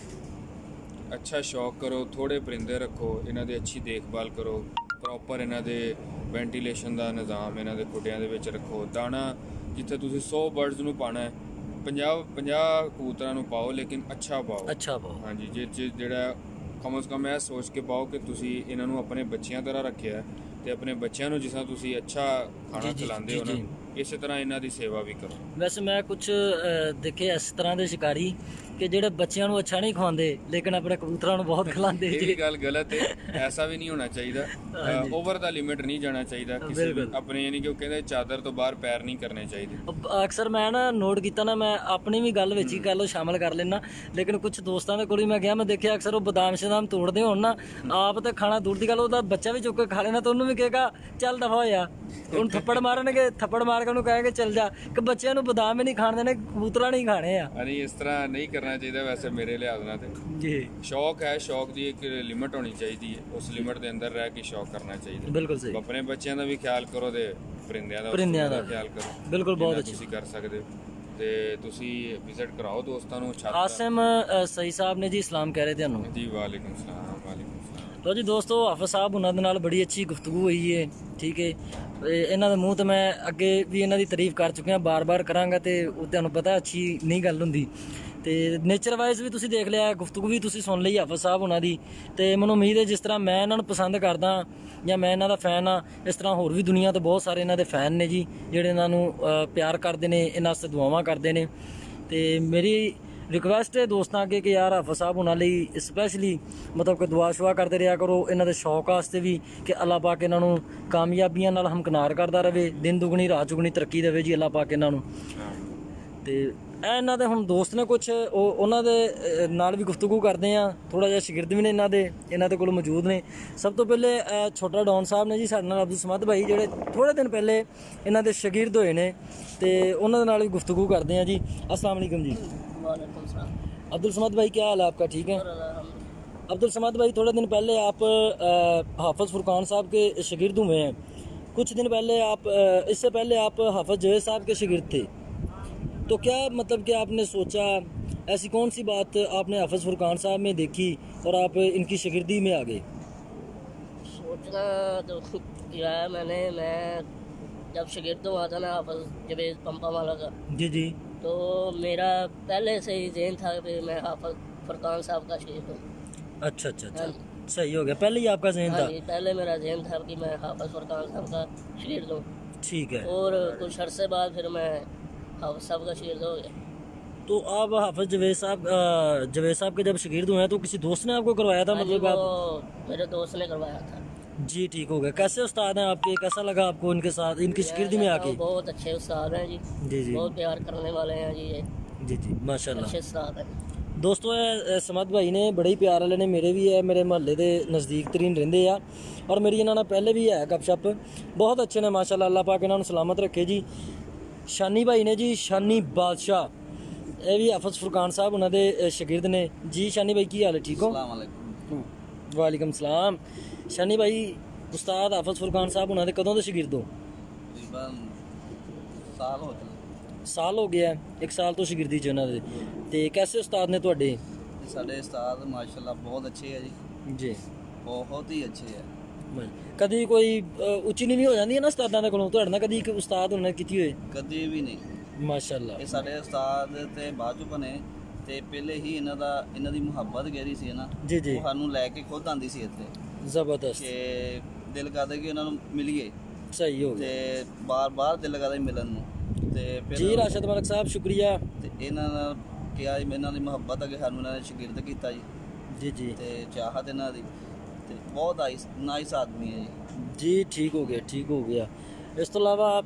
ਅੱਛਾ ਸ਼ੌਕ ਕਰੋ, ਥੋੜੇ ਪਰਿੰਦੇ ਰੱਖੋ, ਇਹਨਾਂ ਦੀ ਅੱਛੀ ਦੇਖਭਾਲ ਕਰੋ, ਪ੍ਰੋਪਰ ਇਹਨਾਂ ਦੇ ਵੈਂਟੀਲੇਸ਼ਨ ਦਾ ਨਿਜ਼ਾਮ ਇਹਨਾਂ ਦੇ ਖੁੱਡਿਆਂ ਦੇ ਵਿੱਚ ਰੱਖੋ। ਦਾਣਾ ਜਿੱਥੇ ਤੁਸੀਂ ਸੌ ਬਰਡਸ ਨੂੰ ਪਾਣਾ ਹੈ, ਪੰਜਾਹ ਪੰਜਾਹ ਕਬੂਤਰਾਂ ਨੂੰ ਪਾਓ, ਲੇਕਿਨ ਅੱਛਾ ਪਾਓ, ਅੱਛਾ ਪਾਓ। ਹਾਂਜੀ, ਜਿਸ 'ਚ ਜਿਹੜਾ ਕਮ ਅਜ਼ ਕਮ ਇਹ ਸੋਚ ਕੇ ਪਾਓ ਕਿ ਤੁਸੀਂ ਇਹਨਾਂ ਨੂੰ ਆਪਣੇ ਬੱਚਿਆਂ ਤਰ੍ਹਾਂ ਰੱਖਿਆ, ਤੇ ਆਪਣੇ ਬੱਚਿਆਂ ਨੂੰ ਜਿਸ ਤਰ੍ਹਾਂ ਤੁਸੀਂ ਅੱਛਾ ਖਾਣਾ ਖਿਲਾਉਂਦੇ ਹੋ ਨਾ, ਇਸੇ ਤਰ੍ਹਾਂ ਇਹਨਾਂ ਦੀ ਸੇਵਾ ਵੀ ਕਰੋ। ਵੈਸੇ ਮੈਂ ਕੁਝ ਦੇਖੇ ਇਸ ਤਰ੍ਹਾਂ ਦੇ ਸ਼ਿਕਾਰੀ ਕਿ ਜਿਹੜੇ ਬੱਚਿਆਂ ਨੂੰ ਅੱਛਾ ਨਹੀਂ ਖਵਾਉਂਦੇ ਲੇਕਿਨ ਆਪਣੇ ਕਬੂਤਰਾਂ ਨੂੰ ਬਹੁਤ ਖਿਲਾਉਂਦੇ। ਇਹ ਵੀ ਗੱਲ ਗਲਤ ਹੈ, ਐਸਾ ਵੀ ਨਹੀਂ ਹੋਣਾ ਚਾਹੀਦਾ। ਓਵਰ ਦਾ ਲਿਮਿਟ ਨਹੀਂ ਜਾਣਾ ਚਾਹੀਦਾ ਕਿਸੇ ਵੀ ਆਪਣੇ, ਯਾਨੀ ਕਿ ਉਹ ਕਹਿੰਦੇ ਚਾਦਰ ਤੋਂ ਬਾਹਰ ਪੈਰ ਨਹੀਂ ਕਰਨੇ ਚਾਹੀਦੇ। ਅਕਸਰ ਮੈਂ ਨਾ ਨੋਟ ਕੀਤਾ ਨਾ, ਮੈਂ ਆਪਣੀ ਵੀ ਗੱਲ ਵਿੱਚ ਹੀ ਗੱਲ ਸ਼ਾਮਲ ਕਰ ਲੈਣਾ, ਲੇਕਿਨ ਕੁਝ ਦੋਸਤਾਂ ਦੇ ਕੋਲ ਹੀ ਮੈਂ ਗਿਆ, ਮੈਂ ਦੇਖਿਆ ਅਕਸਰ ਉਹ ਬਦਾਮ ਸ਼ਦਾਮ ਤੋੜਦੇ ਹੋਣ ਨਾ, ਆਪ ਤਾਂ ਖਾਣਾ ਦੂਰ ਦੀ ਗੱਲ, ਉਹਦਾ ਬੱਚਾ ਵੀ ਚੁੱਕ ਕੇ ਖਾ ਲੈਣਾ, ਤਾਂ ਉਹਨੂੰ ਵੀ ਕਹੇਗਾ ਚੱਲ ਦਫਾ ਹੋਇਆ, ਹੁਣ ਥੱਪੜ ਮਾਰਨਗੇ, ਥੱਪੜ ਮਾਰ ਕੇ ਉਹਨੂੰ ਕਹੇਗੇ ਚੱਲ ਜਾ, ਕਿ ਬੱਚਿਆਂ ਨੂੰ ਬਦਾਮ ਹੀ ਨਹੀਂ ਖਾਣ ਦੇਣੇ, ਕਬੂਤਰਾਂ ਨਹੀਂ ਖਾਣੇ ਆ। ਨਹੀਂ, ਇਸ ਤਰ੍ਹਾਂ ਨਹੀਂ ਕਰਨਾ ਚਾਹੀਦਾ ਵੈਸੇ ਮੇਰੇ ਲਿਹਾਜ਼ ਨਾਲ। ਤੇ ਜੀ ਸ਼ੌਕ ਹੈ, ਸ਼ੌਕ ਦੀ ਇੱਕ ਲਿਮਿਟ ਹੋਣੀ ਚਾਹੀਦੀ ਹੈ, ਉਸ ਲਿਮਿਟ ਦੇ ਅੰਦਰ ਰਹਿ ਕੇ ਸ਼ੌਕ ਕਰਨਾ ਚਾਹੀਦਾ। ਬਿਲਕੁਲ ਸਹੀ। ਆਪਣੇ ਬੱਚਿਆਂ ਦਾ ਵੀ ਖਿਆਲ ਕਰੋ ਤੇ ਪਰਿੰਦਿਆਂ ਦਾ ਪਰਿੰਦਿਆਂ ਦਾ ਖਿਆਲ ਕਰੋ। ਬਿਲਕੁਲ, ਬਹੁਤ ਅੱਛੀ ਤੁਸੀਂ ਕਰ ਸਕਦੇ ਹੋ, ਤੇ ਤੁਸੀਂ ਵਿਜ਼ਿਟ ਕਰਾਓ ਦੋਸਤਾਂ ਨੂੰ। ਆਸਿਮ ਸਹੀ ਸਾਹਿਬ ਨੇ ਜੀ ਸਲਾਮ ਕਹਿ ਰਹੇ ਤੁਹਾਨੂੰ ਜੀ। ਵਾਲੇਕੁਮ ਸਲਾਮ। ਵਾਲੇਕੁਮ ਸਲਾਮ। ਲੋ ਜੀ ਦੋਸਤੋ, ਹਾਫਿਜ਼ ਸਾਹਿਬ ਉਹਨਾਂ ਦੇ ਨਾਲ ਬੜੀ ਅੱਛੀ ਗੁਫ਼ਤਗੂ ਹੋਈ ਹੈ, ਠੀਕ ਹੈ। ਇਹਨਾਂ ਦੇ ਮੂੰਹ ਤੇ ਮੈਂ ਅੱਗੇ ਵੀ ਇਹਨਾਂ ਦੀ ਤਾਰੀਫ ਕਰ ਚੁੱਕਿਆ, ਬਾਰ-ਬਾਰ ਕਰਾਂਗਾ ਤੇ ਉਹ ਤੁਹਾਨੂੰ ਪਤਾ ਅੱਛੀ ਨਹੀਂ ਗੱਲ ਹੁੰਦੀ। ਤੇ ਨੇਚਰ ਵਾਈਜ਼ ਵੀ ਤੁਸੀਂ ਦੇਖ ਲਿਆ, ਗੁਫ਼ਤਗੂ ਵੀ ਤੁਸੀਂ ਸੁਣ ਲਈ ਹਾਫਿਜ਼ ਸਾਹਿਬ ਉਹਨਾਂ ਦੀ, ਤੇ ਮੈਨੂੰ ਉਮੀਦ ਹੈ ਜਿਸ ਤਰ੍ਹਾਂ ਮੈਂ ਇਹਨਾਂ ਨੂੰ ਪਸੰਦ ਕਰਦਾ ਜਾਂ ਮੈਂ ਇਹਨਾਂ ਦਾ ਫੈਨ ਆ, ਇਸ ਤਰ੍ਹਾਂ ਹੋਰ ਵੀ ਦੁਨੀਆ ਤੋਂ ਬਹੁਤ ਸਾਰੇ ਇਹਨਾਂ ਦੇ ਫੈਨ ਨੇ ਜੀ, ਜਿਹੜੇ ਇਹਨਾਂ ਨੂੰ ਪਿਆਰ ਕਰਦੇ ਨੇ, ਇਹਨਾਂ ਵਾਸਤੇ ਦੁਆਵਾਂ ਕਰਦੇ ਨੇ। ਤੇ ਮੇਰੀ ਰਿਕੁਐਸਟ ਹੈ ਦੋਸਤਾਂ ਅੱਗੇ ਕਿ ਯਾਰ ਹਾਫਿਜ਼ ਸਾਹਿਬ ਉਹਨਾਂ ਲਈ ਸਪੈਸ਼ਲੀ ਮਤਲਬ ਕਿ ਦੁਆ ਸ਼ੁਆ ਕਰਦੇ ਰਿਹਾ ਕਰੋ, ਇਹਨਾਂ ਦੇ ਸ਼ੌਕ ਵਾਸਤੇ ਵੀ, ਕਿ ਅੱਲਾਹ ਪਾਕ ਇਹਨਾਂ ਨੂੰ ਕਾਮਯਾਬੀਆਂ ਨਾਲ ਹਮਕਨਾਰ ਕਰਦਾ ਰਹੇ, ਦਿਨ ਦੁਗਣੀ ਰਾਤ ਚੁਗਣੀ ਤਰੱਕੀ ਦੇਵੇ ਜੀ ਅੱਲਾਹ ਪਾਕ ਇਹਨਾਂ ਨੂੰ। ਤੇ ਇਹ ਇਹਨਾਂ ਦੇ ਹੁਣ ਦੋਸਤ ਨੇ ਕੁਛ, ਉਹ ਉਹਨਾਂ ਦੇ ਨਾਲ ਵੀ ਗੁਫ਼ਤਗੂ ਕਰਦੇ ਆ, ਥੋੜਾ ਜਿਹਾ ਸ਼ਾਗਿਰਦ ਵੀ ਨੇ ਇਹਨਾਂ ਦੇ, ਇਹਨਾਂ ਦੇ ਕੋਲ ਮੌਜੂਦ ਨੇ। ਸਭ ਤੋਂ ਪਹਿਲੇ ਛੋਟਾ ਡੌਨ ਸਾਹਿਬ ਨੇ ਜੀ ਸਾਡੇ ਨਾਲ, ਅਬਦੁਲ ਸਮਦ ਭਾਈ, ਜਿਹੜੇ ਥੋੜੇ ਦਿਨ ਪਹਿਲੇ ਇਹਨਾਂ ਦੇ ਸ਼ਾਗਿਰਦ ਹੋਏ ਨੇ, ਤੇ ਉਹਨਾਂ ਦੇ ਨਾਲ ਵੀ ਗੁਫ਼ਤਗੂ ਕਰਦੇ ਆ ਜੀ। अस्सलाम वालेकुम जी। अब्दुल समद भाई, क्या हाल है आपका? ठीक है अब्दुल समद भाई, थोड़े दिन पहले आप हाफिज़ फुरकान साहब के शागिर्द हुए हैं, कुछ दिन पहले आप, इससे पहले आप हाफिज़ जवेद साहब के शागिर्द थे, तो क्या मतलब कि आपने सोचा, ऐसी कौन सी बात आपने हाफिज़ फुरकान साहब में देखी और आप इनकी शागिर्दी में आ गए? सोचना तो किया मैंने, मैं जब शागिर्द हुआ था ना हाफिज जवेद पंपा वाला का, जी जी। तो मेरा पहले से ही ज़हन था कि मैं हाफिज फुरकान साहब का शागिर्द हूँ। अच्छा अच्छा अच्छा, हाँ सही हो गया, पहले ही आपका जहन हाँ था। जी, पहले मेरा जहन था कि मैं हाफिज फुरकान साहब का शागिर्द हूँ, ठीक है। और कुछ अरसे बाद फिर मैं हाफिज साहब का शागिर्द हो गया। तो आप हाफिज जवेद साहब अ, जवेद साहब के जब शागिर्द हुए हैं तो किसी दोस्त ने आपको करवाया था? हाँ जी, मतलब आप वो मेरे दोस्त ने करवाया था। जी, ठीक हो गया। कैसे उस्ताद हैं आपके, कैसा लगा आपको इनके साथ, इनकी शागिर्दी में मैं आके? कहता हूँ बहुत अच्छे उस्ताद हैं जी, जी जी बहुत प्यार करने वाले हैं जी, ये जी जी, माशाल्लाह। अच्छे उस्ताद हैं। दोस्तों ਇਹ ਸਮਦ ਭਾਈ ਨੇ ਬੜੇ ਹੀ ਪਿਆਰ ਵਾਲੇ ਨੇ, ਮੇਰੇ ਵੀ ਹੈ, ਮੇਰੇ ਮਹੱਲੇ ਦੇ ਨਜ਼ਦੀਕ ਤਰੀਨ ਰਹਿੰਦੇ ਆ, ਔਰ ਮੇਰੀ ਇਹਨਾਂ ਨਾਲ ਪਹਿਲੇ ਵੀ ਹੈ ਗੱਪਸ਼ਪ, ਬਹੁਤ ਅੱਛੇ ਨੇ ਮਾਸ਼ਾਅੱਲਾ, ਅੱਲਾਹ ਪਾਕ ਇਹਨਾਂ ਨੂੰ ਸਲਾਮਤ ਰੱਖੇ ਜੀ। ਸ਼ਾਨੀ ਭਾਈ ਨੇ ਜੀ, ਸ਼ਾਨੀ ਬਾਦਸ਼ਾਹ, ਇਹ ਵੀ ਹਾਫਿਜ਼ ਫੁਰਕਾਨ ਸਾਹਿਬ ਉਹਨਾਂ ਦੇ ਅ, ਸ਼ਾਗਿਰਦ ਨੇ ਜੀ। ਸ਼ਾਨੀ ਭਾਈ ਕੀ ਹਾਲ ਹੈ, ਠੀਕ ਹੋ? ਵਾਲੇਕਮ ਸਲਾਮ। ਸ਼ਾਨੀ ਭਾਈ ਉਸਤਾਦ ਹਾਫਿਜ਼ ਫੁਰਕਾਨ ਸਾਹਿਬ ਉਹਨਾਂ ਦੇ ਕਦੋਂ ਦੇ ਸ਼ਾਗਿਰਦ ਹੋ? ਤਕਰੀਬਨ ਸਾਲ ਹੋ ਚੁੱਕੇ, ਸਾਲ ਹੋ ਗਿਆ, ਇੱਕ ਸਾਲ ਤੋਂ ਸ਼ਾਗਿਰਦੀ ਚ ਉਹਨਾਂ ਦੇ। ਤੇ ਕੈਸੇ ਉਸਤਾਦ ਨੇ ਤੁਹਾਡੇ? ਸਾਡੇ ਉਸਤਾਦ ਮਾਸ਼ਾਅੱਲਾ ਬਹੁਤ ਅੱਛੇ ਹੈ ਜੀ, ਜੀ, ਬਹੁਤ ਹੀ ਅੱਛੇ ਹੈ। ਕਦੀ ਕੋਈ ਅ, ਉੱਚੀ ਨੀਵੀਂ ਹੋ ਜਾਂਦੀ ਹੈ ਨਾ ਉਸਤਾਦਾਂ ਦੇ ਕੋਲੋਂ, ਤੁਹਾਡੇ ਨਾਲ ਕਦੀ ਇੱਕ ਉਸਤਾਦ ਉਹਨਾਂ ਨੇ ਕੀਤੀ ਹੋਏ? ਕਦੇ ਵੀ ਨਹੀਂ। ਮਾਸ਼ਾਅੱਲਾ। ਇਹ ਸਾਡੇ ਉਸਤਾਦ ਤੇ ਬਾਅਦ ਚੋਂ ਬਣੇ, ਤੇ ਪਹਿਲੇ ਹੀ ਇਹਨਾਂ ਦਾ ਇਹਨਾਂ ਦੀ ਮੁਹੱਬਤ ਗਹਿਰੀ ਸੀ ਨਾ, ਜੀ ਜੀ, ਉਹ ਸਾਨੂੰ ਲੈ ਕੇ ਖੁਦ ਆਂਦੀ ਸੀ ਇੱਥੇ, ਜ਼ਬਰਦਸਤ। ਕਿ ਦਿਲ ਕਰਦਾ ਕਿ ਉਹਨਾਂ ਨੂੰ ਮਿਲੀਏ, ਸਹੀ ਹੋ ਗਿਆ ਤੇ ਬਾਰ-ਬਾਰ ਦਿਲ ਕਰਦਾ ਸੀ ਮਿਲਣ ਨੂੰ। ਤੇ ਫਿਰ ਜੀ ਰਾਸ਼ਦ ਮਲਕ ਸਾਹਿਬ ਸ਼ੁਕਰੀਆ। ਤੇ ਇਹਨਾਂ ਨਾਲ ਕਿਹਾ ਜੀ, ਇਹਨਾਂ ਦੀ ਮੁਹੱਬਤ ਅਗੇ ਸਾਨੂੰ ਇਹਨਾਂ ਨੇ ਸ਼ਾਗਿਰਦ ਕੀਤਾ ਜੀ, ਜੀ ਜੀ ਤੇ ਚਾਹਤ ਇਹਨਾਂ ਦੀ, ਤੇ ਬਹੁਤ ਆਇਸ ਨਾਈਸ ਆਦਮੀ ਹੈ ਜੀ। ਜੀ, ਠੀਕ ਹੋ ਗਿਆ, ਠੀਕ ਹੋ ਗਿਆ। ਇਸ ਤੋਂ ਇਲਾਵਾ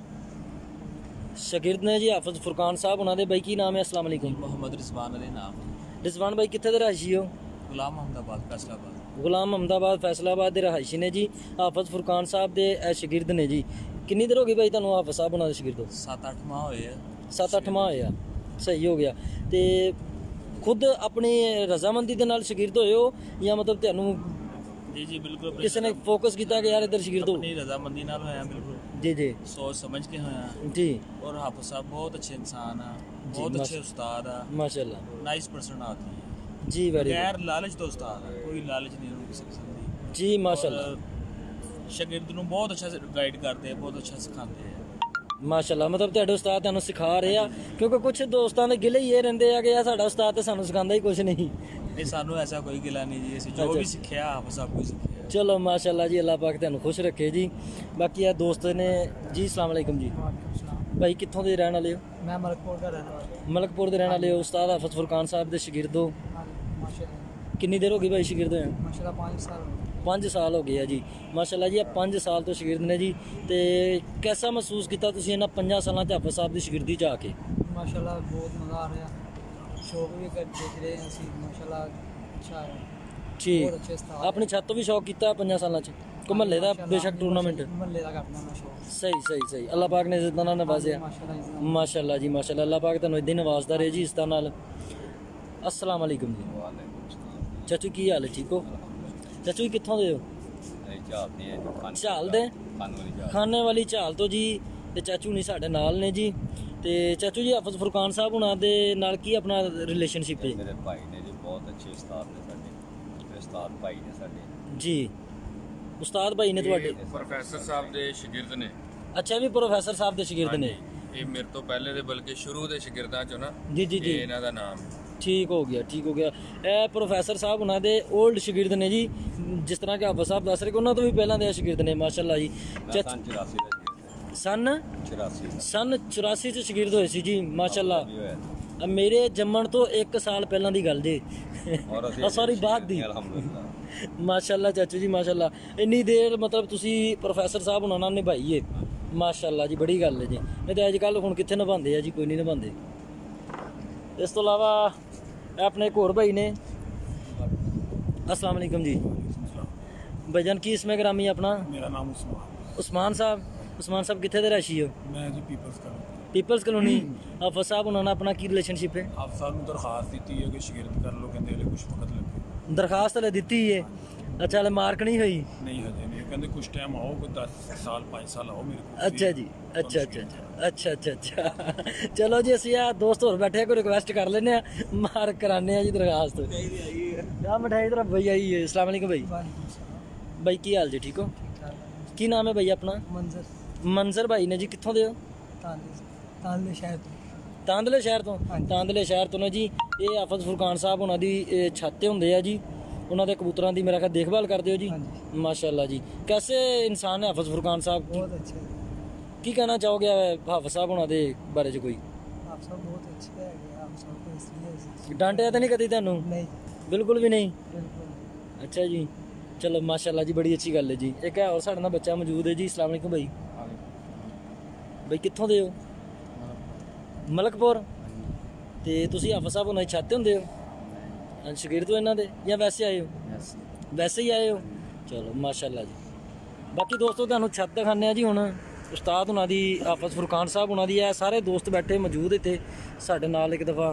ਸ਼ਾਗਿਰਦ ਨੇ ਜੀ ਹਾਫਿਜ਼ ਫੁਰਕਾਨ ਸਾਹਿਬ ਉਹਨਾਂ ਦੇ। ਬਾਈ ਕੀ ਨਾਮ ਹੈ? ਅਸਲਾਮ ਅਲੈਕੁਮ। मोहम्मद रिजवान अली नाम, ਰਿਜ਼ਵਾਨ ਬਾਈ ਕਿੱਥੇ ਦੇ ਰਹਾਇਸ਼ੀ ਹੋ? गुलाम अहमदाबाद फैसलाबाद। ਗੁਲਾਮ ਅਹਿਮਦਾਬਾਦ ਫੈਸਲਾਬਾਦ ਦੇ ਰਹਾਇਸ਼ੀ ਨੇ ਜੀ। ਹਾਫਿਜ਼ ਫੁਰਕਾਨ ਸਾਹਿਬ ਦੇ ਇਹ ਸ਼ਾਗਿਰਦ ਨੇ ਜੀ। ਕਿੰਨੀ ਦੇਰ ਹੋ ਗਈ ਬਾਈ ਤੁਹਾਨੂੰ ਹਾਫਿਜ਼ ਸਾਹਿਬ ਉਹਨਾਂ ਦੇ ਸ਼ਾਗਿਰਦ ਹੋ? सत्त अठ माह होए है। ਸੱਤ ਅੱਠ ਮਾਹ ਹੋਏ ਆ, ਸਹੀ ਹੋ ਗਿਆ। ਤੇ ਖੁਦ ਆਪਣੀ ਰਜ਼ਾਮੰਦੀ ਦੇ ਨਾਲ ਸ਼ਾਗਿਰਦ ਹੋਏ ਹੋ ਜਾਂ ਮਤਲਬ ਤੁਹਾਨੂੰ जी जी बिल्कुल अपनी ਕਿਸੇ ਨੇ ਫੋਕਸ ਕੀਤਾ ਕਿ ਯਾਰ ਇੱਧਰ ਸ਼ਾਗਿਰਦ ਹੋ? अपनी रजामंदी नाल होया, बिल्कुल जी जी सोच समझ के होया। जी, और हाफिज साहब बहुत अच्छे इंसान है, जी, बहुत माश- अच्छे उस्ताद है, माशाल्लाह नाइस पर्सन आदमी है, जी, वेरी गैर लालच तो उस्ताद है, कोई लालच नहीं उनकी किसी किस्म की। जी, माशाल्लाह और शागिर्द ਨੂੰ बहुत अच्छा गाइड करते हैं, बहुत अच्छा सिखाते हैं। ਮਾਸ਼ਾਅੱਲਾ। ਮਤਲਬ ਤੁਹਾਡੇ ਉਸਤਾਦ ਤੁਹਾਨੂੰ ਸਿਖਾ ਰਹੇ ਆ, ਕਿਉਂਕਿ ਕੁਝ ਦੋਸਤਾਂ ਦੇ ਗਿਲੇ ਹੀ ਇਹ ਰਹਿੰਦੇ ਆ ਕਿ ਯਾਰ ਸਾਡਾ ਉਸਤਾਦ ਤੇ ਸਾਨੂੰ ਸਿਖਾਉਂਦਾ ਹੀ ਕੁਝ ਨਹੀਂ। नहीं सानू ऐसा कोई गिला नहीं जी, ਅਸੀਂ जो अच्छा। भी सीखा हाफिज साहब को ही सीखा। ਚਲੋ ਮਾਸ਼ਾਅੱਲਾ ਜੀ, ਅੱਲਾਹ ਪਾਕ ਤੁਹਾਨੂੰ ਖੁਸ਼ ਰੱਖੇ ਜੀ। ਬਾਕੀ ਇਹ ਦੋਸਤ ਨੇ ਜੀ। ਅਸਲਾਮ ਅਲੈਕੁਮ ਜੀ। ਭਾਈ ਕਿੱਥੋਂ ਦੇ ਰਹਿਣ ਵਾਲੇ ਹੋ? मैं मलकपुर का रहने वाला ਮਲਕਪੁਰ ਦੇ ਰਹਿਣ ਵਾਲੇ ਹੋ। ਉਸਤਾਦ ਹਾਫਿਜ਼ ਫੁਰਕਾਨ ਸਾਹਿਬ ਦੇ ਸ਼ਾਗਿਰਦ ਹੋ। हूँ। माशाल्लाह ਕਿੰਨੀ ਦੇਰ ਹੋ ਗਈ ਭਾਈ ਸ਼ਾਗਿਰਦ ਹੋਏ? माशाल्लाह पाँच साल हो गए। ਪੰਜ ਸਾਲ ਹੋ ਗਏ ਆ ਜੀ। ਮਾਸ਼ਾਅੱਲਾ ਜੀ, ਇਹ ਪੰਜ ਸਾਲ ਤੋਂ ਸ਼ਾਗਿਰਦ ਨੇ ਜੀ। ਤੇ ਕੈਸਾ ਮਹਿਸੂਸ ਕੀਤਾ ਤੁਸੀਂ ਇਹਨਾਂ ਪੰਜਾਂ ਸਾਲਾਂ 'ਚ ਹਾਫਿਜ਼ ਸਾਹਿਬ ਦੀ ਸ਼ਾਗਿਰਦੀ 'ਚ ਆ ਕੇ? माशाल्लाह बहुत मज़ा आ रहा है, शौक भी कर देख रहे हैं ਅਸੀਂ माशाल्लाह अच्छा है, ਠੀਕ। बहुत अच्छे उस्ताद ਆਪਣੀ ਛੱਤ ਤੋਂ ਵੀ ਸ਼ੌਕ ਕੀਤਾ ਪੰਜਾਂ ਸਾਲਾਂ 'ਚ? ਕੋ ਮਹੱਲੇ ਦਾ ਬੇਸ਼ੱਕ ਟੂਰਨਾਮੈਂਟ? ਮਹੱਲੇ ਦਾ ਕਰਨਾ ਮੈਂ ਸ਼ੌਕ। ਸਹੀ ਸਹੀ ਸਹੀ, ਅੱਲਾਹ ਪਾਕ ਨੇ ਇੱਜ਼ਤ ਨਾਲ ਨਵਾਜ਼ਿਆ। ਮਾਸ਼ਾਅੱਲਾ ਜੀ। ਮਾਸ਼ਾਅੱਲਾ ਜੀ, ਮਾਸ਼ਾਅੱਲਾ, ਅੱਲਾਹ ਪਾਕ ਤੁਹਾਨੂੰ ਇਦਾਂ ਹੀ ਨਵਾਜ਼ਦਾ ਰਹੇ ਜੀ ਇਸ ਤਰ੍ਹਾਂ ਨਾਲ। ਅਸਲਾਮ ਅਲੈਕੁਮ ਜੀ। ਚਾਚੂ ਕੀ ਹਾਲ ਹੈ, ਠੀਕ ਹੋ? ਚਾਚੂ ਜੀ ਕਿੱਥੋਂ ਦੇ ਹੋ? ਝਾਲ ਦੇ, ਖਾਨੇ ਵਾਲੀ ਝਾਲ ਤੋਂ ਜੀ। ਤੇ ਚਾਚੂ ਨਹੀਂ ਸਾਡੇ ਨਾਲ ਨੇ ਜੀ। ਤੇ ਚਾਚੂ ਜੀ ਹਾਫਿਜ਼ ਫੁਰਕਾਨ ਸਾਹਿਬ ਉਹਨਾਂ ਦੇ ਨਾਲ ਕੀ ਆਪਣਾ ਰਿਲੇਸ਼ਨਸ਼ਿਪ ਹੈ? ਮੇਰੇ ਭਾਈ ਨੇ ਜੀ, ਬਹੁਤ ਅੱਛੇ ਉਸਤਾਦ ਨੇ ਸਾਡੇ, ਉਸਤਾਦ ਭਾਈ ਨੇ ਸਾਡੇ ਜੀ। ਉਸਤਾਦ ਭਾਈ ਨੇ ਤੁਹਾਡੇ? ਪ੍ਰੋਫੈਸਰ ਸਾਹਿਬ ਦੇ ਸ਼ਾਗਿਰਦ ਨੇ। ਅੱਛਾ, ਵੀ ਪ੍ਰੋਫੈਸਰ ਸਾਹਿਬ ਦੇ ਸ਼ਾਗਿਰਦ ਨੇ? ਹਾਂਜੀ, ਇਹ ਮੇਰੇ ਤੋਂ ਪਹਿਲੇ ਦੇ ਬਲਕਿ ਸ਼ੁਰੂ ਦੇ ਸ਼ਾਗਿਰਦਾਂ ਚੋਂ ਨਾ, ਜੀ ਜੀ ਇਹ ਜੀ, ਇਹਨਾਂ ਦਾ ਨਾਮ ਹੈ। ਠੀਕ ਹੋ ਗਿਆ, ਠੀਕ ਹੋ ਗਿਆ। ਇਹ ਪ੍ਰੋਫੈਸਰ ਸਾਹਿਬ ਉਹਨਾਂ ਦੇ 올ਡ ਸ਼ਾਗਿਰਦ ਨੇ ਜੀ। ਜਿਸ ਤਰ੍ਹਾਂ ਕਿ ਹਾਫਿਜ਼ ਸਾਹਿਬ ਦੱਸ ਰਹੇ ਕਿ ਉਹਨਾਂ ਤੋਂ ਵੀ ਪਹਿਲਾਂ ਦੇ ਸ਼ਾਗਿਰਦ ਨੇ। ਮਾਸ਼ਾਅੱਲਾ ਜੀ। ਮੈਂ ਸੰਨ ਚੁਰਾਸੀ ਦਾ ਜੀ, ਸਨ ਚੁਰਾਸੀ ਸਨ ਚੁਰਾਸੀ 'ਚ ਸ਼ਾਗਿਰਦ ਹੋਏ ਸੀ ਜੀ। ਮਾਸ਼ਾਅੱਲਾ। ਵੀ ਹੋਇਆ ਅ ਮੇਰੇ ਜੰਮਣ ਤੋਂ ਇੱਕ ਸਾਲ ਪਹਿਲਾਂ ਦੀ ਗੱਲ ਜੀ। ਔਰ ਅਸੀਂ ਸੌਰੀ, ਬਾਅਦ ਦੀ। ਅਲਹਮਦੁਲਿਲਾ। ਮਾਸ਼ਾਅੱਲਾ ਚਾਚੂ ਜੀ, ਮਾਸ਼ਾਅੱਲਾ। ਇੰਨੀ ਦੇਰ ਮਤਲਬ ਤੁਸੀਂ ਪ੍ਰੋਫੈਸਰ ਸਾਹਿਬ ਉਹਨਾਂ ਨਾਲ ਨਿਭਾਈ ਏ। ਮਾਸ਼ਾਅੱਲਾ ਜੀ, ਬੜੀ ਗੱਲ ਹੈ ਜੀ। ਨਹੀਂ ਤਾਂ ਅੱਜ ਕੱਲ੍ਹ ਹੁਣ ਕਿੱਥੇ ਨਿਭਾਉਂਦੇ ਆ ਜੀ, ਕੋਈ ਨਹੀਂ ਨਿਭਾਉਂਦੇ। ਇਸ ਤੋਂ ਇਲਾਵਾ ਇਹ ਆਪਣੇ ਇੱਕ ਹੋਰ ਭਾਈ ਨੇ। अस्सलाम वालेकुम जी। भाईजान की इसमें ग्रामी अपना? मेरा नाम उस्मान। उस्मान साहब, उस्मान साहब कितने दे रहायशी हो? मैं जी पीपल्स का। Peoples colony. हाफिज साहब उन्होंने अपना की रिलेशनशिप है? आप साहब ने दरखास्त दी है कि शागिर्द कर लो, कहते हले कुछ वक्त लगे। दरखास्त हले दी है? अच्छा, हले मार्क नहीं हुई? नहीं हजे नहीं, कहते कुछ टाइम आओ, कोई दस साल पाँच साल आओ मेरे को। अच्छा जी, अच्छा अच्छा अच्छा अच्छा अच्छा अच्छा। चलो जी, ਅਸੀਂ ਆ ਦੋਸਤ ਹੋਰ ਬੈਠੇ ਕੋਈ ਰਿਕਵੈਸਟ ਕਰ ਲੈਨੇ ਆ, ਮਾਰਕ ਕਰਾਣੇ ਆ ਜੀ ਦਰਖਾਸਤ। ਆ ਮਿਠਾਈ ਤਰ੍ਹਾਂ ਭਈ ਆਈ ਹੈ। अस्सलाम वालेकुम भाई। भाई की हाल जी, ठीक हो? की नाम है भाई अपना? मंजर। मंजर भाई ने जी कित्थों दे हो? ताले शहर तो तांदले शहर तो ਹਾਂਜੀ। तांदले शहर तो ने जी। ये हाफिज फुरकान साहब उन्हों की छत ते हुंदे आ जी, उन्होंने कबूतरों की मेरा ख्याल देखभाल करते हो जी। ਹਾਂਜੀ। माशाल्लाह जी। कैसे इंसान है हाफिज फुरकान साहब? बहुत अच्छे की कहना चाहोगे हाफिज साहब उन्होंने बारे च कोई? आप सब बहुत अच्छे है आप सबको इसलिए डांटिया तो नहीं कदी तेनू? नहीं बिल्कुल भी नहीं। बिल्कुल अच्छा जी, चलो माशाल्लाह जी, बड़ी अच्छी गल है जी। एक है और साढ़े नाल बच्चा मौजूद है जी। अस्सलाम वालेकुम भाई। भाई कित्थों दे हो? मलकपुर। ते तुसी हाफिज साहब उन्होंने छत ते हुंदे हो? शकीर तो इन्हां दे या वैसे आए हो? वैसे ही आए हो? चलो माशाल्लाह जी। बाकी दोस्तों तुहानूं छत दिखाने जी हुण। उस्ताद उन्हां दी हाफिज फुरकान साहब उन्हां दी है, सारे दोस्त बैठे मौजूद इत्थे साडे नाल एक दफ़ा।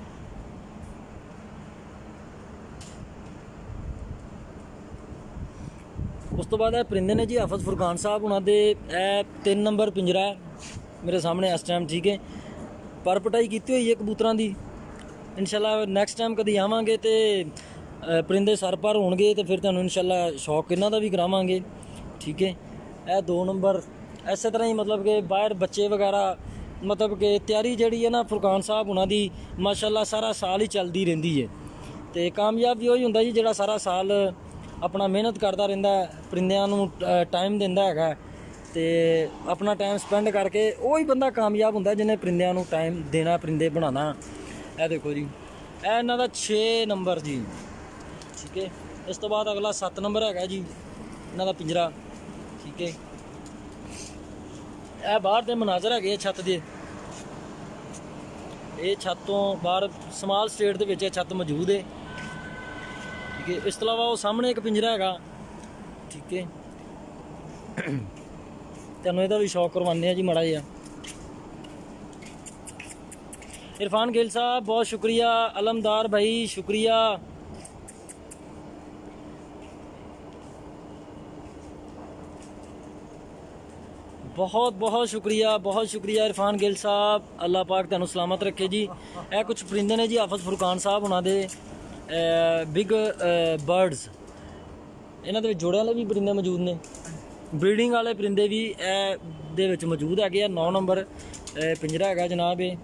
उस तो बाद है परिंदे ने जी हाफिज फुरकान साहब उन्हां दे तीन नंबर पिंजरा है मेरे सामने इस टाइम, ठीक है। पर पटाई की हुई है कबूतरों की। इंशाल्लाह नैक्सट टाइम कभी आवांगे तो परिंदे सर पर होणगे तो फिर तुहानूं इंशाल्लाह शौक इन्हां दा भी करावांगे, ठीक है। यह दो नंबर इस तरह ही मतलब कि बाहर बच्चे वगैरह मतलब कि तैयारी जी है ना फुरकान साहब उन्हां दी माशाल्लाह सारा साल ही चलती रहिंदी है। तो कामयाब भी वही हुंदा जी जिहड़ा सारा साल अपना मेहनत करता रहिंदा है, परिंदिਆਂ ਨੂੰ टाइम दिंदा हैगा ते अपना टाइम स्पेंड करके वही बंदा कामयाब हुंदा जिन्हें परिंदिਆਂ ਨੂੰ टाइम देना, परिंदे बनाना। यह देखो जी, यह इन्हां दा छे नंबर जी, ठीक है। इस तो बाद अगला सत्त नंबर हैगा जी इन्हां दा पिंजरा, ठीक है। यह बाहर दे मनाजर है छत दे, ये छत तो बाहर स्माल स्टेट दे विच छत मौजूद है, ठीक है। इस तो अलावा वो सामने एक पिंजरा हैगा, ठीक है। तुहानूं इहदा भी शौक करवाने जी माड़ा जिहा। इरफान गिल साहब बहुत शुक्रिया, अलमदार भाई शुक्रिया। बहुत बहुत शुक्रिया, बहुत शुक्रिया इरफान गिल साहब, अल्लाह पाक तुहानूं सलामत रखे जी। यह कुछ परिंदे ने जी हाफिज फुरकान साहब उन्हां दे बिग बर्ड्स, इन्हां दे विच जोड़े वाले भी परिंदे मौजूद ने, ब्रीडिंग वाले परिंदे भी दे विच मौजूद है। नौ नंबर पिंजरा है जनाब। ये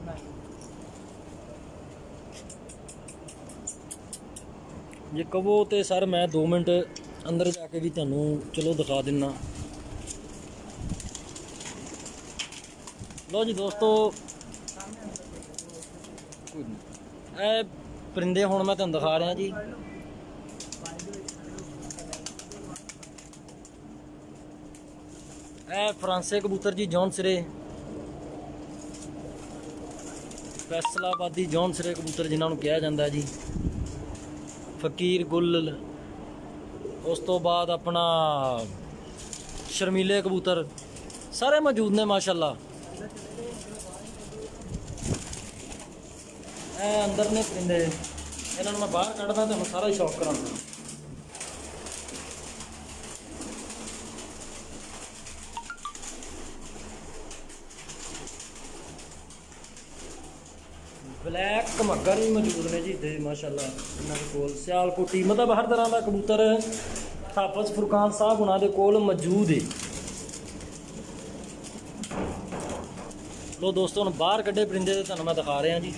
जे कहो तो सर मैं दो मिनट अंदर जाके भी तुहानूं चलो दिखा दिना। लो जी दोस्तों, ए परिंदे हुण मैं तुहानूं दिखा रहा जी। ए फ्रांसे कबूतर जी, जॉन सिरे, फैसलाबादी जॉन सिरे कबूतर जिन्होंने कहा जाता है जी। फकीर गुल, उस तो बाद अपना शर्मीले कबूतर सारे मौजूद ने माशाल्लाह। ए अंदर ने परिंदे, इन्होंने मैं बाहर कढ़दा तो सारा ही शौक कराना। ब्लैक कमगर भी मौजूद ने जी इतने माशाल्लाह। इन्होंने कोल सियालकोटी मतलब हर तरह का कबूतर हाफिज फुरकान साहब उन्होंने कोल मौजूद है। लो दोस्तों बाहर कढ़े परिंदे तो मैं दिखा रहा जी।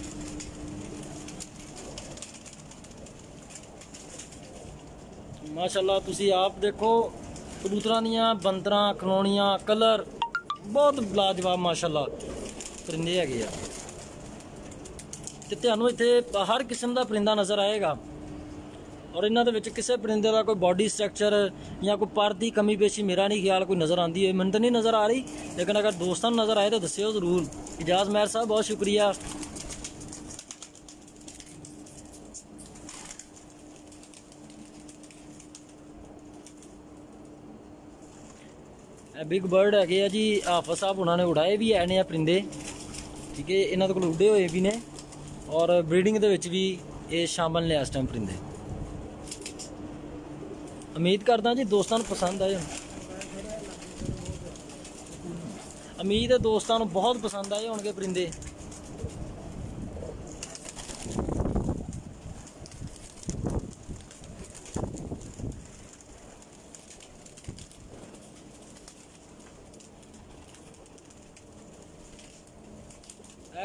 माशाल्लाह तुसी आप देखो कबूतरां दियां बंदरां खलोनियां कलर बहुत लाजवाब माशाल्लाह परिंदे हैगे आ। तो तुहानूं इत्थे हर किस्म का परिंदा नज़र आएगा और इन्हां दे विच किसी परिंदे का कोई बॉडी स्ट्रक्चर या कोई पर की कमी पेशी मेरा नहीं ख्याल कोई नज़र आती है, मैंने तो नहीं नज़र आ रही, लेकिन अगर दोस्तों नज़र आए तो दस्सिओ जरूर। इजाज़ महर साहब बहुत शुक्रिया। बिग बर्ड है जी, हाफिज साहब उन्होंने उड़ाए भी है ने परिंदे, ठीक है। इन्होंने को उड़े हुए भी ने और ब्रीडिंग दे विच भी ये शामिल ने इस टाइम परिंदे। उम्मीद करदा जी दोस्तों पसंद आए, उम्मीद है दोस्तों बहुत पसंद आए होंगे परिंदे।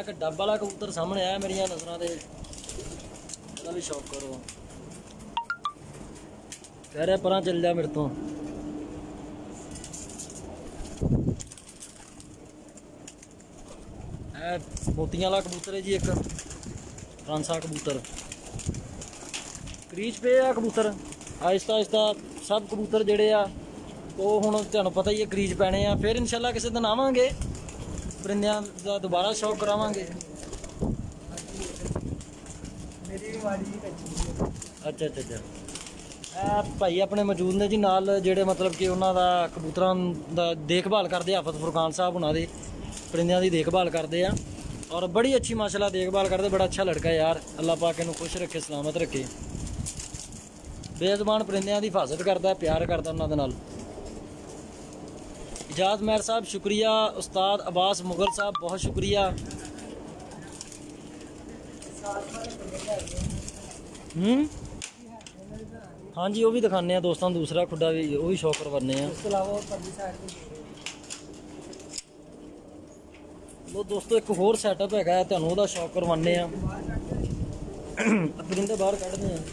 एक डब वाला कबूतर सामने आया मेरिया नज़रों से, ਇਹਦਾ ਵੀ शौक करो। कह रहा परा चल जा मेरे तो। मोतियां वाला कबूतर है जी, एक फ्रांसा कबूतर क्रीच पे आ कबूतर। आहिस्ता आहिस्ता सब कबूतर जेड़े आ ਉਹ ਹੁਣ ਤੁਹਾਨੂੰ ਪਤਾ ਹੀ ਹੈ ਕਰੀਜ਼ ਪੈਣੇ ਆ। ਫਿਰ ਇਨਸ਼ਾਅੱਲਾ ਕਿਸੇ ਦਿਨ ਆਵਾਂਗੇ, ਪਰਿੰਦਿਆਂ ਦਾ ਦੁਬਾਰਾ ਸ਼ੌਕ ਕਰਾਵਾਂਗੇ। ਅੱਛਾ ਅੱਛਾ ਅੱਛਾ ਇਹ ਭਾਈ ਆਪਣੇ ਮੌਜੂਦ ਨੇ ਜੀ ਨਾਲ, ਜਿਹੜੇ ਮਤਲਬ ਕਿ ਉਹਨਾਂ ਦਾ ਕਬੂਤਰਾਂ ਦਾ ਦੇਖਭਾਲ ਕਰਦੇ, ਹਾਫਿਜ਼ ਫੁਰਕਾਨ ਸਾਹਿਬ ਉਹਨਾਂ ਦੇ परिंदियां की देखभाल करते हैं और बड़ी अच्छी माशाल्लाह देखभाल करते। बड़ा अच्छा लड़का है यार, अल्लाह पाक इन्हू खुश रखे, सलामत रखे। बेज़बान परिंदियां की हिफाजत करता है, प्यार करता उन्होंने नाल। इजाज़ महर साहब शुक्रिया, उस्ताद अब्बास मुगल साहब बहुत शुक्रिया। हम्म हाँ जी, वो भी दिखाने दोस्तों, दूसरा खुडा भी वो भी शौक करवाने हैं। लो दोस्तों एक होर सैटअप है, तुहानू उहदा शौक करवाने परिंदे बाहर कढ़दे हैं।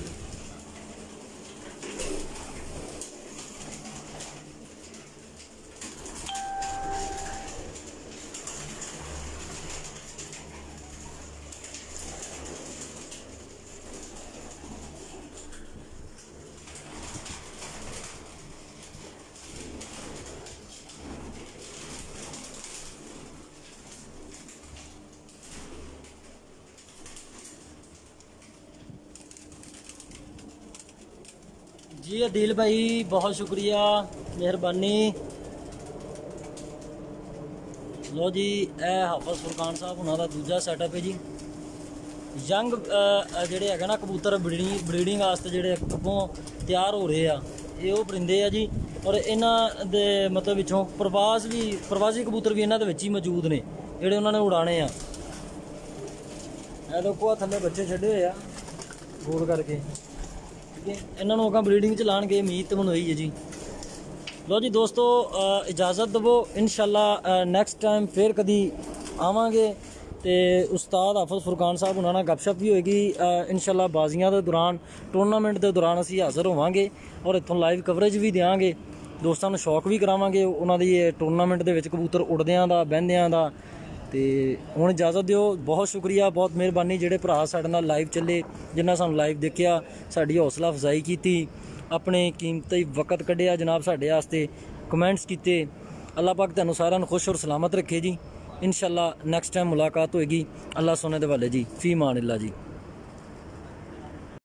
जी अदील भाई बहुत शुक्रिया, मेहरबानी। लो जी ए हाफिज़ फुरकान साहब उन्होंने दूजा सैटअप है जी। यंग जोड़े है ना कबूतर ब्रीडिंग ब्रीडिंग वास्ते जोड़े अगों तैयार हो रहे हैं, ये वो परिंदे आ जी। और इन्हों दे मतलब पिछों प्रवास भी प्रवासी कबूतर भी इन्हों दे विच ही मौजूद ने, जोड़े उन्होंने उड़ाने आ। देखो थल्ले बच्चे छड्डे हुए आ गोल करके, इन्होंने अगर ब्रीडिंग च लाने उम्मीद तो मैनूं है जी। लो जी दोस्तों इजाज़त दवो, इंशाअल्लाह नैक्सट टाइम फिर कभी आवांगे तो उस्ताद हाफिज़ फुरकान साहब उन्होंने गपशप भी होएगी। इंशाअल्लाह बाजियां के दौरान टूरनामेंट के दौरान असीं हाज़र होवांगे और इत्थों लाइव कवरेज भी देंगे, दोस्तों को शौक भी करावांगे उन्होंने टूरनामेंट के कबूतर उड़दियां दा बहंदियां दा। तो हुण इजाज़त दिओ, बहुत शुक्रिया, बहुत मेहरबानी जेडे भरा साडे नाल लाइव चले, जिन्हां सानूं लाइव देखिया, साडी हौसला अफजाई की, अपने कीमती वक्त कढ़िया जनाब साडे वास्ते, कमेंट्स किए। अल्लाह पाक तुहानूं सारिआं नूं खुश और सलामत रखे जी। इंशाअल्लाह नैक्सट टाइम मुलाकात होएगी। अल्लाह सोने दे वाले जी, फी मान अल्लाह जी।